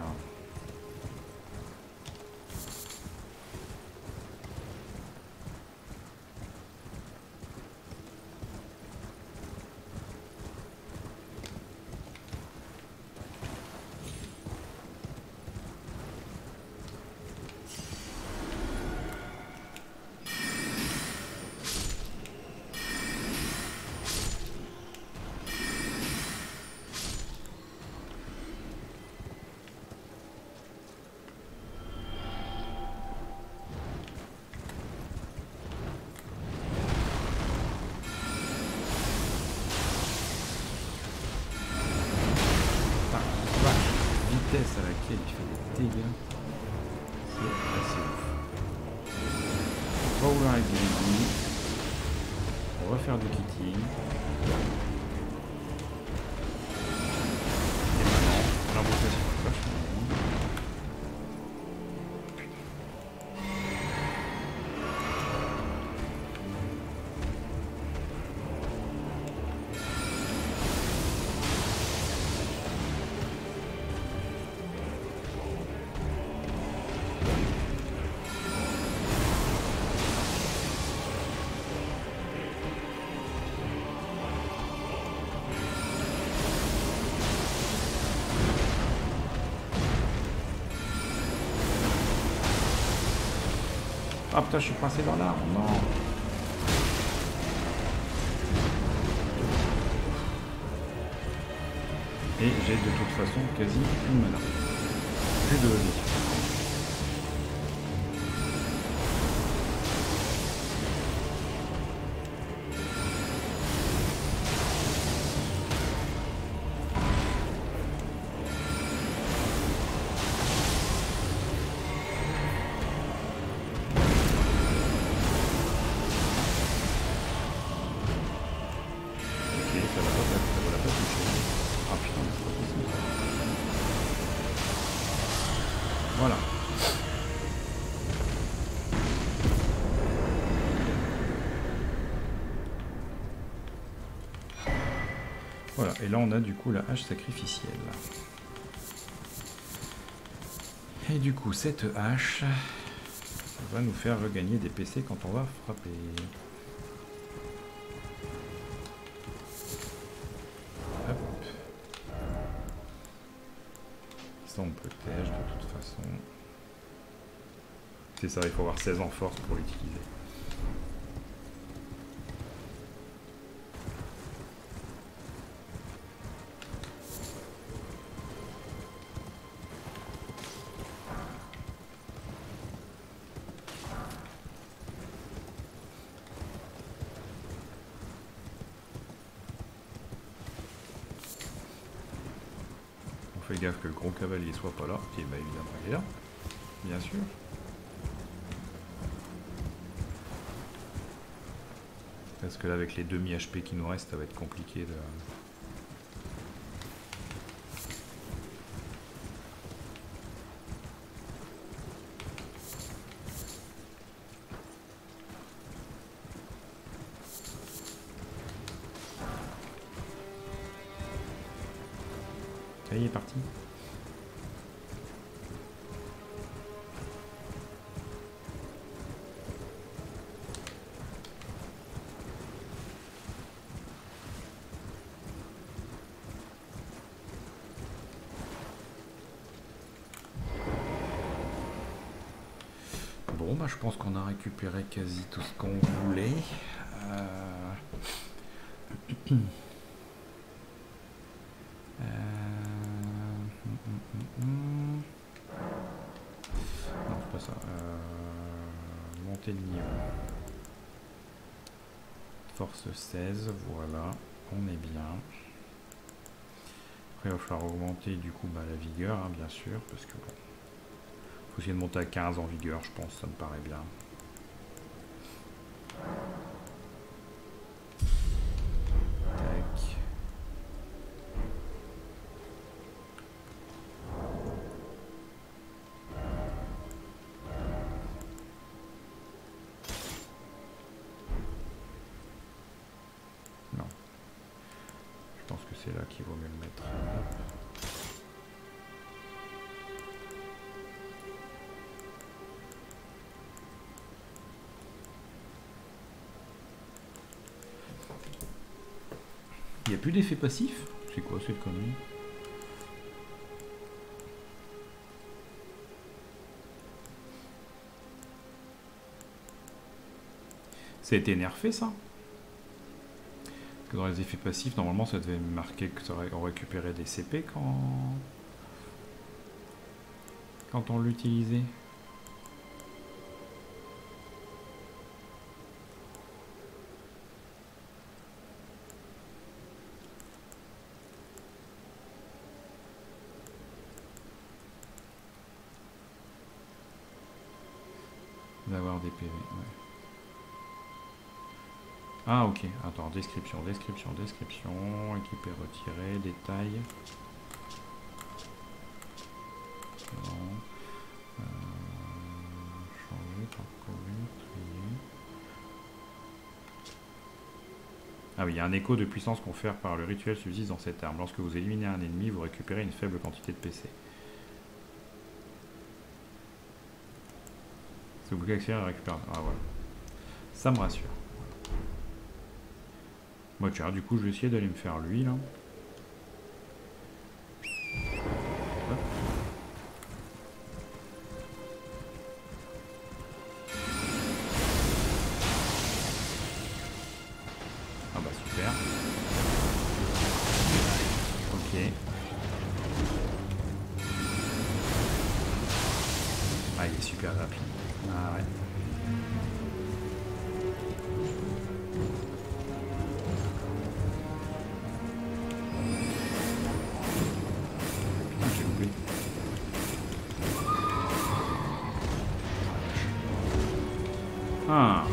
À laquelle il fait des dégâts, c'est assez ouf. On va vouloir avec des ennemis. On va faire du kitty. Et maintenant, l'invocation est vachement longue. Ah putain, je suis coincé dans l'arbre, non. Et j'ai de toute façon quasi une mana. Plus de vie. Voilà. Voilà, et là on a du coup la hache sacrificielle. Et du coup cette hache va nous faire regagner des PC quand on va frapper. Hop. Ça on peut tèche de toute façon. C'est ça, il faut avoir 16 en force pour l'utiliser. On fait gaffe que le gros cavalier soit pas là, et bah évidemment il est là, bien sûr. Parce que là avec les demi HP qui nous restent, ça va être compliqué de... Ça y est, il est parti. Bon, bah, je pense qu'on a récupéré quasi tout ce qu'on voulait. Non, c'est pas monter de niveau. Force 16, voilà, on est bien. Après, il va falloir augmenter du coup la vigueur, hein, bien sûr, parce que bon, faut essayer de monter à 15 en vigueur, je pense, ça me paraît bien. Tac. Non. Je pense que c'est là qu'il vaut mieux le mettre. Hop. Il n'y a plus d'effet passif? C'est quoi cette connerie? Ça a été nerfé ça? Parce que dans les effets passifs, normalement ça devait marquer que on récupérait des CP quand on l'utilisait. D'avoir des PV, ouais. Ah ok, attends, description, équiper, retirer, détail. Non. Changer, parcourir, trier. Ah oui, il y a un écho de puissance conféré par le rituel subsiste dans cette arme. Lorsque vous éliminez un ennemi, vous récupérez une faible quantité de PC. C'est vous qui accélérez la récupération. Ah voilà. Ça me rassure. Bon tiens, du coup je vais essayer d'aller me faire lui là. Hop. Ah bah super. Ok. Ah il est super rapide. Ah ouais. Ah.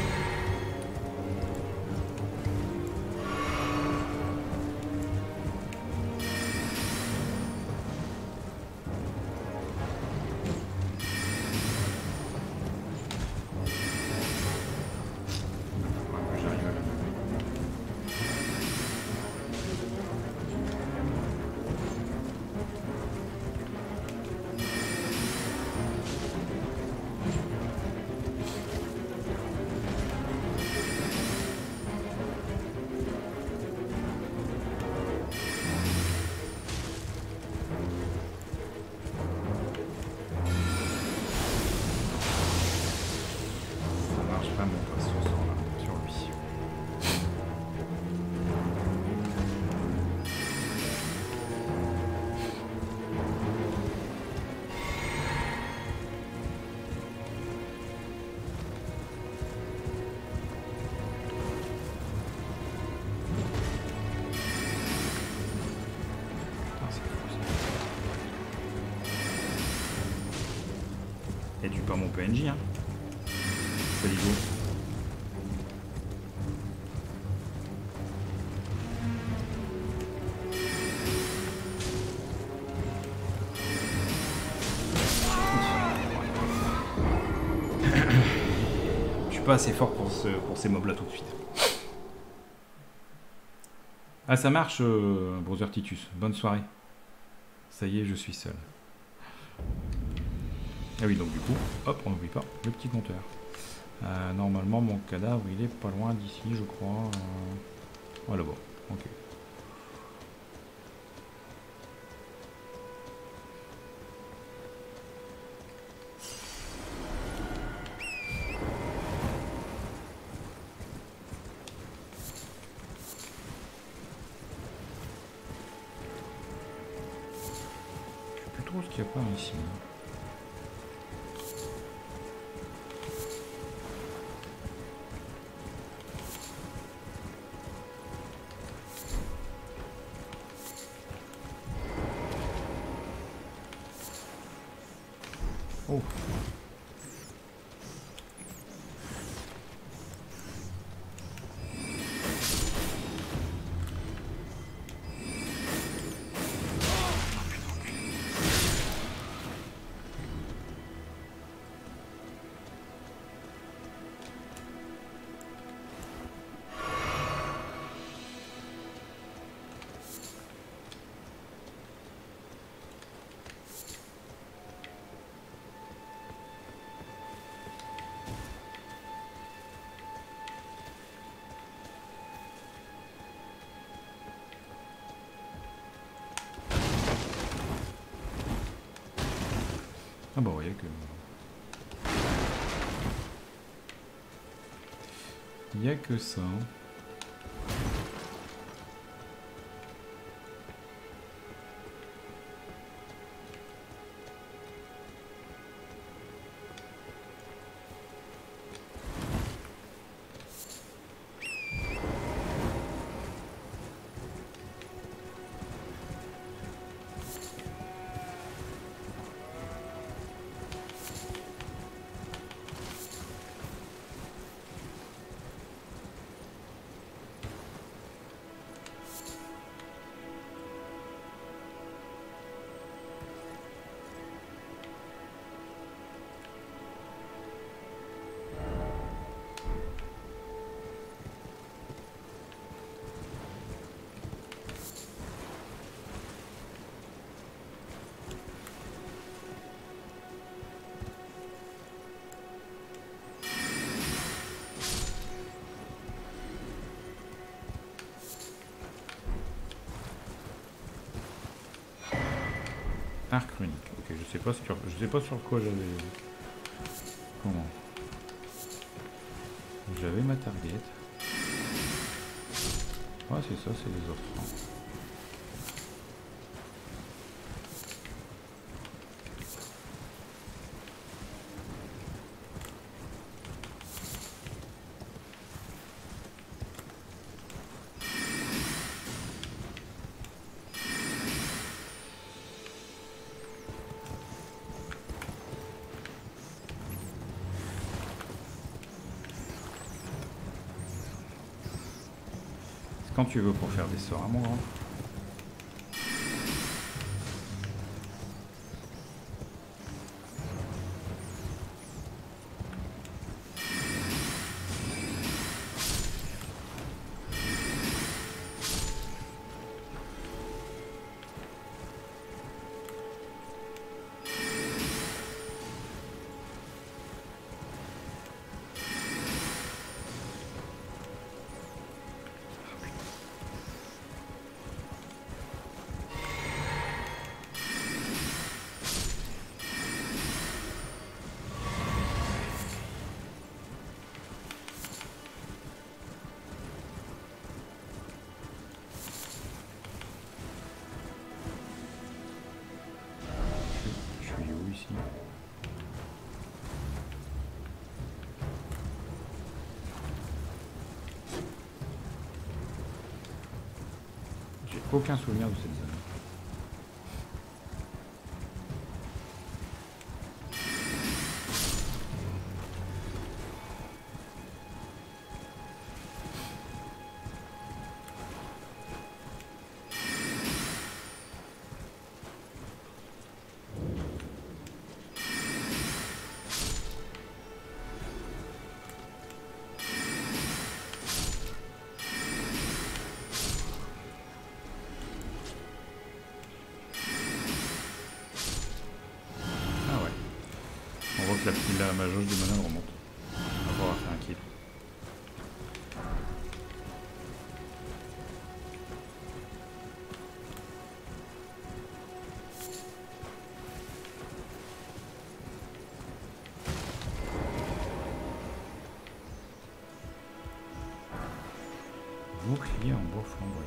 Et tu pas mon PNJ hein. Salut go. Je suis pas assez fort pour ces mobs là tout de suite. Ah ça marche Brother Titus, bonne soirée. Ça y est, je suis seul. Ah oui, donc du coup, hop, on n'oublie pas le petit compteur. Normalement, mon cadavre, il est pas loin d'ici, je crois. Voilà, bon, ok. Je sais plus trop ce qu'il y a pas ici. Oh. Ah bah ouais, il n'y a que ça. Arc runique. Ok, je sais pas sur quoi j'avais. Comment? J'avais ma target. Ah c'est ça, c'est les offres. Quand tu veux pour faire des sorts, hein, mon grand. J'ai aucun souvenir de cette zone. On voit que ma jauge de mana remonte. On va pouvoir faire un kill. Bouclier en bois flamboyant.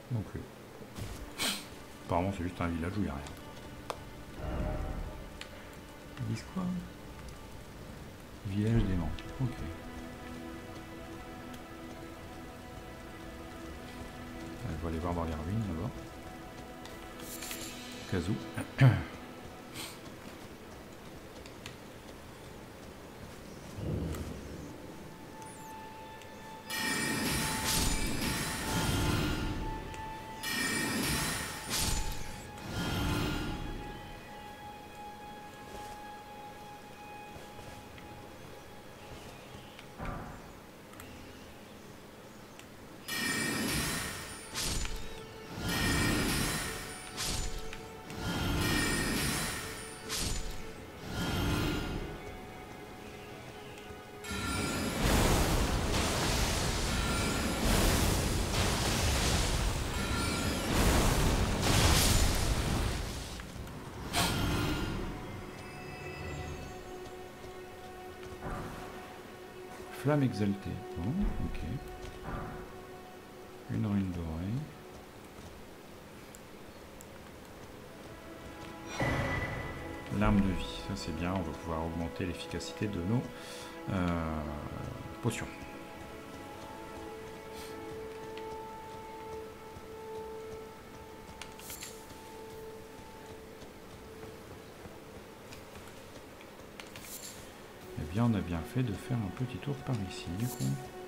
non plus. Apparemment c'est juste un village où il n'y a rien. Ils disent quoi? Village d'aimants. Ok. Je vais aller voir dans les ruines d'abord. Cas où. Flamme exaltée. Oh, ok. Une ruine dorée. L'arme de vie, ça c'est bien, on va pouvoir augmenter l'efficacité de nos potions. Eh bien, on a bien fait de faire un petit tour par ici, du coup.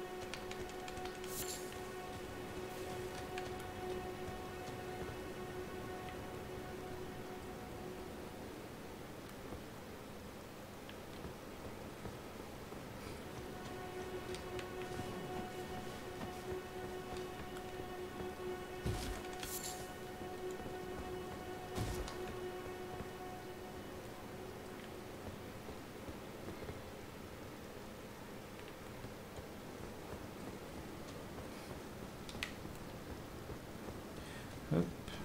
Hop.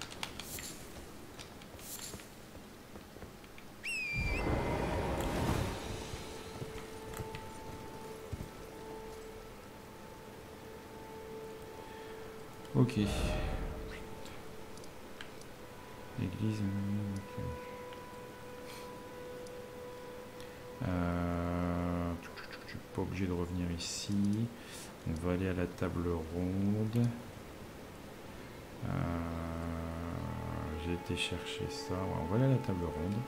Ok. Église. Okay. Je suis pas obligé de revenir ici. On va aller à la table ronde. J'ai été chercher ça. Ouais, on va aller à la table ronde.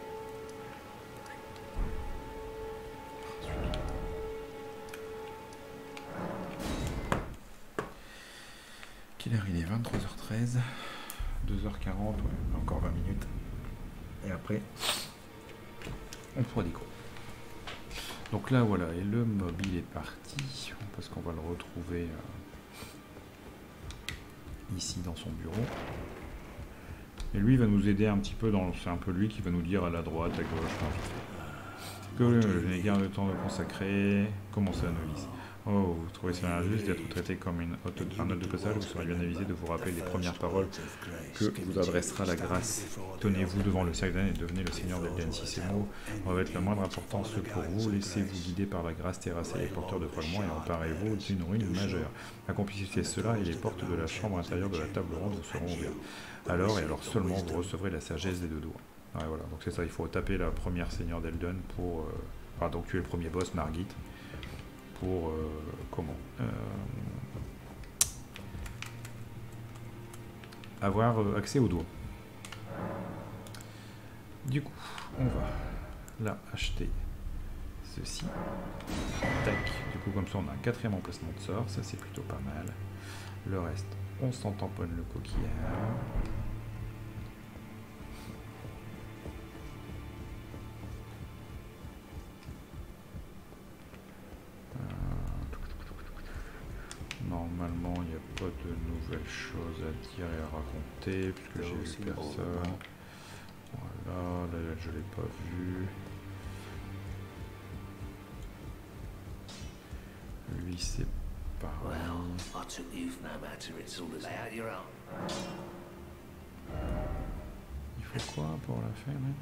Quelle heure il est? 23h13. 2h40, ouais, encore 20 minutes. Et après, on fera des cours. Donc là, voilà, et le mobile est parti. Parce qu'on va le retrouver ici dans son bureau. Et lui va nous aider un petit peu dans... C'est un peu lui qui va nous dire à la droite, à gauche, que je n'ai guère de temps de consacrer. Commencez la novice. Oh, vous trouvez cela injuste d'être traité comme un hôte de passage? Vous serez bien avisé de vous rappeler les premières paroles que vous adressera la grâce. Tenez-vous devant le cercle d'âne et devenez le seigneur d'Elden. Si ces mots revêtent la moindre importance pour vous, laissez-vous guider par la grâce, terrassez les porteurs de fragments et emparez-vous d'une ruine majeure. Accomplissez cela et les portes de la chambre intérieure de la table ronde vous seront ouvertes. Alors et alors seulement vous recevrez la sagesse des deux doigts. Ouais, voilà, donc c'est ça, il faut taper la première seigneur d'Elden pour... donc tuer le premier boss, Margit. Pour avoir accès au doigt. Du coup, on va là acheter ceci. Tac. Du coup, comme ça, on a un 4e emplacement de sort. Ça, c'est plutôt pas mal. Le reste, on s'en tamponne le coquillage. Normalement, il n'y a pas de nouvelles choses à dire et à raconter, puisque j'ai vu personne. Voilà, là je ne l'ai pas vu. Lui, c'est pareil. Il faut quoi pour la faire, hein?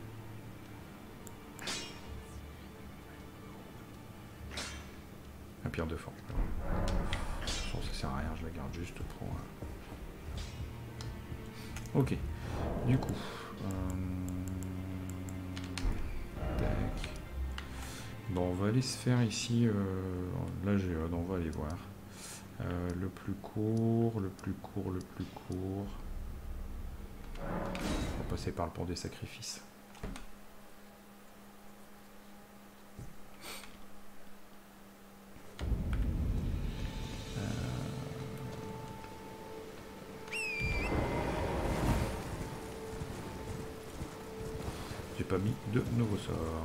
La pierre de forge. Ça sert à rien, je la garde juste pour... Ok, du coup... tac. Bon, on va aller se faire ici la géode, on va aller voir. Le plus court, le plus court, le plus court. On va passer par le pont des sacrifices. J'ai pas mis de nouveaux sorts.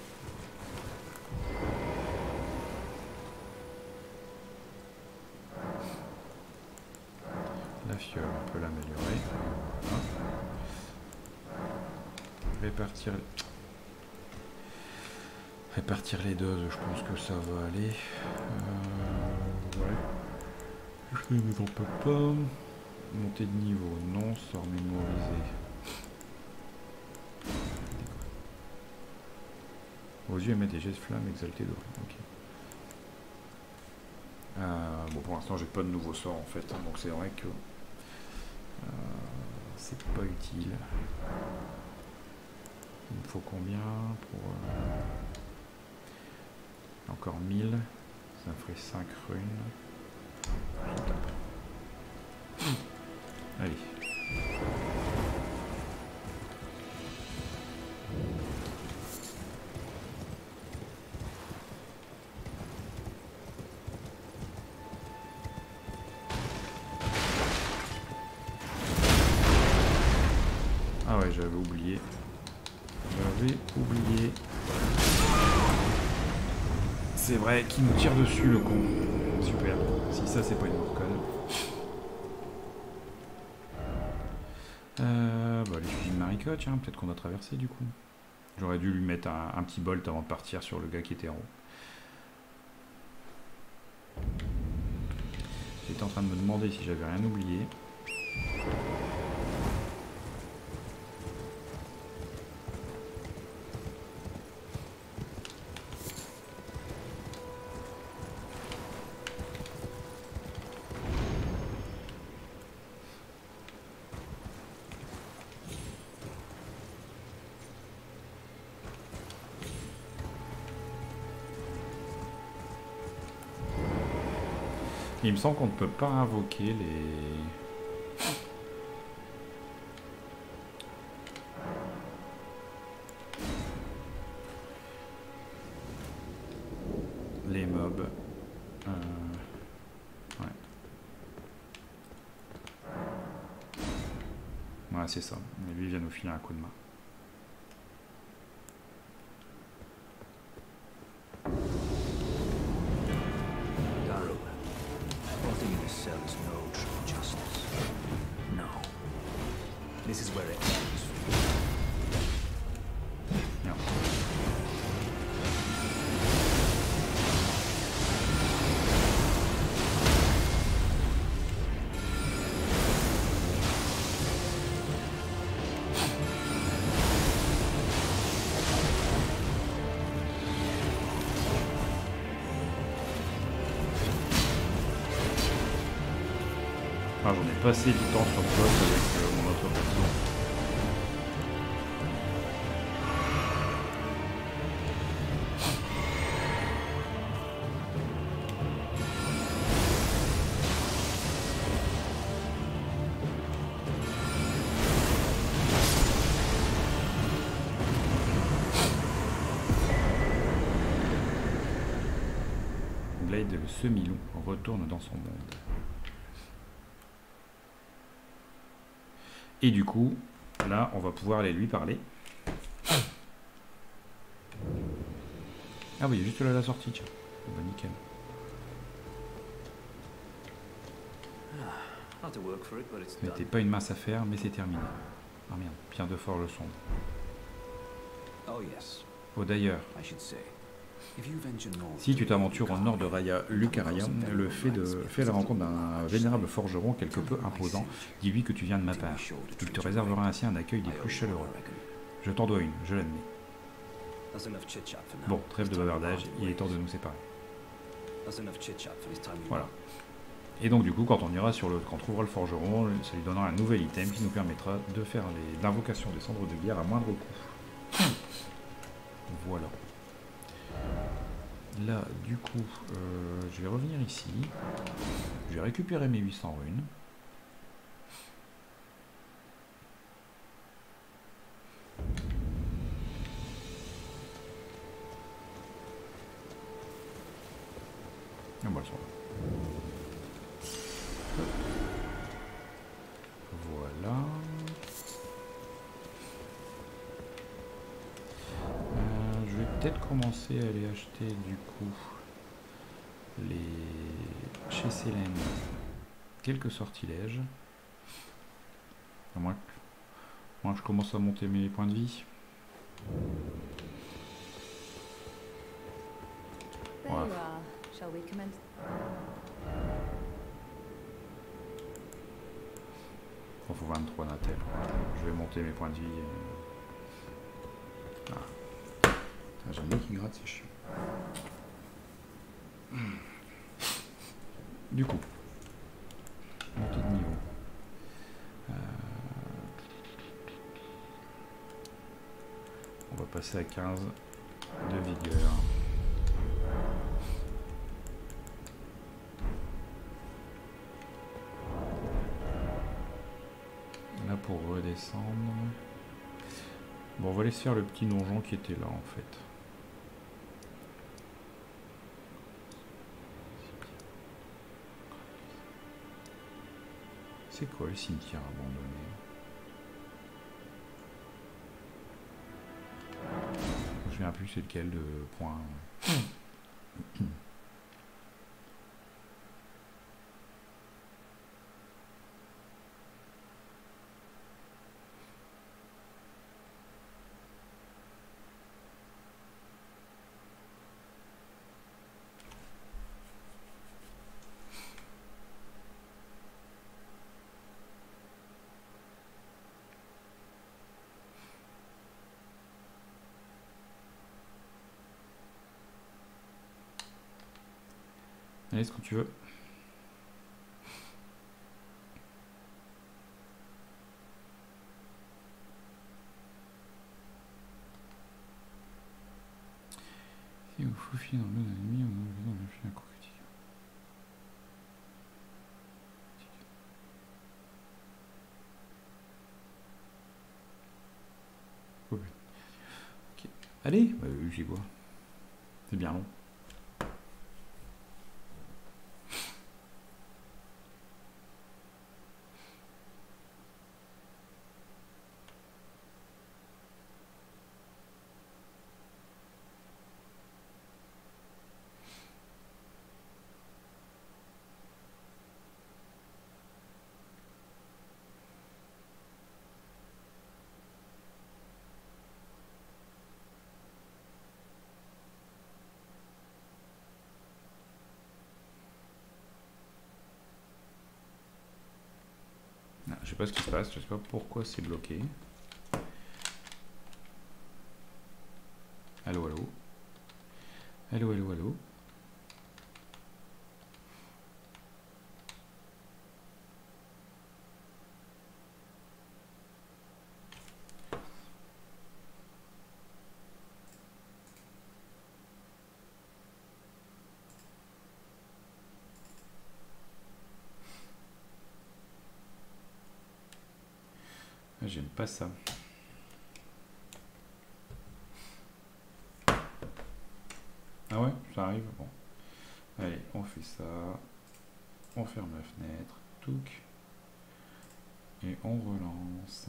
La fiole, on peut l'améliorer. Répartir les doses, je pense que ça va aller. Ouais. Je n'en peux pas. Montée de niveau, non. Sort mémorisé. Vos yeux émettent des jets de flammes exaltés dorés. Ok. Bon, pour l'instant, j'ai pas de nouveau sort en fait, hein, donc c'est vrai que c'est pas utile. Il me faut combien pour encore 1000, ça me ferait 5 runes. Je tape. Allez. Ah ouais, j'avais oublié. C'est vrai qu'il nous tire dessus le con. Super. Si ça c'est pas une morcone. Bah les fusils de Marika, tiens, peut-être qu'on a traversé du coup. J'aurais dû lui mettre un petit bolt avant de partir sur le gars qui était en haut. J'étais en train de me demander si j'avais rien oublié. Il me semble qu'on ne peut pas invoquer les mobs. Ouais. Ouais, c'est ça. Et lui, il vient nous filer un coup de main. This is where it ends. Merde. Ah, j'en ai passé du temps sur le boss avec mon autre perso. Blade, le semi-loup, retourne dans son monde. Et du coup, là, on va pouvoir aller lui parler. Ah oui, juste là la sortie, tiens. Bah, nickel. Ce n'était pas une mince affaire, mais c'est terminé. Ah merde, pierre de forge sombre. Oh d'ailleurs, si tu t'aventures au nord de Lucaria, fais la rencontre d'un vénérable forgeron quelque peu imposant, dis-lui que tu viens de ma part. Il te réservera ainsi un accueil des plus chaleureux. Je t'en dois une, je l'admets. Bon, trêve de bavardage, il est temps de nous séparer. Voilà. Et donc du coup, quand on ira sur le, quand on trouvera le forgeron, ça lui donnera un nouvel item qui nous permettra de faire l'invocation des cendres de guerre à moindre coût. Voilà. Là, du coup, je vais revenir ici. Je vais récupérer mes 800 runes. Et bon, elles sont là. Voilà. Je vais peut-être commencer à aller acheter du coup chez Célène quelques sortilèges. À moins que je commence à monter mes points de vie. There you are. Shall we commence? Il faut 23 natels. Je vais monter mes points de vie. Ah. J'aime bien qu'il gratte, c'est chiant. Du coup, montée de niveau. On va passer à 15 de vigueur. Là pour redescendre. Bon, on va aller se faire le petit donjon qui était là en fait. C'est quoi le cimetière abandonné? Je me souviens plus c'est lequel de point. Allez, ce que tu veux. Si vous faufilez dans l'eau d'un ennemi, on a fait un coup critique. Ok. Allez, bah, j'y vois. C'est bien long. Je sais pas ce qui se passe, je sais pas pourquoi c'est bloqué. Allô, allô. Allô, allô, allô. J'aime pas ça. Ah ouais, ça arrive. Bon. Allez, on fait ça. On ferme la fenêtre. Touc. Et on relance.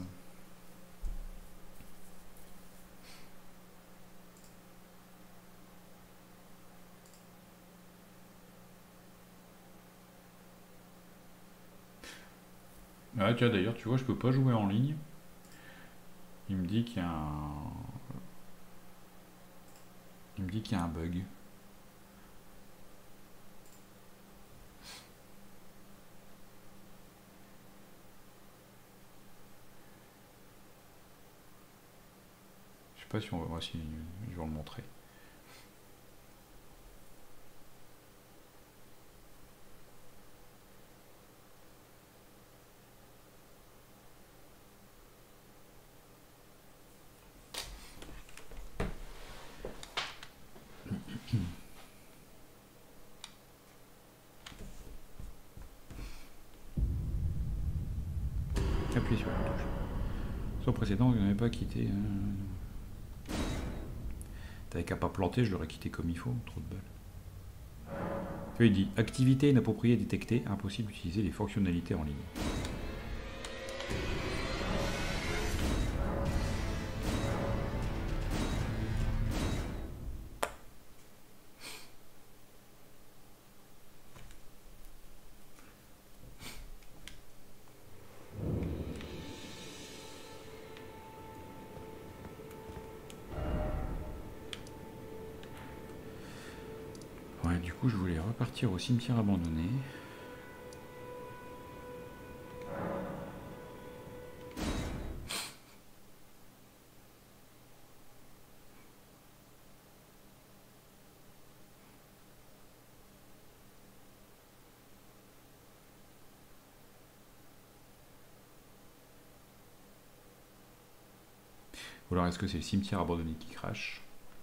Ah tiens, d'ailleurs, tu vois, je peux pas jouer en ligne. Il me dit qu'il y a un... Il me dit qu'il y a un bug. Je sais pas si on va... Si je vais le montrer. qu'appuyer sur la touche. Sur le précédent, je n'avais pas quitté. T'avais qu'à pas planter, je l'aurais quitté comme il faut. Trop de balles. Il dit activité inappropriée détectée, impossible d'utiliser les fonctionnalités en ligne. Ouais, du coup, je voulais repartir au cimetière abandonné. Ou alors est-ce que c'est le cimetière abandonné qui crache?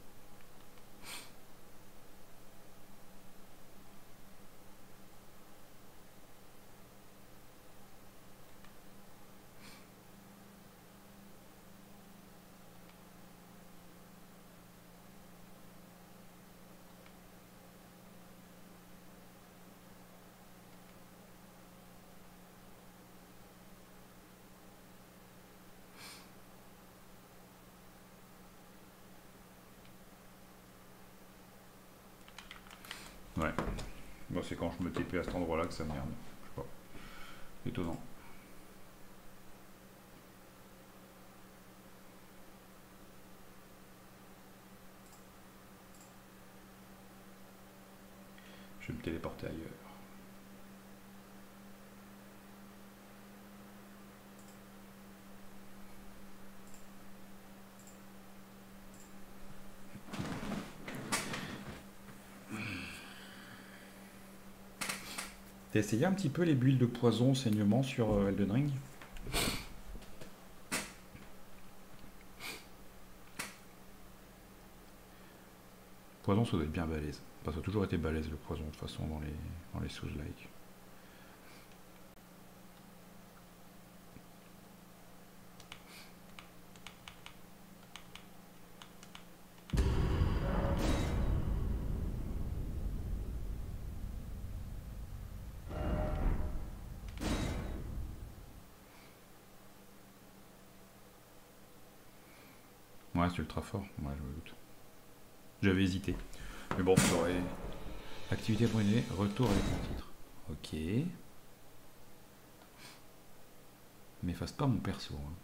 Ouais. Bon, c'est quand je me TP à cet endroit-là que ça merde. Je sais pas. Étonnant. Je vais me téléporter ailleurs. T'as essayé un petit peu les builds de poison, saignement sur Elden Ring? Poison, ça doit être bien balèze. Enfin, ça a toujours été balèze le poison de toute façon dans les Souls-like. Ouais, c'est ultra fort. Ouais, je me doute. J'avais hésité. Mais bon, ça aurait... Activité abandonnée, retour avec mon titre. Ok. M'efface pas mon perso. Hein.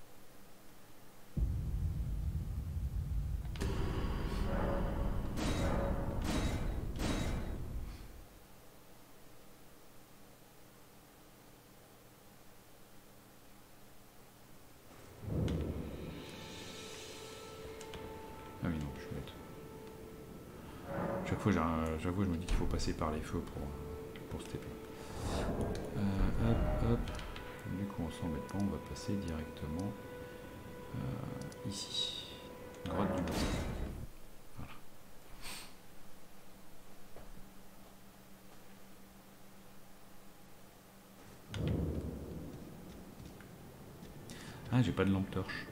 Ah oui, non, je suis bête. Chaque fois, je me dis qu'il faut passer par les feux pour se TP. Hop, hop. Du coup, on s'embête pas, on va passer directement ici. Grotte du bassin. Voilà. Ah, j'ai pas de lampe torche.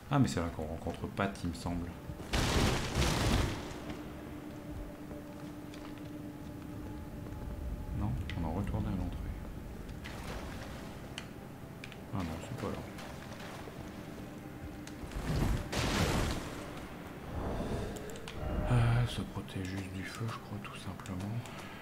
Ah mais c'est là qu'on rencontre Pat, il me semble. Non, on en retourne à l'entrée. Ah non, c'est pas là. Se protège juste du feu, je crois, tout simplement.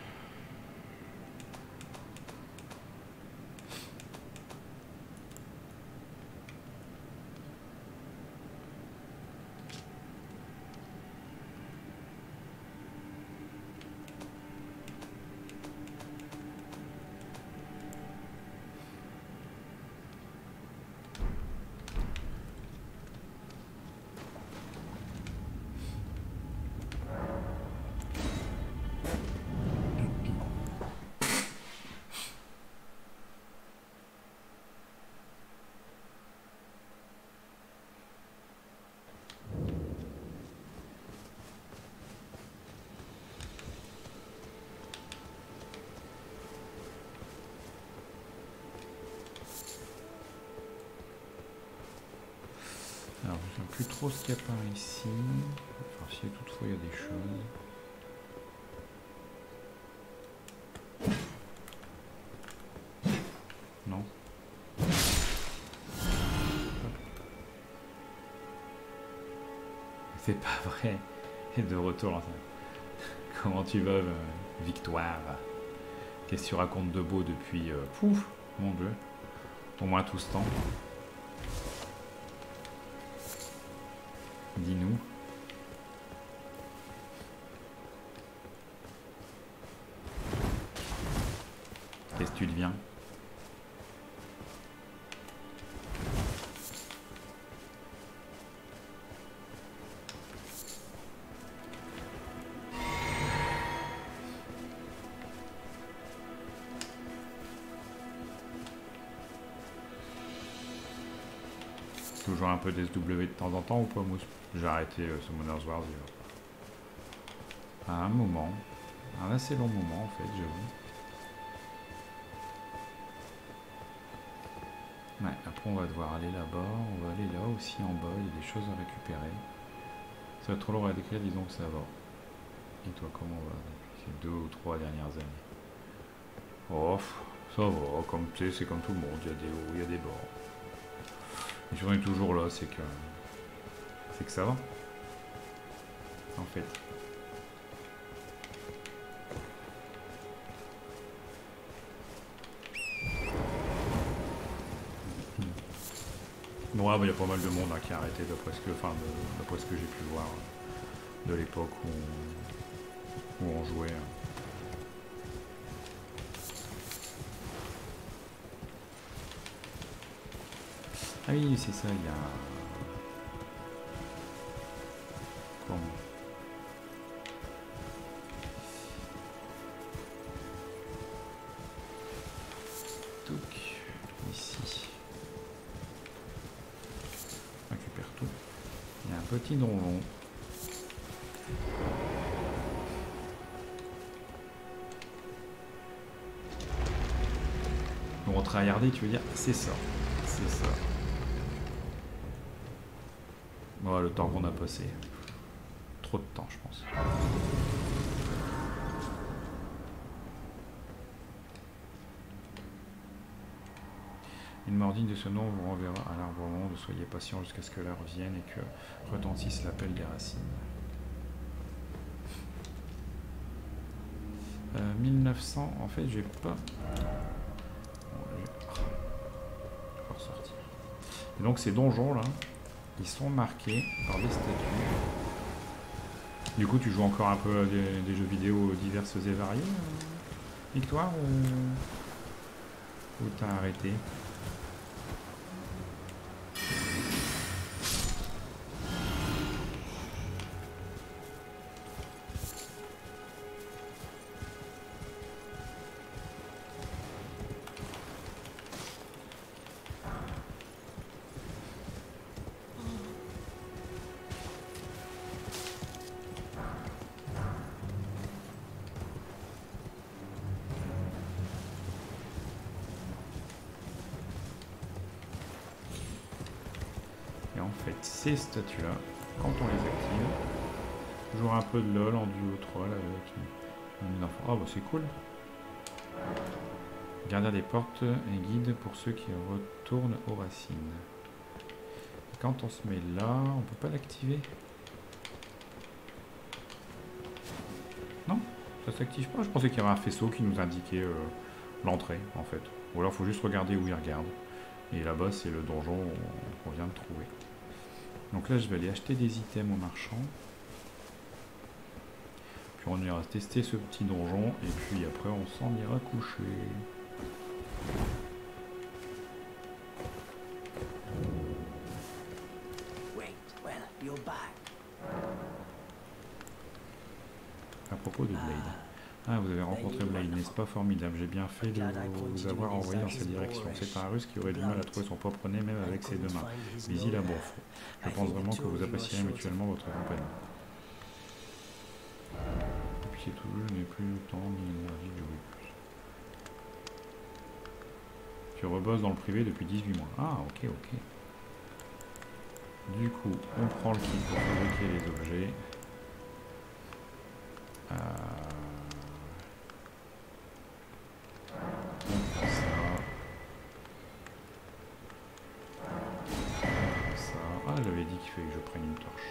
Alors, je ne sais plus trop ce qu'il y a par ici. Enfin, si toutefois il y a des choses. Non. C'est pas vrai. Et de retour. Comment tu vas, Victoire? Qu'est-ce que tu racontes de beau depuis... Pouf, mon Dieu. Au moins tout ce temps. Dis-nous. Qu'est-ce que tu deviens? Toujours un peu des SW de temps en temps ou pas, Mousse? J'ai arrêté Summoners Wars à un moment, un assez long moment en fait, j'avoue. Ouais, après on va devoir aller là-bas, on va aller là aussi en bas, il y a des choses à récupérer. Ça va être trop long à décrire, disons que ça va. Et toi, comment va depuis ces 2 ou 3 dernières années? Oh, ça va, comme tu sais, c'est comme tout le monde, il y a des hauts, il y a des bas. Et si on est toujours là, c'est que ça va, en fait. Bon, il y a pas mal de monde qui a arrêté d'après ce que j'ai pu voir de l'époque où on jouait. Ah oui, c'est ça, il y a... Comment? Donc, ici. On récupère tout. Il y a un petit donjon. Bon, tryharder, tu veux dire? C'est ça. C'est ça. Voilà le temps qu'on a passé. Trop de temps, je pense. Une mort digne de ce nom vous renverra à l'arbre monde. Soyez patient jusqu'à ce que l'heure vienne et que retentisse l'appel des racines. 1900, en fait, j'ai pas... Bon, encore sortir. Et donc ces donjons là, ils sont marqués par des statues. Du coup, tu joues encore un peu à des jeux vidéo diverses et variés, Victoire, ou t'as arrêté? fait, ces statues-là, quand on les active, toujours un peu de LOL en duo 3 là, avec un enfant. Ah bah c'est cool. Gardien des portes et guide pour ceux qui retournent aux racines. Quand on se met là, on peut pas l'activer? Non, ça s'active pas. Je pensais qu'il y avait un faisceau qui nous indiquait l'entrée en fait. Ou alors il faut juste regarder où il regarde. Et là-bas c'est le donjon qu'on vient de trouver. Donc là je vais aller acheter des items au marchand. Puis on ira tester ce petit donjon et puis après on s'en ira coucher. À propos de Blade. Ah, vous avez rencontré Blade, n'est-ce pas formidable? J'ai bien fait de vous avoir envoyé dans cette direction. C'est un russe qui aurait du mal à trouver son propre nez, même avec ses deux mains. Mais il a bon fond. Je pense vraiment que vous apprécierez mutuellement votre compagnie. Et puis c'est tout, je n'ai plus le temps ni l'énergie de jouer plus. Tu rebosses dans le privé depuis 18 mois. Ah, ok, ok. Du coup, on prend le kit pour fabriquer les objets. On prend ça. Ça. Ah, j'avais dit qu'il fallait que je prenne une torche.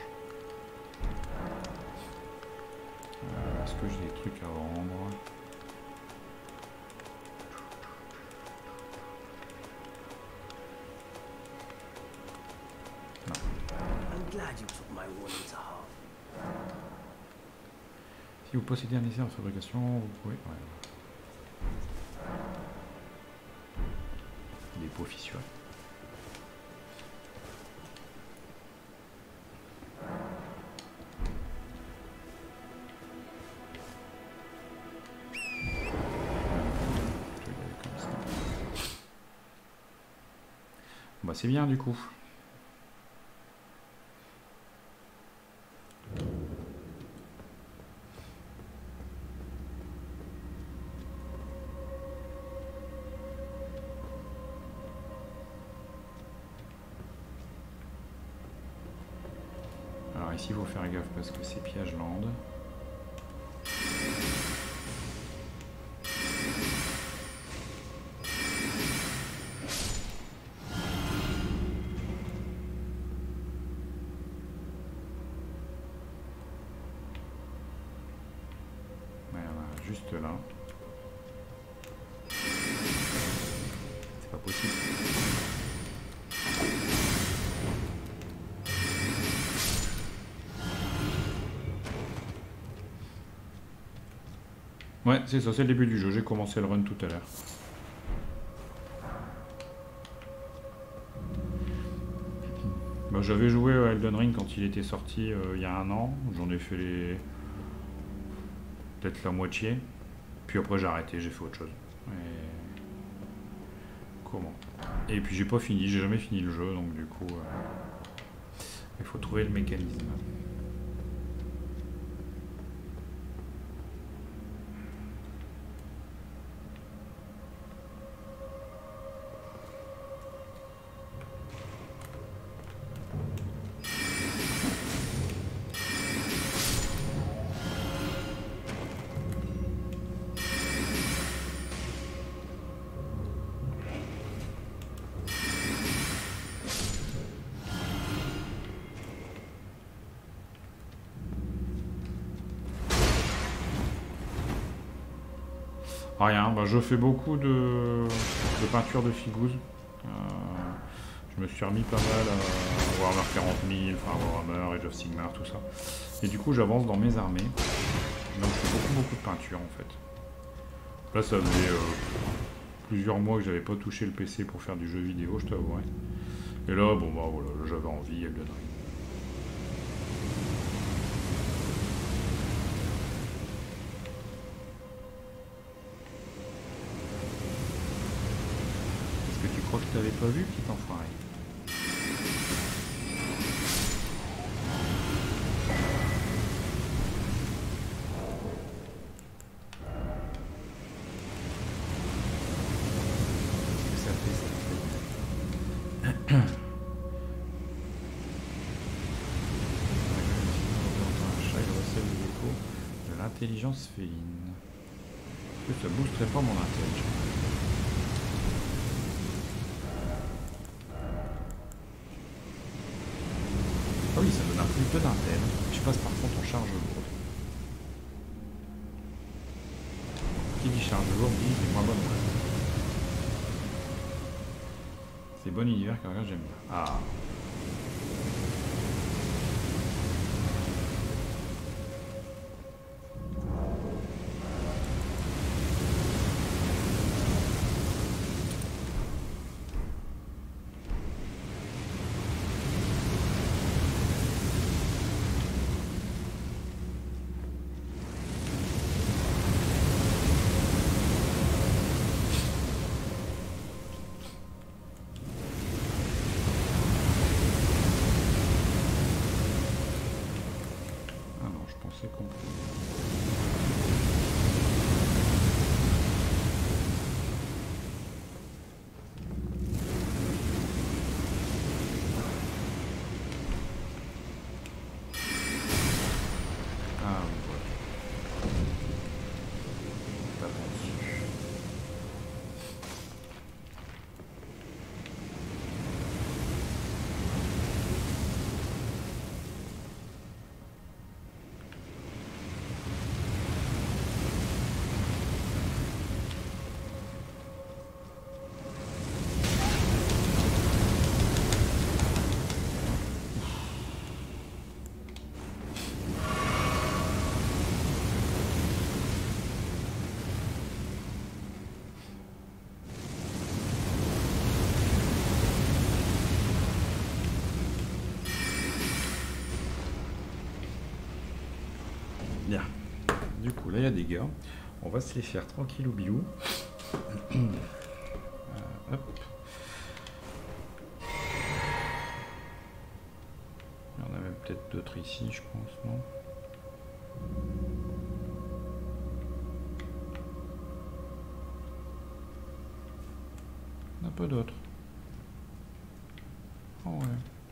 Est-ce que j'ai des trucs à vendre? Non. Si vous possédez un essai en fabrication, vous pouvez... Ouais. Des pots fissurés. Bah c'est bien du coup. Alors ici il faut faire gaffe parce que c'est piège land. Juste là. C'est pas possible. Ouais, c'est ça, c'est le début du jeu. J'ai commencé le run tout à l'heure. Bah, j'avais joué à Elden Ring quand il était sorti il y a 1 an. J'en ai fait les... peut-être la moitié. Puis après j'ai arrêté, j'ai fait autre chose. Et... comment? Et puis j'ai pas fini, j'ai jamais fini le jeu, donc du coup... il faut trouver le mécanisme. Rien, bah je fais beaucoup de peinture de figouze. Je me suis remis pas mal à Warhammer 40 000, enfin Warhammer, Age of Sigmar, tout ça. Et du coup j'avance dans mes armées. Donc je fais beaucoup de peinture en fait. Là ça faisait plusieurs mois que j'avais pas touché le PC pour faire du jeu vidéo, je t'avouerai. Et là, bon bah voilà, j'avais envie, Elden Ring. Tu crois que tu n'avais pas vu, petit enfoiré? Qu'est-ce que ça fait, ça? Intelligence féline. Est-ce que ça boosterait pas mon intelligence? Ah oui, ça donne un plus peu d'intel. Je passe par contre en charge lourde. Qui dit charge lourde dit c'est moins bonne. C'est bon univers que regarde, j'aime bien. Ah. C'est compris. Ah oui, voilà. Pas bon dessus. Bien. Du coup, là, il y a des gars. On va se les faire tranquille ou bilou. Hop. Il y en a même peut-être d'autres ici, je pense, non? Un peu d'autres. Oh ouais.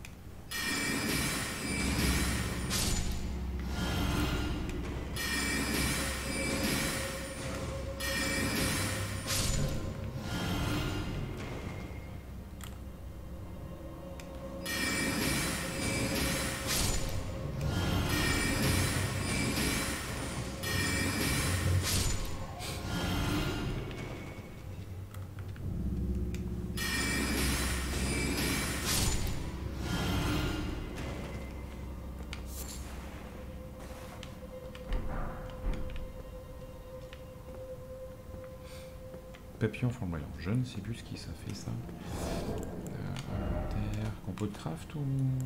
Papillon flamboyant, je ne sais plus ce qui ça fait ça. Inventaire, compo de craft ou...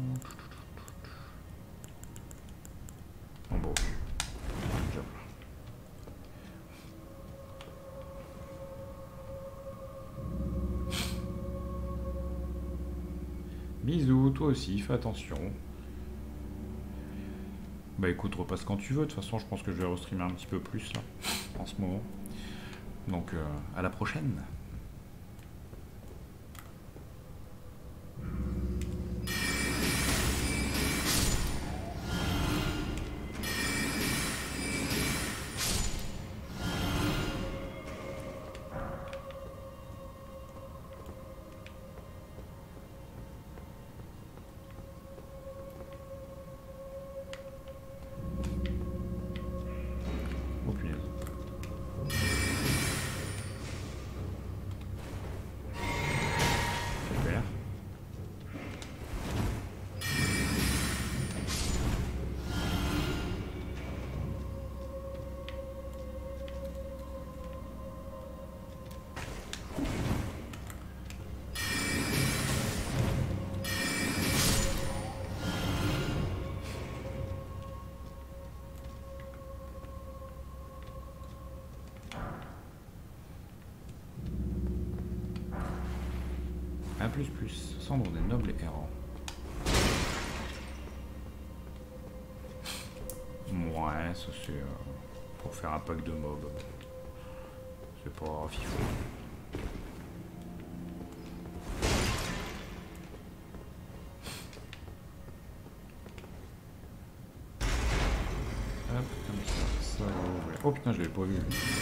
En bon. Bisous, toi aussi, fais attention. Bah écoute, repasse quand tu veux, de toute façon je pense que je vais restreamer un petit peu plus là, en ce moment. Donc à la prochaine. Oh punaise. Super. Un plus plus, cendre des nobles errants. Ouais, ça c'est pour faire un pack de mobs. C'est pas fifou. Hop, comme ça, ça. Oh putain, je l'avais pas vu.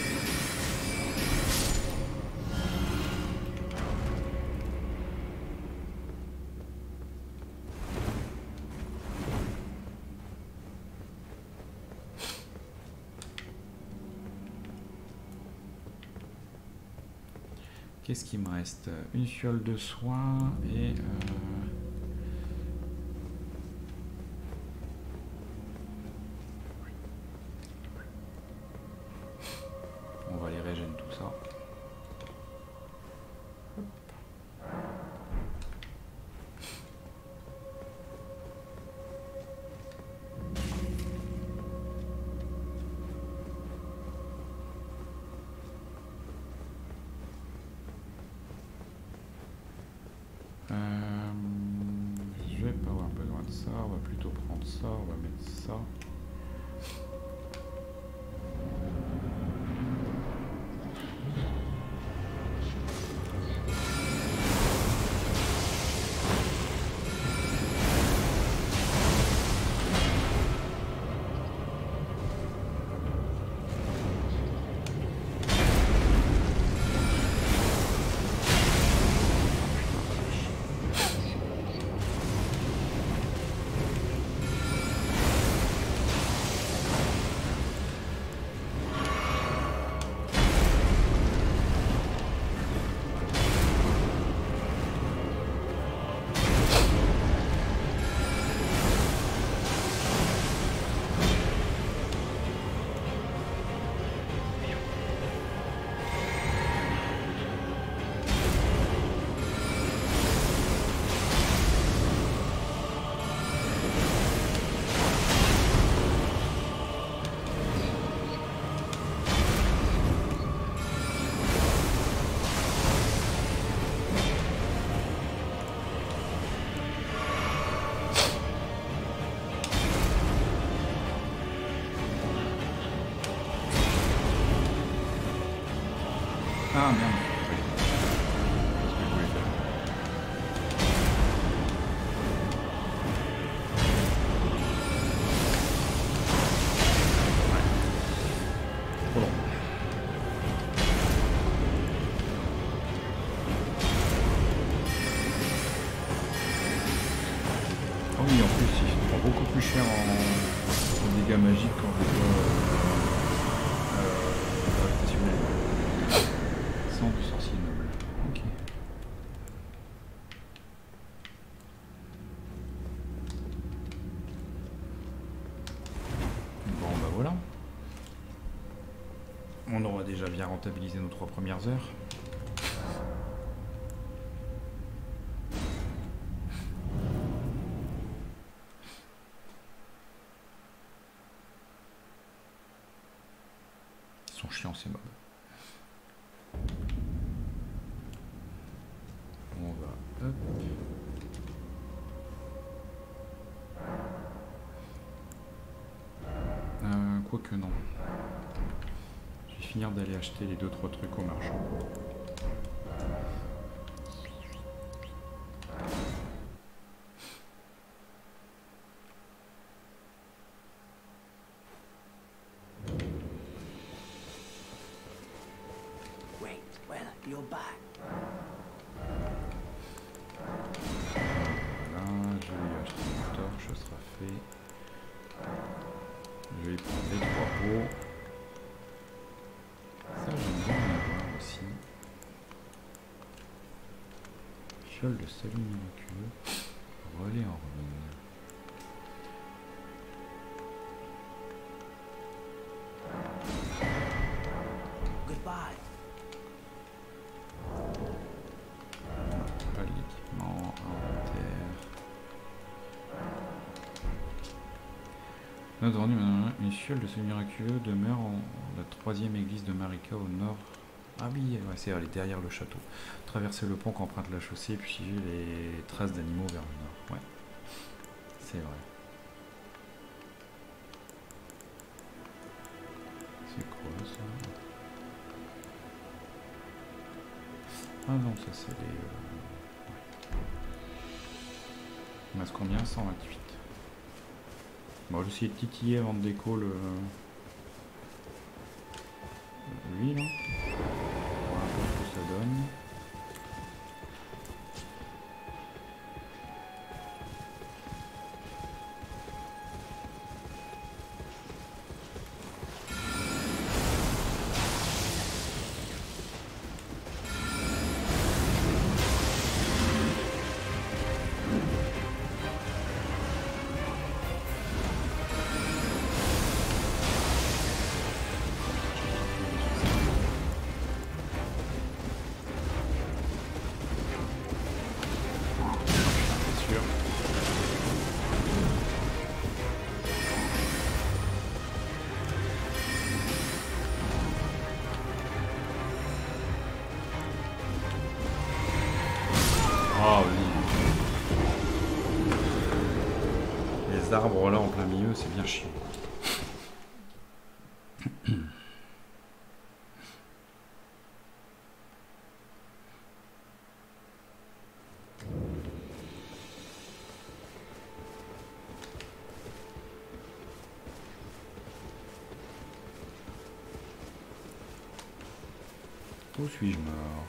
Qu'est-ce qu'il me reste? Une fiole de soin et... on va les régénérer tout ça. Je vais pas avoir besoin de ça, on va plutôt prendre ça, on va mettre ça. Ah merde. Oui. C'est ce que je voulais faire. Ouais. Trop long. Ah oui, en plus, il prend beaucoup plus cher en dégâts magiques quand je dois stationnel. Sang du sorcier noble. Ok. Bon bah voilà. On aura déjà bien rentabilisé nos 3 premières heures. Ils sont chiants ces mobs. On va... Hop. Quoique non. Je vais finir d'aller acheter les 2-3 trucs au marchand. Wait, well, you're back. Voilà, je vais lui acheter une torche, ce sera fait. Je vais prendre les 3 pots. Ça, j'aime bien en avoir aussi. Fiole de salut miraculeux. Relais en ruine. Goodbye. Pas l'équipement, inventaire. Notre rendu, une fiole de salut miraculeux demeure en la 3e église de Marika au nord. Ah oui, ouais, c'est elle est derrière le château. Traverser le pont qu'emprunte la chaussée puis suivre les traces d'animaux vers le nord. Ouais, c'est vrai. C'est quoi ça? Ah non, ça c'est les... ouais. Il me reste combien? 128. Bon, je vais essayer de titiller avant de déco le... lui là. Voir un peu ce que ça donne. Ah oui. Les arbres là en plein milieu, c'est bien chiant. Où suis-je mort?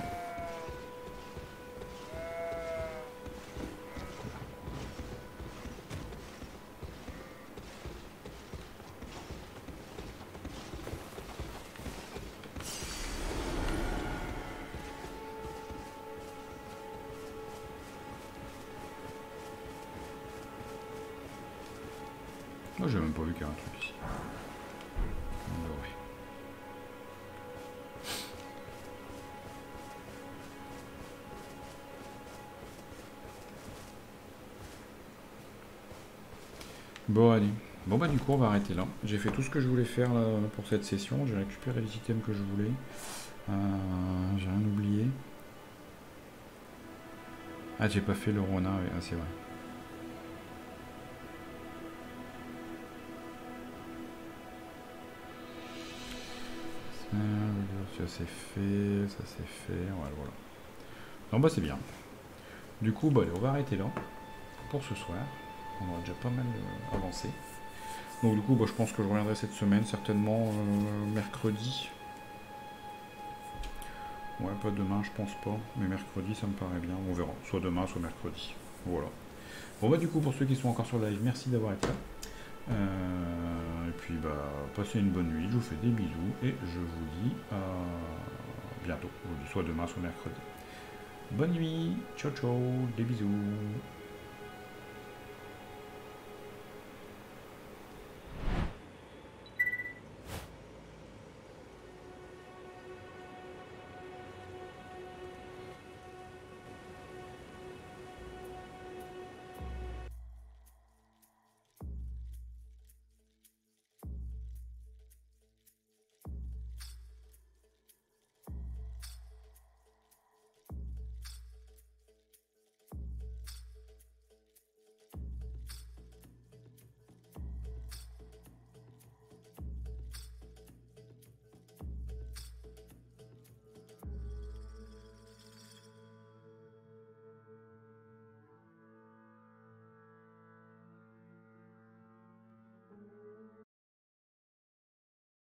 Moi j'ai même pas vu qu'il y a un truc ici. Ouais. Bon allez. Bon bah du coup on va arrêter là. J'ai fait tout ce que je voulais faire là, pour cette session. J'ai récupéré les items que je voulais. J'ai rien oublié. Ah j'ai pas fait le Rona, oui. Ah c'est vrai. Ça c'est fait, ça c'est fait, ouais, voilà. Non bah c'est bien. Du coup bah allez, on va arrêter là pour ce soir. On a déjà pas mal avancé. Donc du coup bah, je pense que je reviendrai cette semaine, certainement mercredi. Ouais, pas demain je pense pas, mais mercredi ça me paraît bien, on verra. Soit demain, soit mercredi. Voilà. Bon bah du coup pour ceux qui sont encore sur le live, merci d'avoir été là. Et puis bah passez une bonne nuit, je vous fais des bisous et je vous dis à bientôt. Je vous dis soit demain soit mercredi. Bonne nuit, ciao ciao, des bisous.